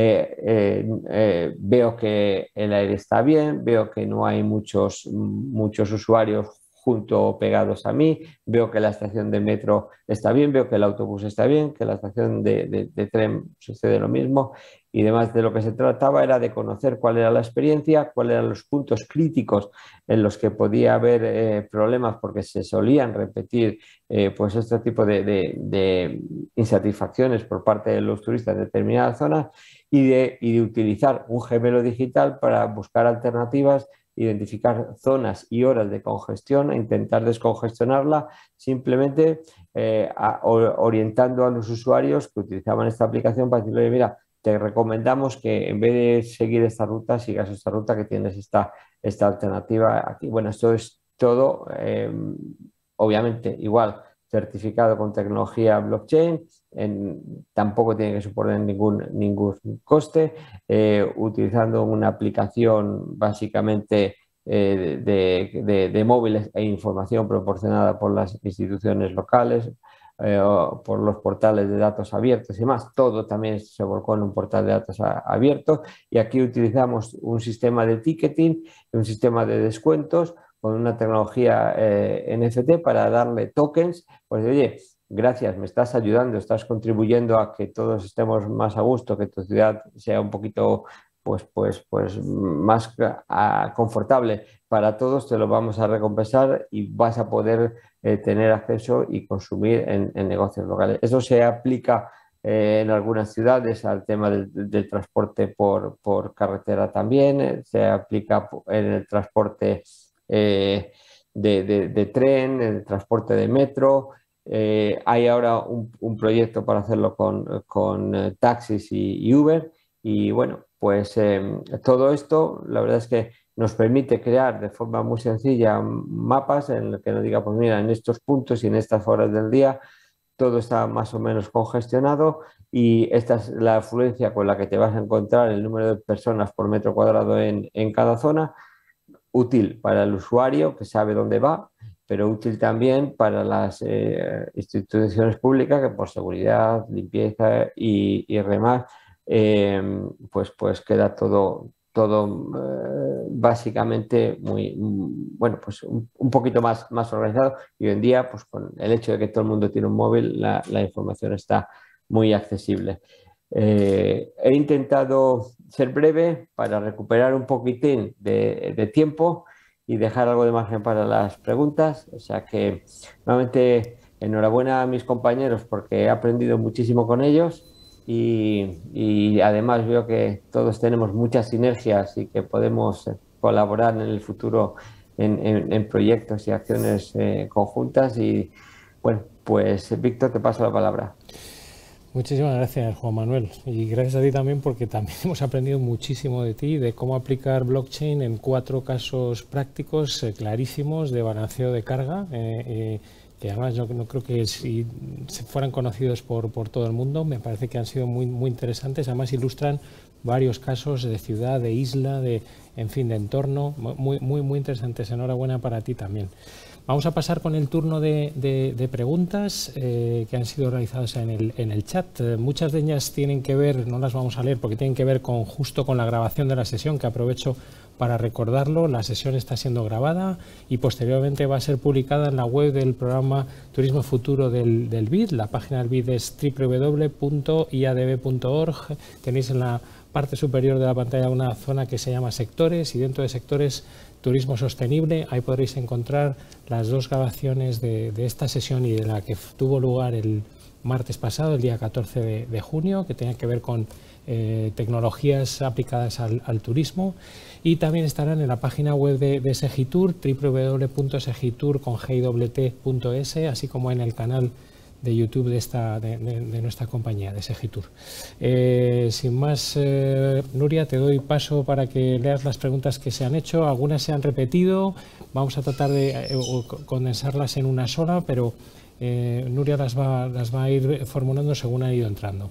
veo que el aire está bien, veo que no hay muchos usuarios junto o pegados a mí, veo que la estación de metro está bien, veo que el autobús está bien, que la estación de tren sucede lo mismo y demás. De lo que se trataba era de conocer cuál era la experiencia, cuáles eran los puntos críticos en los que podía haber problemas porque se solían repetir pues este tipo de insatisfacciones por parte de los turistas en determinadas zonas y de utilizar un gemelo digital para buscar alternativas, identificar zonas y horas de congestión e intentar descongestionarla, simplemente orientando a los usuarios que utilizaban esta aplicación para decirle, mira, te recomendamos que en vez de seguir esta ruta, sigas esta ruta, que tienes esta alternativa aquí. Bueno, esto es todo, obviamente, igual certificado con tecnología blockchain, tampoco tiene que suponer ningún coste, utilizando una aplicación básicamente de móviles e información proporcionada por las instituciones locales, por los portales de datos abiertos y más. Todo también se volcó en un portal de datos abiertos y aquí utilizamos un sistema de ticketing, un sistema de descuentos con una tecnología NFT para darle tokens, pues oye, gracias, me estás ayudando, estás contribuyendo a que todos estemos más a gusto, que tu ciudad sea un poquito pues más confortable para todos, te lo vamos a recompensar y vas a poder tener acceso y consumir en negocios locales. Eso se aplica en algunas ciudades al tema del transporte por carretera también, se aplica en el transporte de tren, en el transporte de metro. Hay ahora un proyecto para hacerlo con taxis y Uber y bueno, pues todo esto la verdad es que nos permite crear de forma muy sencilla mapas en los que nos diga, pues mira, en estos puntos y en estas horas del día todo está más o menos congestionado y esta es la afluencia con la que te vas a encontrar, el número de personas por metro cuadrado en cada zona. Útil para el usuario que sabe dónde va, pero útil también para las instituciones públicas que por seguridad, limpieza y demás, pues queda todo básicamente muy, bueno, pues un poquito más organizado y hoy en día, pues con el hecho de que todo el mundo tiene un móvil, la información está muy accesible. He intentado ser breve para recuperar un poquitín de tiempo y dejar algo de margen para las preguntas. O sea que, nuevamente, enhorabuena a mis compañeros porque he aprendido muchísimo con ellos y además veo que todos tenemos muchas sinergias y que podemos colaborar en el futuro en proyectos y acciones conjuntas. Y bueno, pues Víctor, te paso la palabra. Muchísimas gracias, Juan Manuel, y gracias a ti también porque también hemos aprendido muchísimo de ti, de cómo aplicar blockchain en 4 casos prácticos clarísimos de balanceo de carga, que que además yo no creo que si fueran conocidos por todo el mundo, me parece que han sido muy interesantes. Además ilustran varios casos de ciudad, de isla, en fin, de entorno, muy interesantes. Enhorabuena para ti también. Vamos a pasar con el turno de preguntas que han sido realizadas en el chat. Muchas de ellas tienen que ver, no las vamos a leer porque tienen que ver justo con la grabación de la sesión, que aprovecho para recordarlo. La sesión está siendo grabada y posteriormente va a ser publicada en la web del programa Turismo Futuro del BID. La página del BID es www.iadb.org. Tenéis en la parte superior de la pantalla una zona que se llama sectores, y dentro de sectores turismo sostenible. Ahí podréis encontrar las dos grabaciones de esta sesión y de la que tuvo lugar el martes pasado, el día 14 de junio, que tenía que ver con tecnologías aplicadas al turismo, y también estarán en la página web de Segitur, www.segitur.es, así como en el canal de YouTube de nuestra compañía, de Segitur. Sin más, Nuria, te doy paso para que leas las preguntas que se han hecho. Algunas se han repetido, vamos a tratar de condensarlas en una sola, pero Nuria las va a ir formulando según han ido entrando.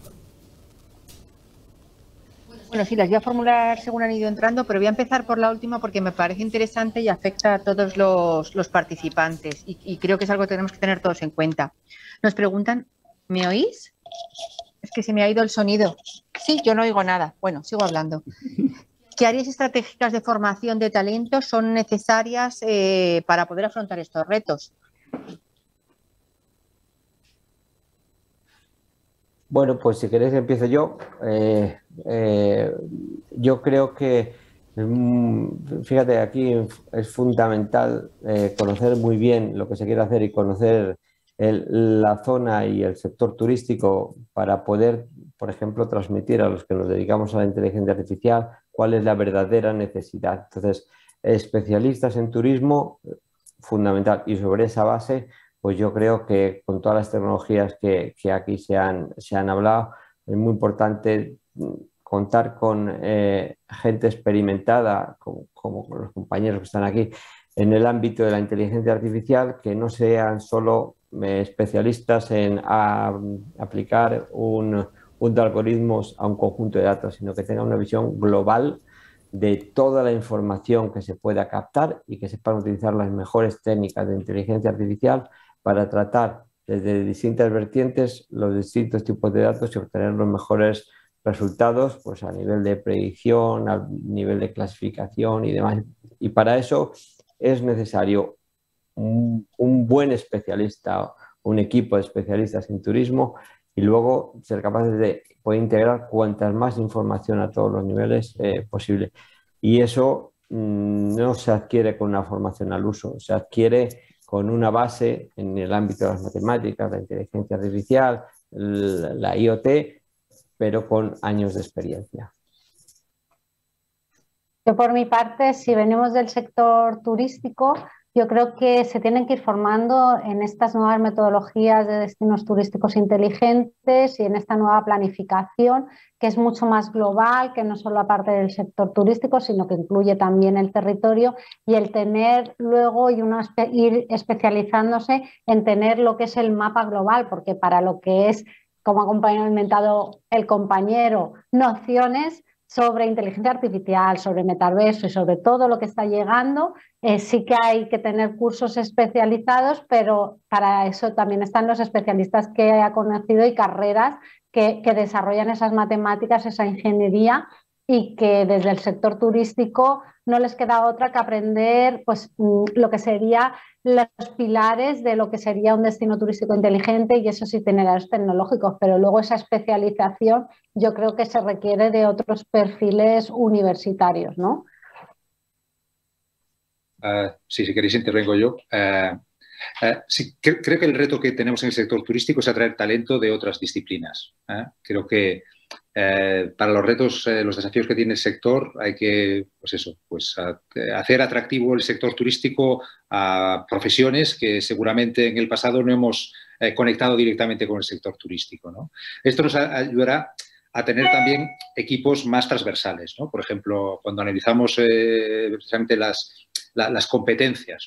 Bueno, sí, las voy a formular según han ido entrando, pero voy a empezar por la última porque me parece interesante y afecta a todos los participantes y creo que es algo que tenemos que tener todos en cuenta. Nos preguntan, ¿me oís? Es que se me ha ido el sonido. Sí, yo no oigo nada. Bueno, sigo hablando. ¿Qué áreas estratégicas de formación de talento son necesarias para poder afrontar estos retos? Bueno, pues si queréis empiezo yo. Yo creo que, fíjate, aquí es fundamental conocer muy bien lo que se quiere hacer y conocer la zona y el sector turístico para poder, por ejemplo, transmitir a los que nos dedicamos a la inteligencia artificial cuál es la verdadera necesidad. Entonces, especialistas en turismo, fundamental. Y sobre esa base, pues yo creo que con todas las tecnologías que aquí se han hablado, es muy importante contar con gente experimentada, como los compañeros que están aquí, en el ámbito de la inteligencia artificial, que no sean solo especialistas en aplicar un de algoritmos a un conjunto de datos, sino que tengan una visión global de toda la información que se pueda captar y que sepan utilizar las mejores técnicas de inteligencia artificial para tratar desde distintas vertientes los distintos tipos de datos y obtener los mejores resultados, pues a nivel de predicción, a nivel de clasificación y demás. Y para eso es necesario un buen especialista, un equipo de especialistas en turismo, y luego ser capaces de poder integrar cuantas más información a todos los niveles posible. Y eso no se adquiere con una formación al uso, se adquiere con una base en el ámbito de las matemáticas, la inteligencia artificial, la IoT, pero con años de experiencia. Yo por mi parte, si venimos del sector turístico, yo creo que se tienen que ir formando en estas nuevas metodologías de destinos turísticos inteligentes y en esta nueva planificación que es mucho más global, que no solo la parte del sector turístico, sino que incluye también el territorio, y el tener luego ir especializándose en tener lo que es el mapa global, porque para lo que es, como ha complementado el compañero, nociones sobre inteligencia artificial, sobre metaverso y sobre todo lo que está llegando, sí que hay que tener cursos especializados, pero para eso también están los especialistas que ha conocido y carreras que desarrollan esas matemáticas, esa ingeniería, y que desde el sector turístico no les queda otra que aprender pues, lo que sería los pilares de lo que sería un destino turístico inteligente y esos itinerarios tecnológicos, pero luego esa especialización yo creo que se requiere de otros perfiles universitarios, ¿no? Sí, si queréis intervengo yo. Sí, creo que el reto que tenemos en el sector turístico es atraer talento de otras disciplinas. Creo que para los retos, los desafíos que tiene el sector, hay que hacer atractivo el sector turístico a profesiones que seguramente en el pasado no hemos conectado directamente con el sector turístico, ¿no? Esto nos ayudará a tener también equipos más transversales, ¿no? Por ejemplo, cuando analizamos precisamente las competencias, ¿no?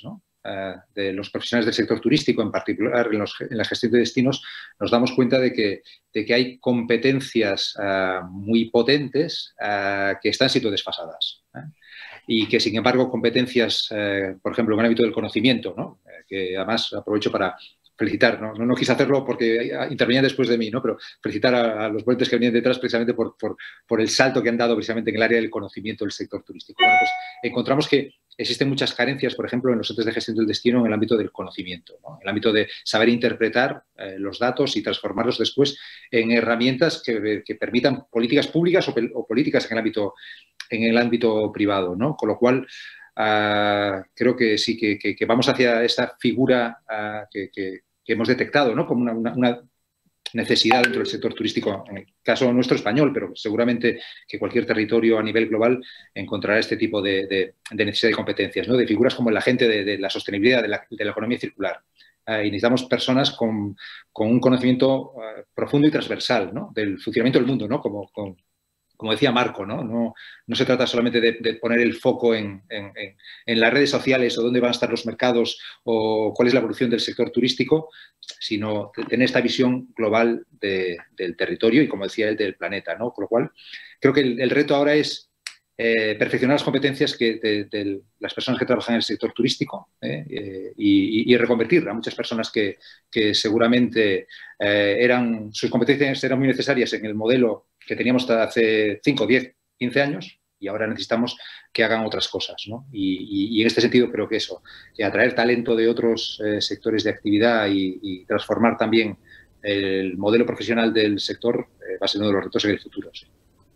de los profesionales del sector turístico, en particular en la gestión de destinos, nos damos cuenta de que hay competencias muy potentes que están siendo desfasadas. Y que, sin embargo, competencias, por ejemplo, en el ámbito del conocimiento, ¿no? Que además aprovecho para felicitar, no quise hacerlo porque intervenían después de mí, ¿no? Pero felicitar a los ponentes que venían detrás precisamente por el salto que han dado precisamente en el área del conocimiento del sector turístico. Bueno, pues encontramos que existen muchas carencias, por ejemplo, en los entes de gestión del destino en el ámbito del conocimiento, ¿no? En el ámbito de saber interpretar los datos y transformarlos después en herramientas que permitan políticas públicas o políticas en el ámbito privado, ¿no? Con lo cual, creo que sí, que vamos hacia esta figura que hemos detectado, ¿no? Como una necesidad dentro del sector turístico, en el caso nuestro español, pero seguramente que cualquier territorio a nivel global encontrará este tipo de necesidad de competencias, ¿no? De figuras como el agente de la sostenibilidad, de la economía circular. Y necesitamos personas con un conocimiento profundo y transversal, ¿no? Del funcionamiento del mundo, ¿no? Como decía Marco, ¿no? No se trata solamente de poner el foco en las redes sociales o dónde van a estar los mercados o cuál es la evolución del sector turístico, sino de tener esta visión global del territorio y, como decía él, del planeta, ¿no? Con lo cual, creo que el reto ahora es perfeccionar las competencias de las personas que trabajan en el sector turístico y reconvertir a muchas personas que seguramente sus competencias eran muy necesarias en el modelo que teníamos hasta hace 5, 10, 15 años y ahora necesitamos que hagan otras cosas, ¿no? Y en este sentido creo que que atraer talento de otros sectores de actividad y transformar también el modelo profesional del sector va a ser uno de los retos en el futuro. Sí.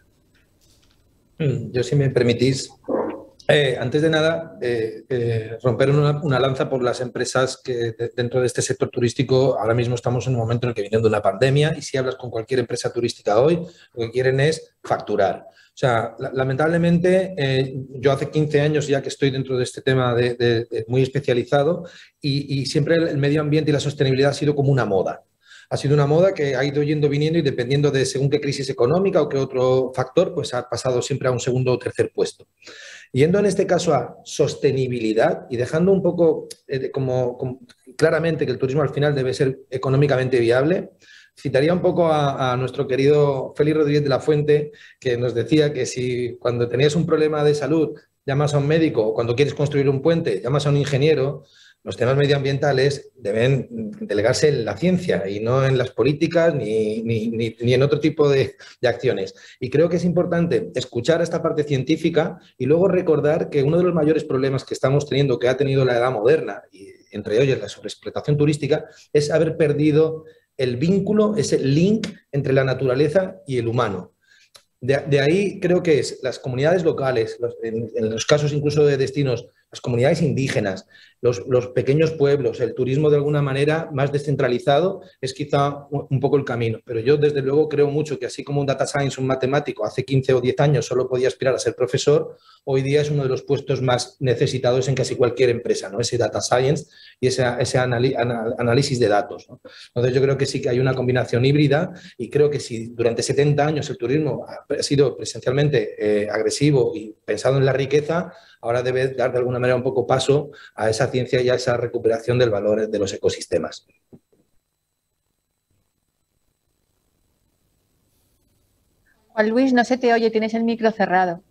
Yo, si me permitís, antes de nada, romper una lanza por las empresas que dentro de este sector turístico ahora mismo estamos en un momento en el que viene de una pandemia y si hablas con cualquier empresa turística hoy, lo que quieren es facturar. O sea, lamentablemente, yo hace 15 años ya que estoy dentro de este tema muy especializado y siempre el medio ambiente y la sostenibilidad ha sido como una moda. Ha sido una moda que ha ido yendo, viniendo y dependiendo de según qué crisis económica o qué otro factor, pues ha pasado siempre a un segundo o tercer puesto. Yendo en este caso a sostenibilidad y dejando un poco como claramente que el turismo al final debe ser económicamente viable, citaría un poco a nuestro querido Félix Rodríguez de la Fuente, que nos decía que si cuando tenías un problema de salud llamas a un médico o cuando quieres construir un puente llamas a un ingeniero, los temas medioambientales deben delegarse en la ciencia y no en las políticas ni en otro tipo de acciones. Y creo que es importante escuchar esta parte científica y luego recordar que uno de los mayores problemas que estamos teniendo, que ha tenido la edad moderna, y entre ellos la sobreexplotación turística, es haber perdido el vínculo, ese link entre la naturaleza y el humano. De ahí creo que es las comunidades locales, en los casos incluso de destinos, las comunidades indígenas, los pequeños pueblos, el turismo de alguna manera más descentralizado es quizá un poco el camino. Pero yo desde luego creo mucho que así como un data science, un matemático, hace 15 o 10 años solo podía aspirar a ser profesor, hoy día es uno de los puestos más necesitados en casi cualquier empresa, ¿no? Ese data science y ese análisis de datos, ¿no? Entonces yo creo que sí que hay una combinación híbrida y creo que si durante 70 años el turismo ha sido presencialmente agresivo y pensado en la riqueza, ahora debe dar de alguna manera un poco paso a esa ciencia y a esa recuperación del valor de los ecosistemas. Juan Luis, no se te oye, tienes el micro cerrado.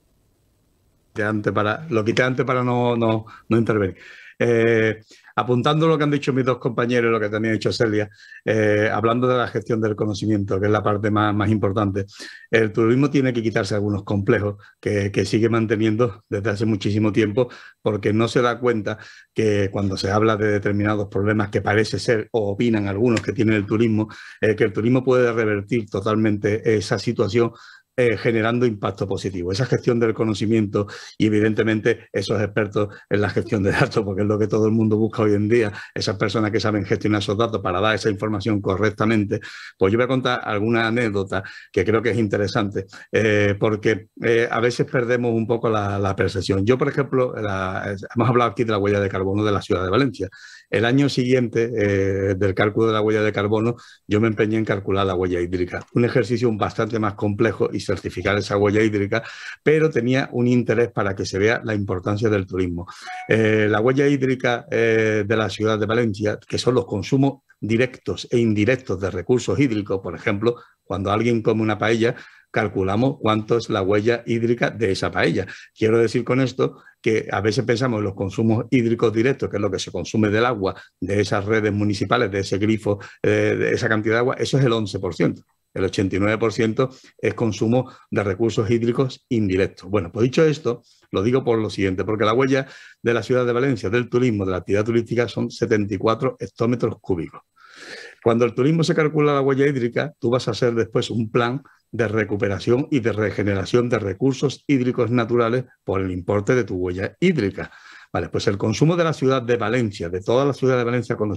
Lo quité antes para no intervenir. Apuntando lo que han dicho mis dos compañeros y lo que también ha dicho Celia, hablando de la gestión del conocimiento, que es la parte más importante, el turismo tiene que quitarse algunos complejos que sigue manteniendo desde hace muchísimo tiempo porque no se da cuenta que cuando se habla de determinados problemas que parece ser o opinan algunos que tiene el turismo, que el turismo puede revertir totalmente esa situación generando impacto positivo. Esa gestión del conocimiento y evidentemente esos expertos en la gestión de datos, porque es lo que todo el mundo busca hoy en día, esas personas que saben gestionar esos datos para dar esa información correctamente. Pues yo voy a contar alguna anécdota que creo que es interesante, porque a veces perdemos un poco la percepción. Yo, por ejemplo, hemos hablado aquí de la huella de carbono de la ciudad de Valencia. El año siguiente del cálculo de la huella de carbono, yo me empeñé en calcular la huella hídrica. Un ejercicio bastante más complejo y certificar esa huella hídrica, pero tenía un interés para que se vea la importancia del turismo. La huella hídrica de la ciudad de Valencia, que son los consumos directos e indirectos de recursos hídricos, por ejemplo, cuando alguien come una paella, calculamos cuánto es la huella hídrica de esa paella. Quiero decir con esto que a veces pensamos en los consumos hídricos directos, que es lo que se consume del agua, de esas redes municipales, de ese grifo, de esa cantidad de agua, eso es el 11%. El 89% es consumo de recursos hídricos indirectos. Bueno, pues dicho esto, lo digo por lo siguiente, porque la huella de la ciudad de Valencia, del turismo, de la actividad turística, son 74 hectómetros cúbicos. Cuando el turismo se calcula la huella hídrica, tú vas a hacer después un plan de recuperación y de regeneración de recursos hídricos naturales por el importe de tu huella hídrica. Vale, pues el consumo de la ciudad de Valencia, de toda la ciudad de Valencia con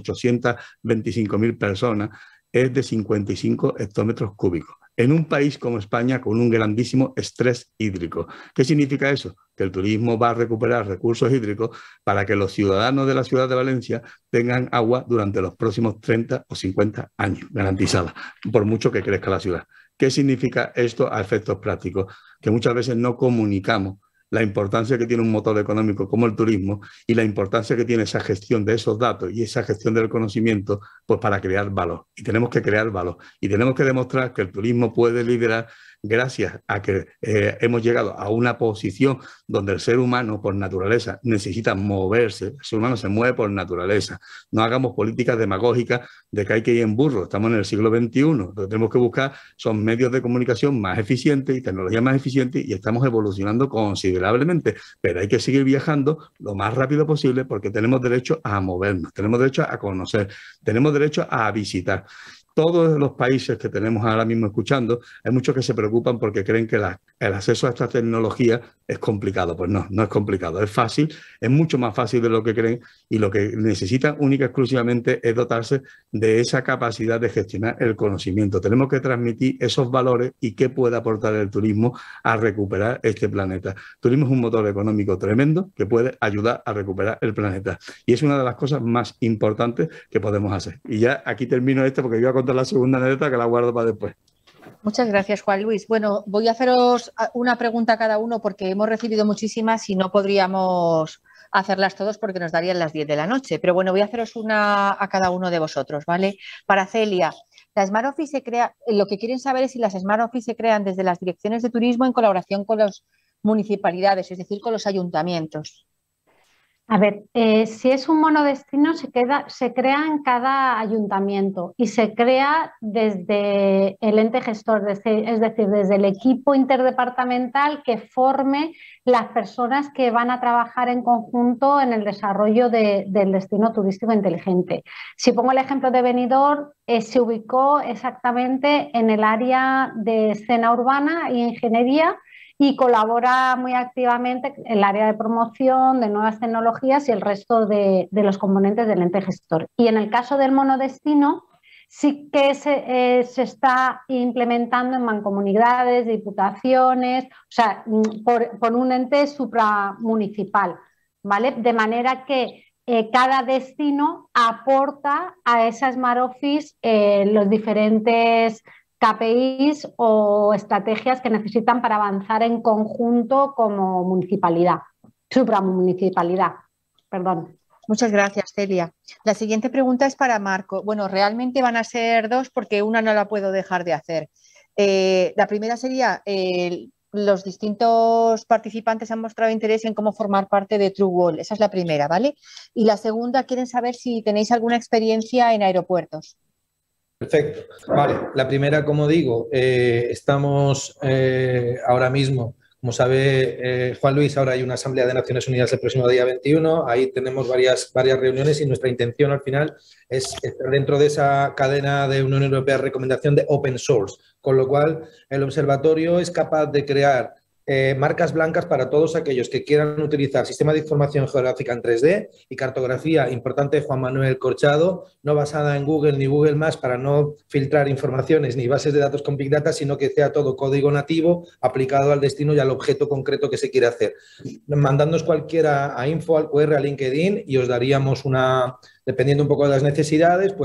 825.000 personas, es de 55 hectómetros cúbicos. En un país como España con un grandísimo estrés hídrico. ¿Qué significa eso? Que el turismo va a recuperar recursos hídricos para que los ciudadanos de la ciudad de Valencia tengan agua durante los próximos 30 o 50 años, garantizada, por mucho que crezca la ciudad. ¿Qué significa esto a efectos prácticos? Que muchas veces no comunicamos la importancia que tiene un motor económico como el turismo y la importancia que tiene esa gestión de esos datos y esa gestión del conocimiento, pues para crear valor. Y tenemos que crear valor. Y tenemos que demostrar que el turismo puede liderar gracias a que hemos llegado a una posición donde el ser humano por naturaleza necesita moverse. El ser humano se mueve por naturaleza. No hagamos políticas demagógicas de que hay que ir en burro. Estamos en el siglo XXI. Lo que tenemos que buscar son medios de comunicación más eficientes y tecnología más eficiente y estamos evolucionando considerablemente. Pero hay que seguir viajando lo más rápido posible porque tenemos derecho a movernos, tenemos derecho a conocer, tenemos derecho a visitar. Todos los países que tenemos ahora mismo escuchando, hay muchos que se preocupan porque creen que el acceso a esta tecnología es complicado. Pues no, no es complicado, es fácil, es mucho más fácil de lo que creen y lo que necesitan única y exclusivamente es dotarse de esa capacidad de gestionar el conocimiento. Tenemos que transmitir esos valores y qué puede aportar el turismo a recuperar este planeta. El turismo es un motor económico tremendo que puede ayudar a recuperar el planeta y es una de las cosas más importantes que podemos hacer. Y ya aquí termino porque yo voy a contar la segunda anécdota que la guardo para después. Muchas gracias, Juan Luis. Bueno, voy a haceros una pregunta a cada uno porque hemos recibido muchísimas y no podríamos hacerlas todos porque nos darían las 10 de la noche. Pero bueno, voy a haceros una a cada uno de vosotros, ¿vale? Para Celia, la Smart Office se crea, lo que quieren saber es si las Smart Office se crean desde las direcciones de turismo en colaboración con las municipalidades, es decir, con los ayuntamientos. A ver, si es un monodestino se crea en cada ayuntamiento y se crea desde el ente gestor, es decir, desde el equipo interdepartamental que forme las personas que van a trabajar en conjunto en el desarrollo del destino turístico inteligente. Si pongo el ejemplo de Benidorm, se ubicó exactamente en el área de escena urbana y ingeniería, y colabora muy activamente en el área de promoción, de nuevas tecnologías y el resto de los componentes del ente gestor. Y en el caso del monodestino, sí que se está implementando en mancomunidades, diputaciones, o sea, por un ente supramunicipal, ¿vale? De manera que cada destino aporta a esa Smart Office los diferentes KPIs o estrategias que necesitan para avanzar en conjunto como municipalidad, supramunicipalidad. Perdón. Muchas gracias, Celia. La siguiente pregunta es para Marco. Bueno, realmente van a ser dos porque una no la puedo dejar de hacer. La primera sería, los distintos participantes han mostrado interés en cómo formar parte de True Wall. Esa es la primera, ¿vale? Y la segunda, quieren saber si tenéis alguna experiencia en aeropuertos. Perfecto. Vale, la primera, como digo, estamos ahora mismo, como sabe Juan Luis, ahora hay una Asamblea de Naciones Unidas el próximo día 21, ahí tenemos varias reuniones y nuestra intención al final es estar dentro de esa cadena de Unión Europea de recomendación de Open Source, con lo cual el observatorio es capaz de crear marcas blancas para todos aquellos que quieran utilizar sistema de información geográfica en 3D y cartografía importante de Juan Manuel Corchado, no basada en Google ni Google Maps para no filtrar informaciones ni bases de datos con Big Data, sino que sea todo código nativo aplicado al destino y al objeto concreto que se quiere hacer. Mandándonos cualquiera a info, al QR, a LinkedIn y os daríamos una, dependiendo un poco de las necesidades, pues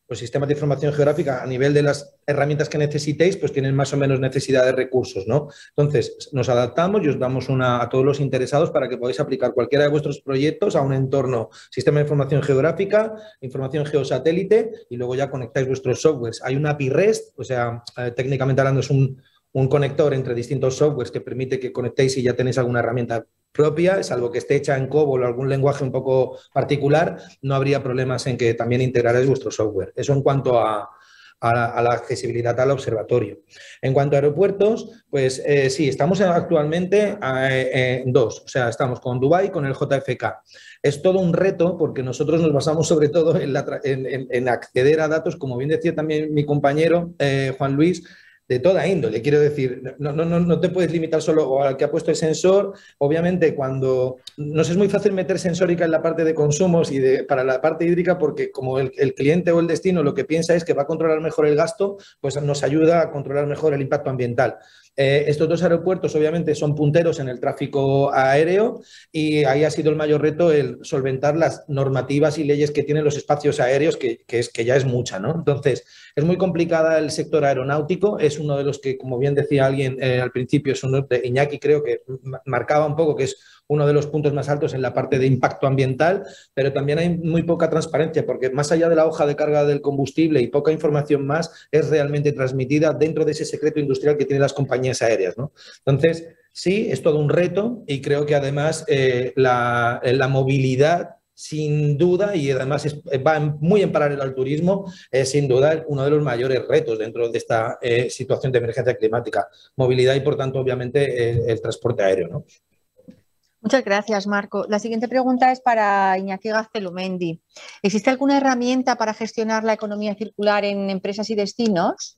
los sistemas de información geográfica a nivel de las herramientas que necesitéis, pues tienen más o menos necesidad de recursos, ¿no? Entonces, nos adaptamos y os damos a todos los interesados para que podáis aplicar cualquiera de vuestros proyectos a un entorno, sistema de información geográfica, información geosatélite, y luego ya conectáis vuestros softwares. Hay una API REST, o sea, técnicamente hablando es un conector entre distintos softwares que permite que conectéis y ya tenéis alguna herramienta propia, salvo que esté hecha en COBOL o algún lenguaje un poco particular, no habría problemas en que también integrarais vuestro software. Eso en cuanto a la accesibilidad al observatorio. En cuanto a aeropuertos, pues sí, estamos actualmente en dos, o sea, estamos con Dubái y con el JFK. Es todo un reto porque nosotros nos basamos sobre todo en acceder a datos, como bien decía también mi compañero Juan Luis, de toda índole. Quiero decir, no te puedes limitar solo al que ha puesto el sensor. Obviamente, cuando nos es muy fácil meter sensórica en la parte de consumos y para la parte hídrica, porque como el cliente o el destino lo que piensa es que va a controlar mejor el gasto, pues nos ayuda a controlar mejor el impacto ambiental. Estos dos aeropuertos obviamente son punteros en el tráfico aéreo y ahí ha sido el mayor reto el solventar las normativas y leyes que tienen los espacios aéreos, que ya es mucha, ¿no? Entonces, es muy complicada el sector aeronáutico, es uno de los que, como bien decía alguien al principio, es uno de Iñaki, creo que marcaba un poco que es uno de los puntos más altos en la parte de impacto ambiental, pero también hay muy poca transparencia, porque más allá de la hoja de carga del combustible y poca información más, es realmente transmitida dentro de ese secreto industrial que tienen las compañías aéreas, ¿no? Entonces, sí, es todo un reto y creo que además la movilidad, sin duda, y además va muy en paralelo al turismo, es sin duda uno de los mayores retos dentro de esta situación de emergencia climática. Movilidad y, por tanto, obviamente, el transporte aéreo, ¿no? Muchas gracias, Marco. La siguiente pregunta es para Iñaki Gaztelumendi. ¿Existe alguna herramienta para gestionar la economía circular en empresas y destinos?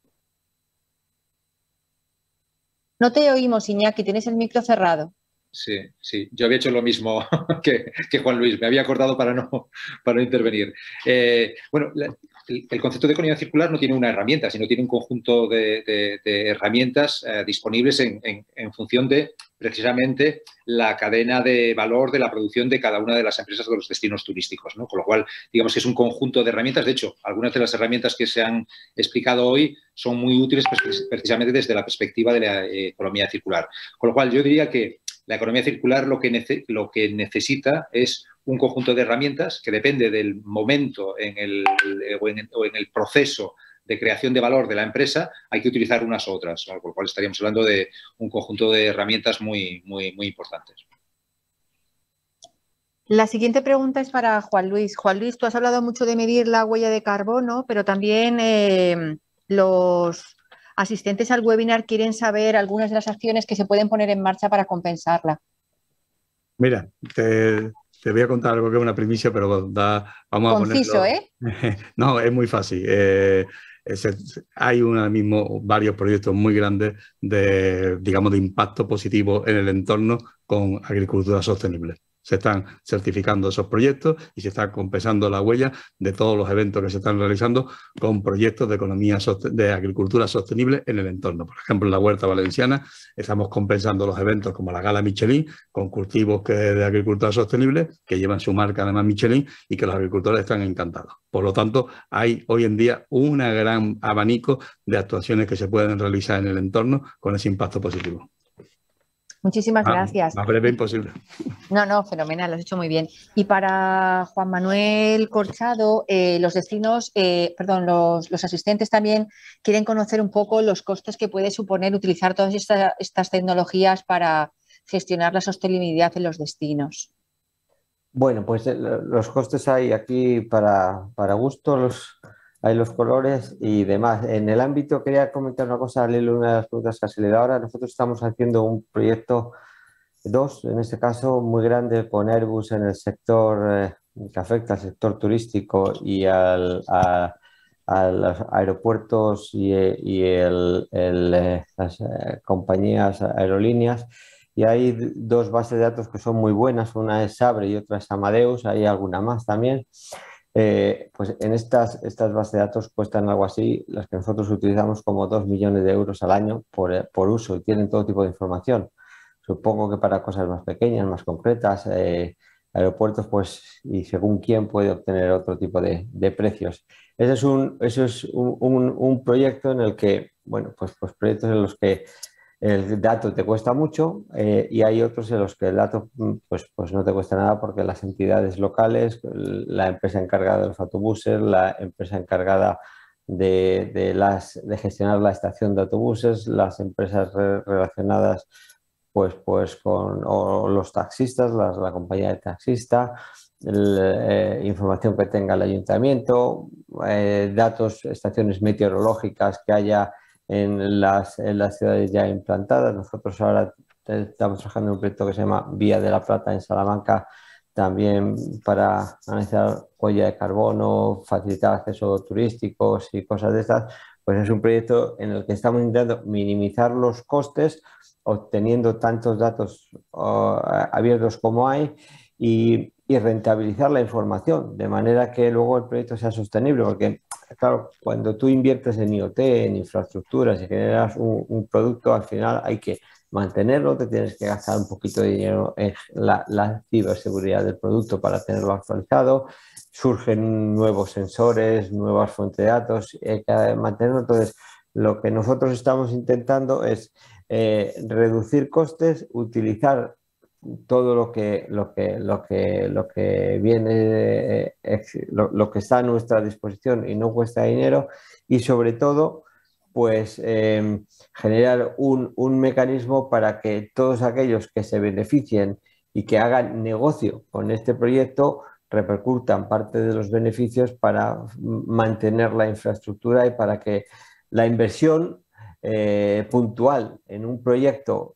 No te oímos, Iñaki, tienes el micro cerrado. Sí, yo había hecho lo mismo que Juan Luis, me había acordado para no intervenir. Bueno, el concepto de economía circular no tiene una herramienta, sino tiene un conjunto de herramientas disponibles en función de precisamente la cadena de valor de la producción de cada una de las empresas de los destinos turísticos, ¿no? Con lo cual, digamos que es un conjunto de herramientas. De hecho, algunas de las herramientas que se han explicado hoy son muy útiles precisamente desde la perspectiva de la economía circular. Con lo cual, yo diría que la economía circular lo que necesita es un conjunto de herramientas que depende del momento o en el proceso de creación de valor de la empresa, hay que utilizar unas u otras, ¿no? Por lo cual estaríamos hablando de un conjunto de herramientas muy importantes. La siguiente pregunta es para Juan Luis. Juan Luis, tú has hablado mucho de medir la huella de carbono, pero también los asistentes al webinar quieren saber algunas de las acciones que se pueden poner en marcha para compensarla. Mira, te voy a contar algo que es una primicia, pero vamos a conciso, ponerlo. No, es muy fácil. Hay ahora mismo varios proyectos muy grandes de impacto positivo en el entorno con agricultura sostenible. Se están certificando esos proyectos y se está compensando la huella de todos los eventos que se están realizando con proyectos de agricultura sostenible en el entorno. Por ejemplo, en la Huerta Valenciana estamos compensando los eventos como la Gala Michelin con cultivos de agricultura sostenible que llevan su marca además Michelin y que los agricultores están encantados. Por lo tanto, hay hoy en día un gran abanico de actuaciones que se pueden realizar en el entorno con ese impacto positivo. Muchísimas gracias. Más breve imposible. No, fenomenal, lo has hecho muy bien. Y para Juan Manuel Corchado, los asistentes también quieren conocer un poco los costes que puede suponer utilizar todas estas tecnologías para gestionar la sostenibilidad en los destinos. Bueno, pues los costes hay aquí para gusto, hay los colores y demás. En el ámbito, quería comentar una cosa, Lilo, una de las preguntas que has leído ahora. Nosotros estamos haciendo un proyecto, en este caso, muy grande con Airbus en el sector que afecta al sector turístico y a los aeropuertos y las compañías aerolíneas. Y hay dos bases de datos que son muy buenas, una es Sabre y otra es Amadeus, hay alguna más también. Pues en estas bases de datos cuestan algo así, las que nosotros utilizamos, como 2 millones de euros al año por uso, y tienen todo tipo de información. Supongo que para cosas más pequeñas, más concretas, aeropuertos, pues, y según quién puede obtener otro tipo de precios. Ese es un proyecto en el que, bueno, pues proyectos en los que el dato te cuesta mucho y hay otros en los que el dato pues no te cuesta nada porque las entidades locales, la empresa encargada de los autobuses, la empresa encargada de gestionar la estación de autobuses, las empresas relacionadas pues con o los taxistas, la compañía de taxista, información que tenga el ayuntamiento, datos, estaciones meteorológicas que haya en las ciudades ya implantadas. Nosotros ahora estamos trabajando en un proyecto que se llama Vía de la Plata en Salamanca, también para analizar huella de carbono, facilitar acceso turísticos y cosas de estas. Pues es un proyecto en el que estamos intentando minimizar los costes, obteniendo tantos datos abiertos como hay y rentabilizar la información, de manera que luego el proyecto sea sostenible, porque claro, cuando tú inviertes en IoT, en infraestructuras y generas un producto, al final hay que mantenerlo, te tienes que gastar un poquito de dinero en la ciberseguridad del producto para tenerlo actualizado, surgen nuevos sensores, nuevas fuentes de datos, hay que mantenerlo. Entonces, lo que nosotros estamos intentando es reducir costes, utilizar todo lo que viene, lo que está a nuestra disposición y no cuesta dinero, y sobre todo pues generar un mecanismo para que todos aquellos que se beneficien y que hagan negocio con este proyecto repercutan parte de los beneficios para mantener la infraestructura y para que la inversión puntual en un proyecto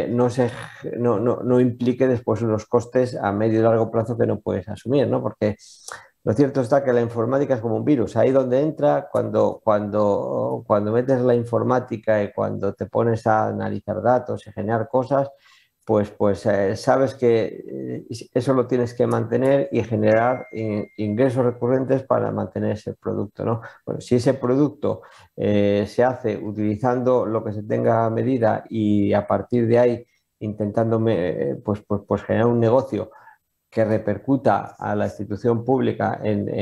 no implique después unos costes a medio y largo plazo que no puedes asumir, ¿no? Porque lo cierto está que la informática es como un virus. Ahí donde entra, cuando metes la informática y cuando te pones a analizar datos y generar cosas, pues sabes que eso lo tienes que mantener y generar ingresos recurrentes para mantener ese producto, ¿no? Bueno, si ese producto se hace utilizando lo que se tenga a medida y a partir de ahí intentando pues generar un negocio que repercuta a la institución pública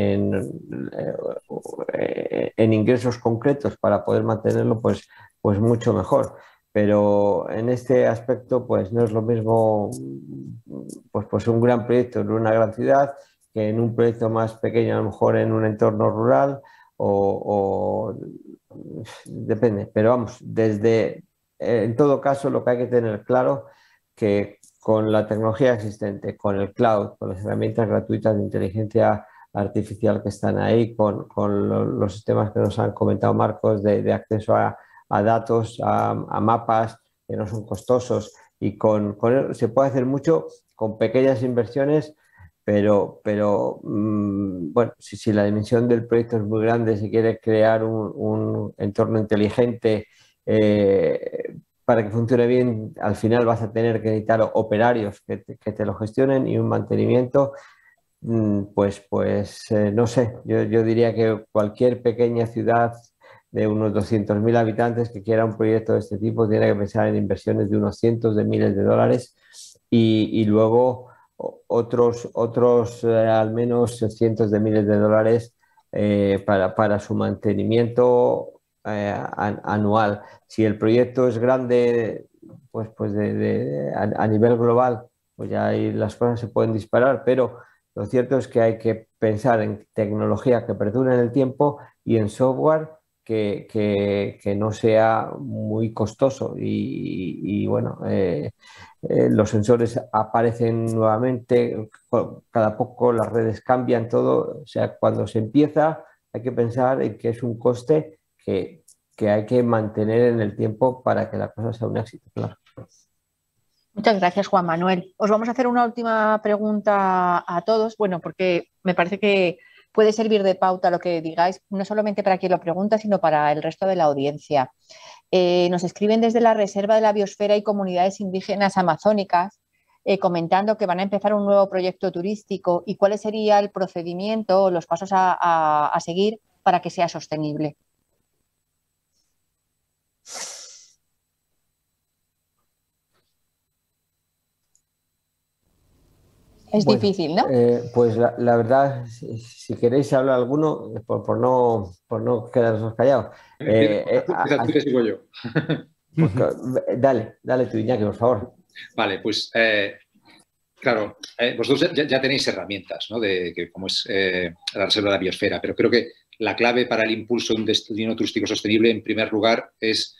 en ingresos concretos para poder mantenerlo, pues mucho mejor. Pero en este aspecto, pues no es lo mismo pues un gran proyecto en una gran ciudad que en un proyecto más pequeño, a lo mejor en un entorno rural o depende. Pero vamos, en todo caso, lo que hay que tener claro que con la tecnología existente, con el cloud, con las herramientas gratuitas de inteligencia artificial que están ahí, con los sistemas que nos han comentado Marcos de acceso a datos, a mapas que no son costosos y se puede hacer mucho con pequeñas inversiones, pero bueno, si la dimensión del proyecto es muy grande, si quiere crear un entorno inteligente para que funcione bien, al final vas a tener que necesitar operarios que te lo gestionen y un mantenimiento. Pues no sé, yo diría que cualquier pequeña ciudad de unos 200.000 habitantes que quiera un proyecto de este tipo tiene que pensar en inversiones de unos cientos de miles de dólares y luego otros al menos cientos de miles de dólares para su mantenimiento anual. Si el proyecto es grande, pues a nivel global, pues ya ahí las cosas se pueden disparar, pero lo cierto es que hay que pensar en tecnología que perdure en el tiempo y en software que no sea muy costoso. Y bueno, los sensores aparecen nuevamente, cada poco las redes cambian todo. O sea, cuando se empieza hay que pensar en que es un coste que hay que mantener en el tiempo para que la cosa sea un éxito, claro. Muchas gracias, Juan Manuel. Os vamos a hacer una última pregunta a todos, bueno, porque me parece que puede servir de pauta lo que digáis, no solamente para quien lo pregunta, sino para el resto de la audiencia. Nos escriben desde la Reserva de la Biosfera y Comunidades Indígenas Amazónicas, comentando que van a empezar un nuevo proyecto turístico y cuál sería el procedimiento o los pasos a seguir para que sea sostenible. Es difícil, ¿no? Pues la verdad, si queréis hablar alguno, por no quedaros callados. Te sigo yo. Dale tú, Iñaki, por favor. Vale, pues claro, vosotros ya tenéis herramientas, ¿no? Como es la reserva de la biosfera, pero creo que la clave para el impulso de un destino turístico sostenible, en primer lugar, es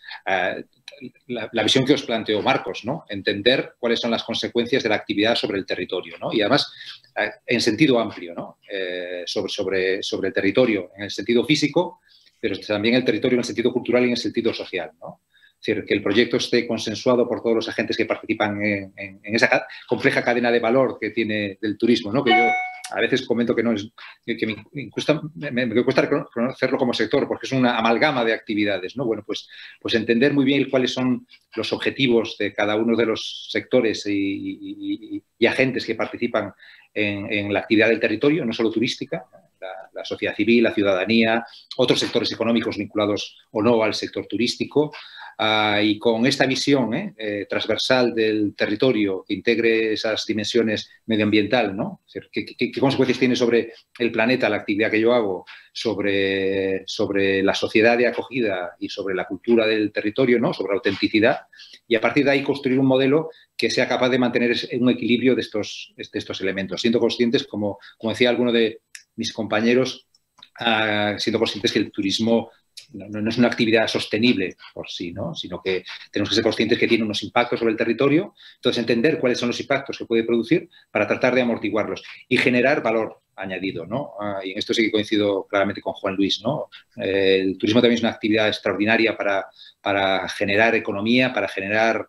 la visión que os planteó Marcos, ¿no? Entender cuáles son las consecuencias de la actividad sobre el territorio, ¿no? Y además, en sentido amplio, ¿no? Sobre el territorio, en el sentido físico, pero también el territorio en el sentido cultural y en el sentido social, ¿no? Es decir, que el proyecto esté consensuado por todos los agentes que participan en esa compleja cadena de valor que tiene del turismo, ¿no? Que yo a veces comento que no es, que me cuesta reconocerlo como sector, porque es una amalgama de actividades, ¿no? Bueno, pues entender muy bien cuáles son los objetivos de cada uno de los sectores y agentes que participan en la actividad del territorio, no solo turística, la sociedad civil, la ciudadanía, otros sectores económicos vinculados o no al sector turístico. Y con esta visión transversal del territorio que integre esas dimensiones medioambiental, ¿no? Es decir, ¿qué consecuencias tiene sobre el planeta la actividad que yo hago, sobre la sociedad de acogida y sobre la cultura del territorio, ¿no? Sobre la autenticidad? Y a partir de ahí construir un modelo que sea capaz de mantener un equilibrio de estos elementos, siendo conscientes, como decía alguno de mis compañeros, siendo conscientes que el turismo no es una actividad sostenible por sí, ¿no? Sino que tenemos que ser conscientes que tiene unos impactos sobre el territorio, entonces entender cuáles son los impactos que puede producir para tratar de amortiguarlos y generar valor añadido, ¿no? Y en esto sí que coincido claramente con Juan Luis, ¿no? El turismo también es una actividad extraordinaria para generar economía, para generar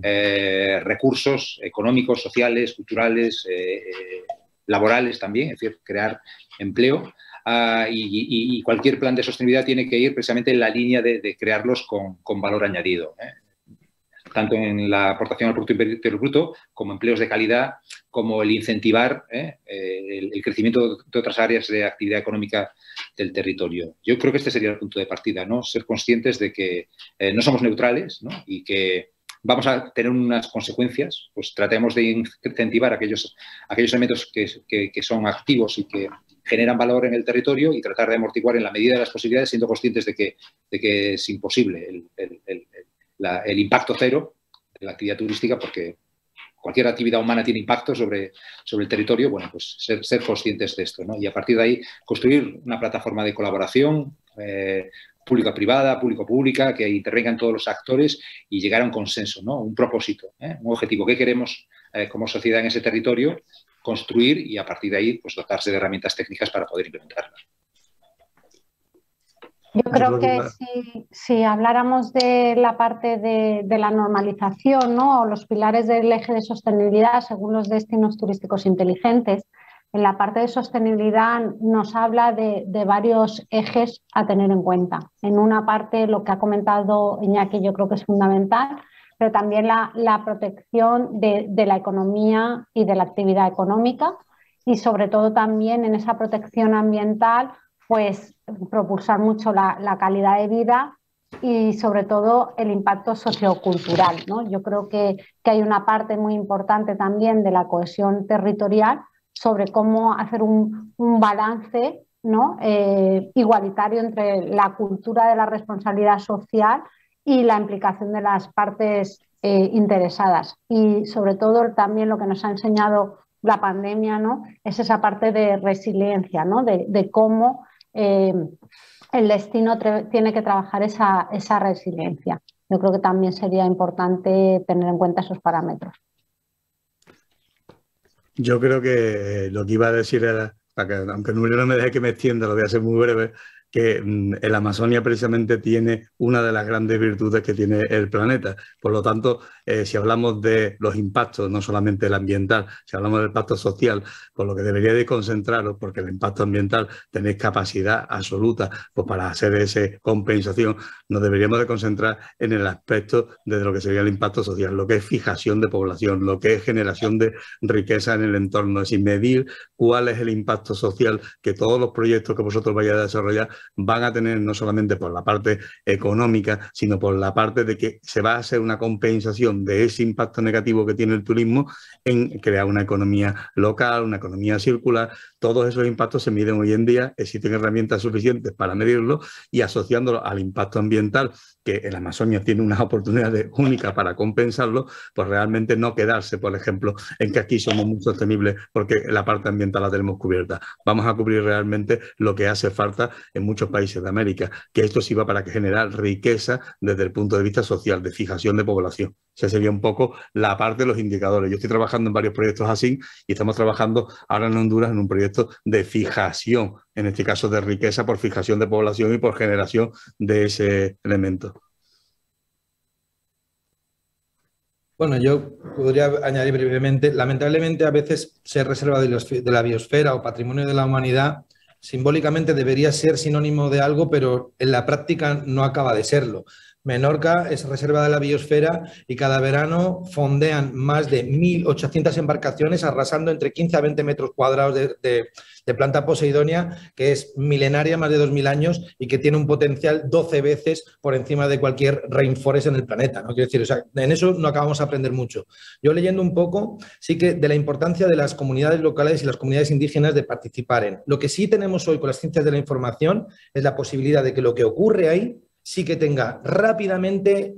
recursos económicos, sociales, culturales, laborales también, es decir, crear empleo. Y cualquier plan de sostenibilidad tiene que ir precisamente en la línea de crearlos con valor añadido, tanto en la aportación al Producto Interior Bruto como empleos de calidad, como el incentivar el crecimiento de otras áreas de actividad económica del territorio. Yo creo que este sería el punto de partida, ¿no? Ser conscientes de que no somos neutrales, ¿no? Y que vamos a tener unas consecuencias, pues tratemos de incentivar aquellos elementos que son activos y que generan valor en el territorio y tratar de amortiguar en la medida de las posibilidades, siendo conscientes de que es imposible el impacto cero de la actividad turística, porque cualquier actividad humana tiene impacto sobre el territorio. Bueno, pues ser conscientes de esto, ¿no? Y a partir de ahí construir una plataforma de colaboración pública-privada, público-pública, que intervengan todos los actores y llegar a un consenso, ¿no? Un propósito, un objetivo. ¿Qué queremos como sociedad en ese territorio? Construir y a partir de ahí pues dotarse de herramientas técnicas para poder implementarlas. Yo creo que si habláramos de la parte de la normalización, ¿no? O los pilares del eje de sostenibilidad según los destinos turísticos inteligentes, en la parte de sostenibilidad nos habla de varios ejes a tener en cuenta. En una parte, lo que ha comentado Iñaki, yo creo que es fundamental, pero también la protección de la economía y de la actividad económica, y sobre todo también en esa protección ambiental, pues propulsar mucho la calidad de vida y sobre todo el impacto sociocultural, ¿no? Yo creo que hay una parte muy importante también de la cohesión territorial sobre cómo hacer un balance, ¿no? Igualitario entre la cultura de la responsabilidad social y la implicación de las partes interesadas. Y sobre todo también lo que nos ha enseñado la pandemia, ¿no? Es esa parte de resiliencia, ¿no? De cómo el destino tiene que trabajar esa resiliencia. Yo creo que también sería importante tener en cuenta esos parámetros. Yo creo que lo que iba a decir era, para que, aunque no me deje que me extienda, lo voy a hacer muy breve, que el Amazonia precisamente tiene una de las grandes virtudes que tiene el planeta. Por lo tanto, si hablamos de los impactos, no solamente el ambiental, si hablamos del impacto social, por lo que debería de concentraros, porque el impacto ambiental tenéis capacidad absoluta pues, para hacer esa compensación, nos deberíamos de concentrar en el aspecto de lo que sería el impacto social, lo que es fijación de población, lo que es generación de riqueza en el entorno, es decir, medir cuál es el impacto social que todos los proyectos que vosotros vayáis a desarrollar van a tener no solamente por la parte económica, sino por la parte de que se va a hacer una compensación de ese impacto negativo que tiene el turismo en crear una economía local, una economía circular. Todos esos impactos se miden hoy en día, existen herramientas suficientes para medirlo y asociándolo al impacto ambiental, que en la Amazonia tiene unas oportunidades únicas para compensarlo, pues realmente no quedarse, por ejemplo, en que aquí somos muy sostenibles porque la parte ambiental la tenemos cubierta. Vamos a cubrir realmente lo que hace falta en muchos países de América, que esto sirva para generar riqueza desde el punto de vista social, de fijación de población. Esa sería un poco la parte de los indicadores. Yo estoy trabajando en varios proyectos así y estamos trabajando ahora en Honduras en un proyecto de fijación, en este caso de riqueza por fijación de población y por generación de ese elemento. Bueno, yo podría añadir brevemente, lamentablemente a veces ser reserva de la biosfera o patrimonio de la humanidad simbólicamente debería ser sinónimo de algo, pero en la práctica no acaba de serlo. Menorca es reserva de la biosfera y cada verano fondean más de 1.800 embarcaciones arrasando entre 15 a 20 metros cuadrados de planta poseidonia, que es milenaria, más de 2.000 años y que tiene un potencial 12 veces por encima de cualquier rainforest en el planeta, ¿no? Quiero decir, o sea, en eso no acabamos de aprender mucho. Yo leyendo un poco, sí que de la importancia de las comunidades locales y las comunidades indígenas de participar en. Lo que sí tenemos hoy con las ciencias de la información es la posibilidad de que lo que ocurre ahí sí que tenga rápidamente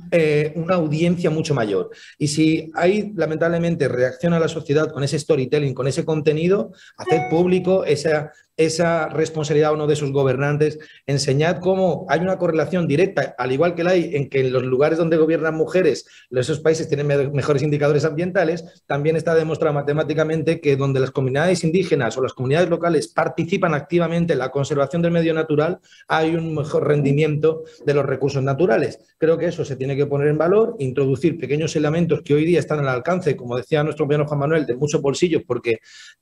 una audiencia mucho mayor. Y si ahí, lamentablemente, reacciona la sociedad con ese storytelling, con ese contenido, hacer público esa responsabilidad a uno de sus gobernantes, enseñad cómo hay una correlación directa, al igual que la hay en que en los lugares donde gobiernan mujeres, esos países tienen mejores indicadores ambientales, también está demostrado matemáticamente que donde las comunidades indígenas o las comunidades locales participan activamente en la conservación del medio natural, hay un mejor rendimiento de los recursos naturales. Creo que eso se tiene que poner en valor, introducir pequeños elementos que hoy día están al alcance, como decía nuestro compañero Juan Manuel, de muchos bolsillos, porque,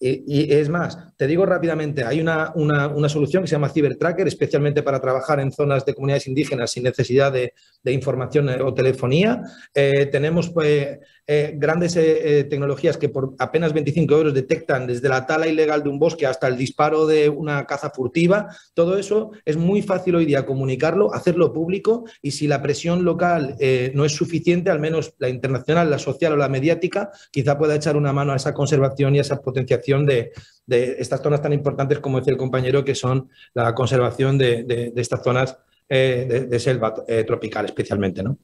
y es más, te digo rápidamente, hay una solución que se llama CiberTracker, especialmente para trabajar en zonas de comunidades indígenas sin necesidad de información o telefonía. Tenemos grandes tecnologías que por apenas 25 euros detectan desde la tala ilegal de un bosque hasta el disparo de una caza furtiva. Todo eso es muy fácil hoy día comunicarlo, hacerlo público, y si la presión local no es suficiente, al menos la internacional, la social o la mediática, quizá pueda echar una mano a esa conservación y a esa potenciación de estas zonas tan importantes, como decía el compañero, que son la conservación de estas zonas de selva tropical especialmente, ¿no?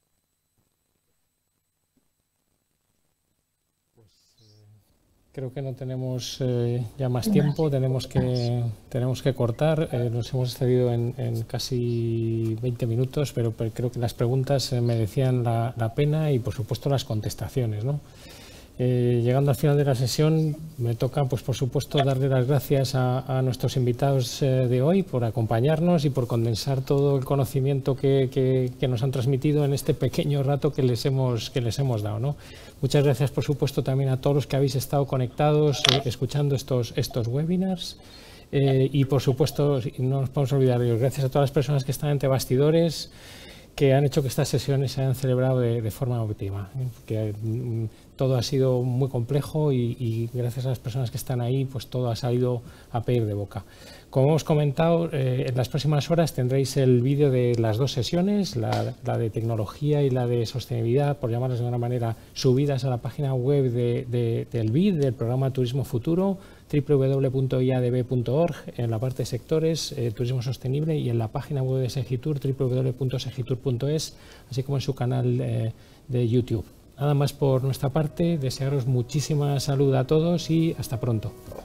Creo que no tenemos ya más tiempo, tenemos que cortar. Nos hemos excedido en casi 20 minutos, pero creo que las preguntas merecían la pena y, por supuesto, las contestaciones, ¿no? Llegando al final de la sesión, me toca, pues por supuesto, darle las gracias a nuestros invitados de hoy por acompañarnos y por condensar todo el conocimiento que nos han transmitido en este pequeño rato que les hemos dado, ¿no? Muchas gracias, por supuesto, también a todos los que habéis estado conectados escuchando estos webinars. Y, por supuesto, no nos podemos olvidar de ellos. Gracias a todas las personas que están entre bastidores, que han hecho que estas sesiones se hayan celebrado de forma óptima, que todo ha sido muy complejo y gracias a las personas que están ahí, pues todo ha salido a pedir de boca. Como hemos comentado, en las próximas horas tendréis el vídeo de las dos sesiones, la de tecnología y la de sostenibilidad, por llamarlas de alguna manera, subidas a la página web del BID, del Programa Turismo Futuro, www.iadb.org, en la parte de sectores, turismo sostenible, y en la página web de Segitur, www.segitur.es, así como en su canal de YouTube. Nada más por nuestra parte, desearos muchísima salud a todos y hasta pronto.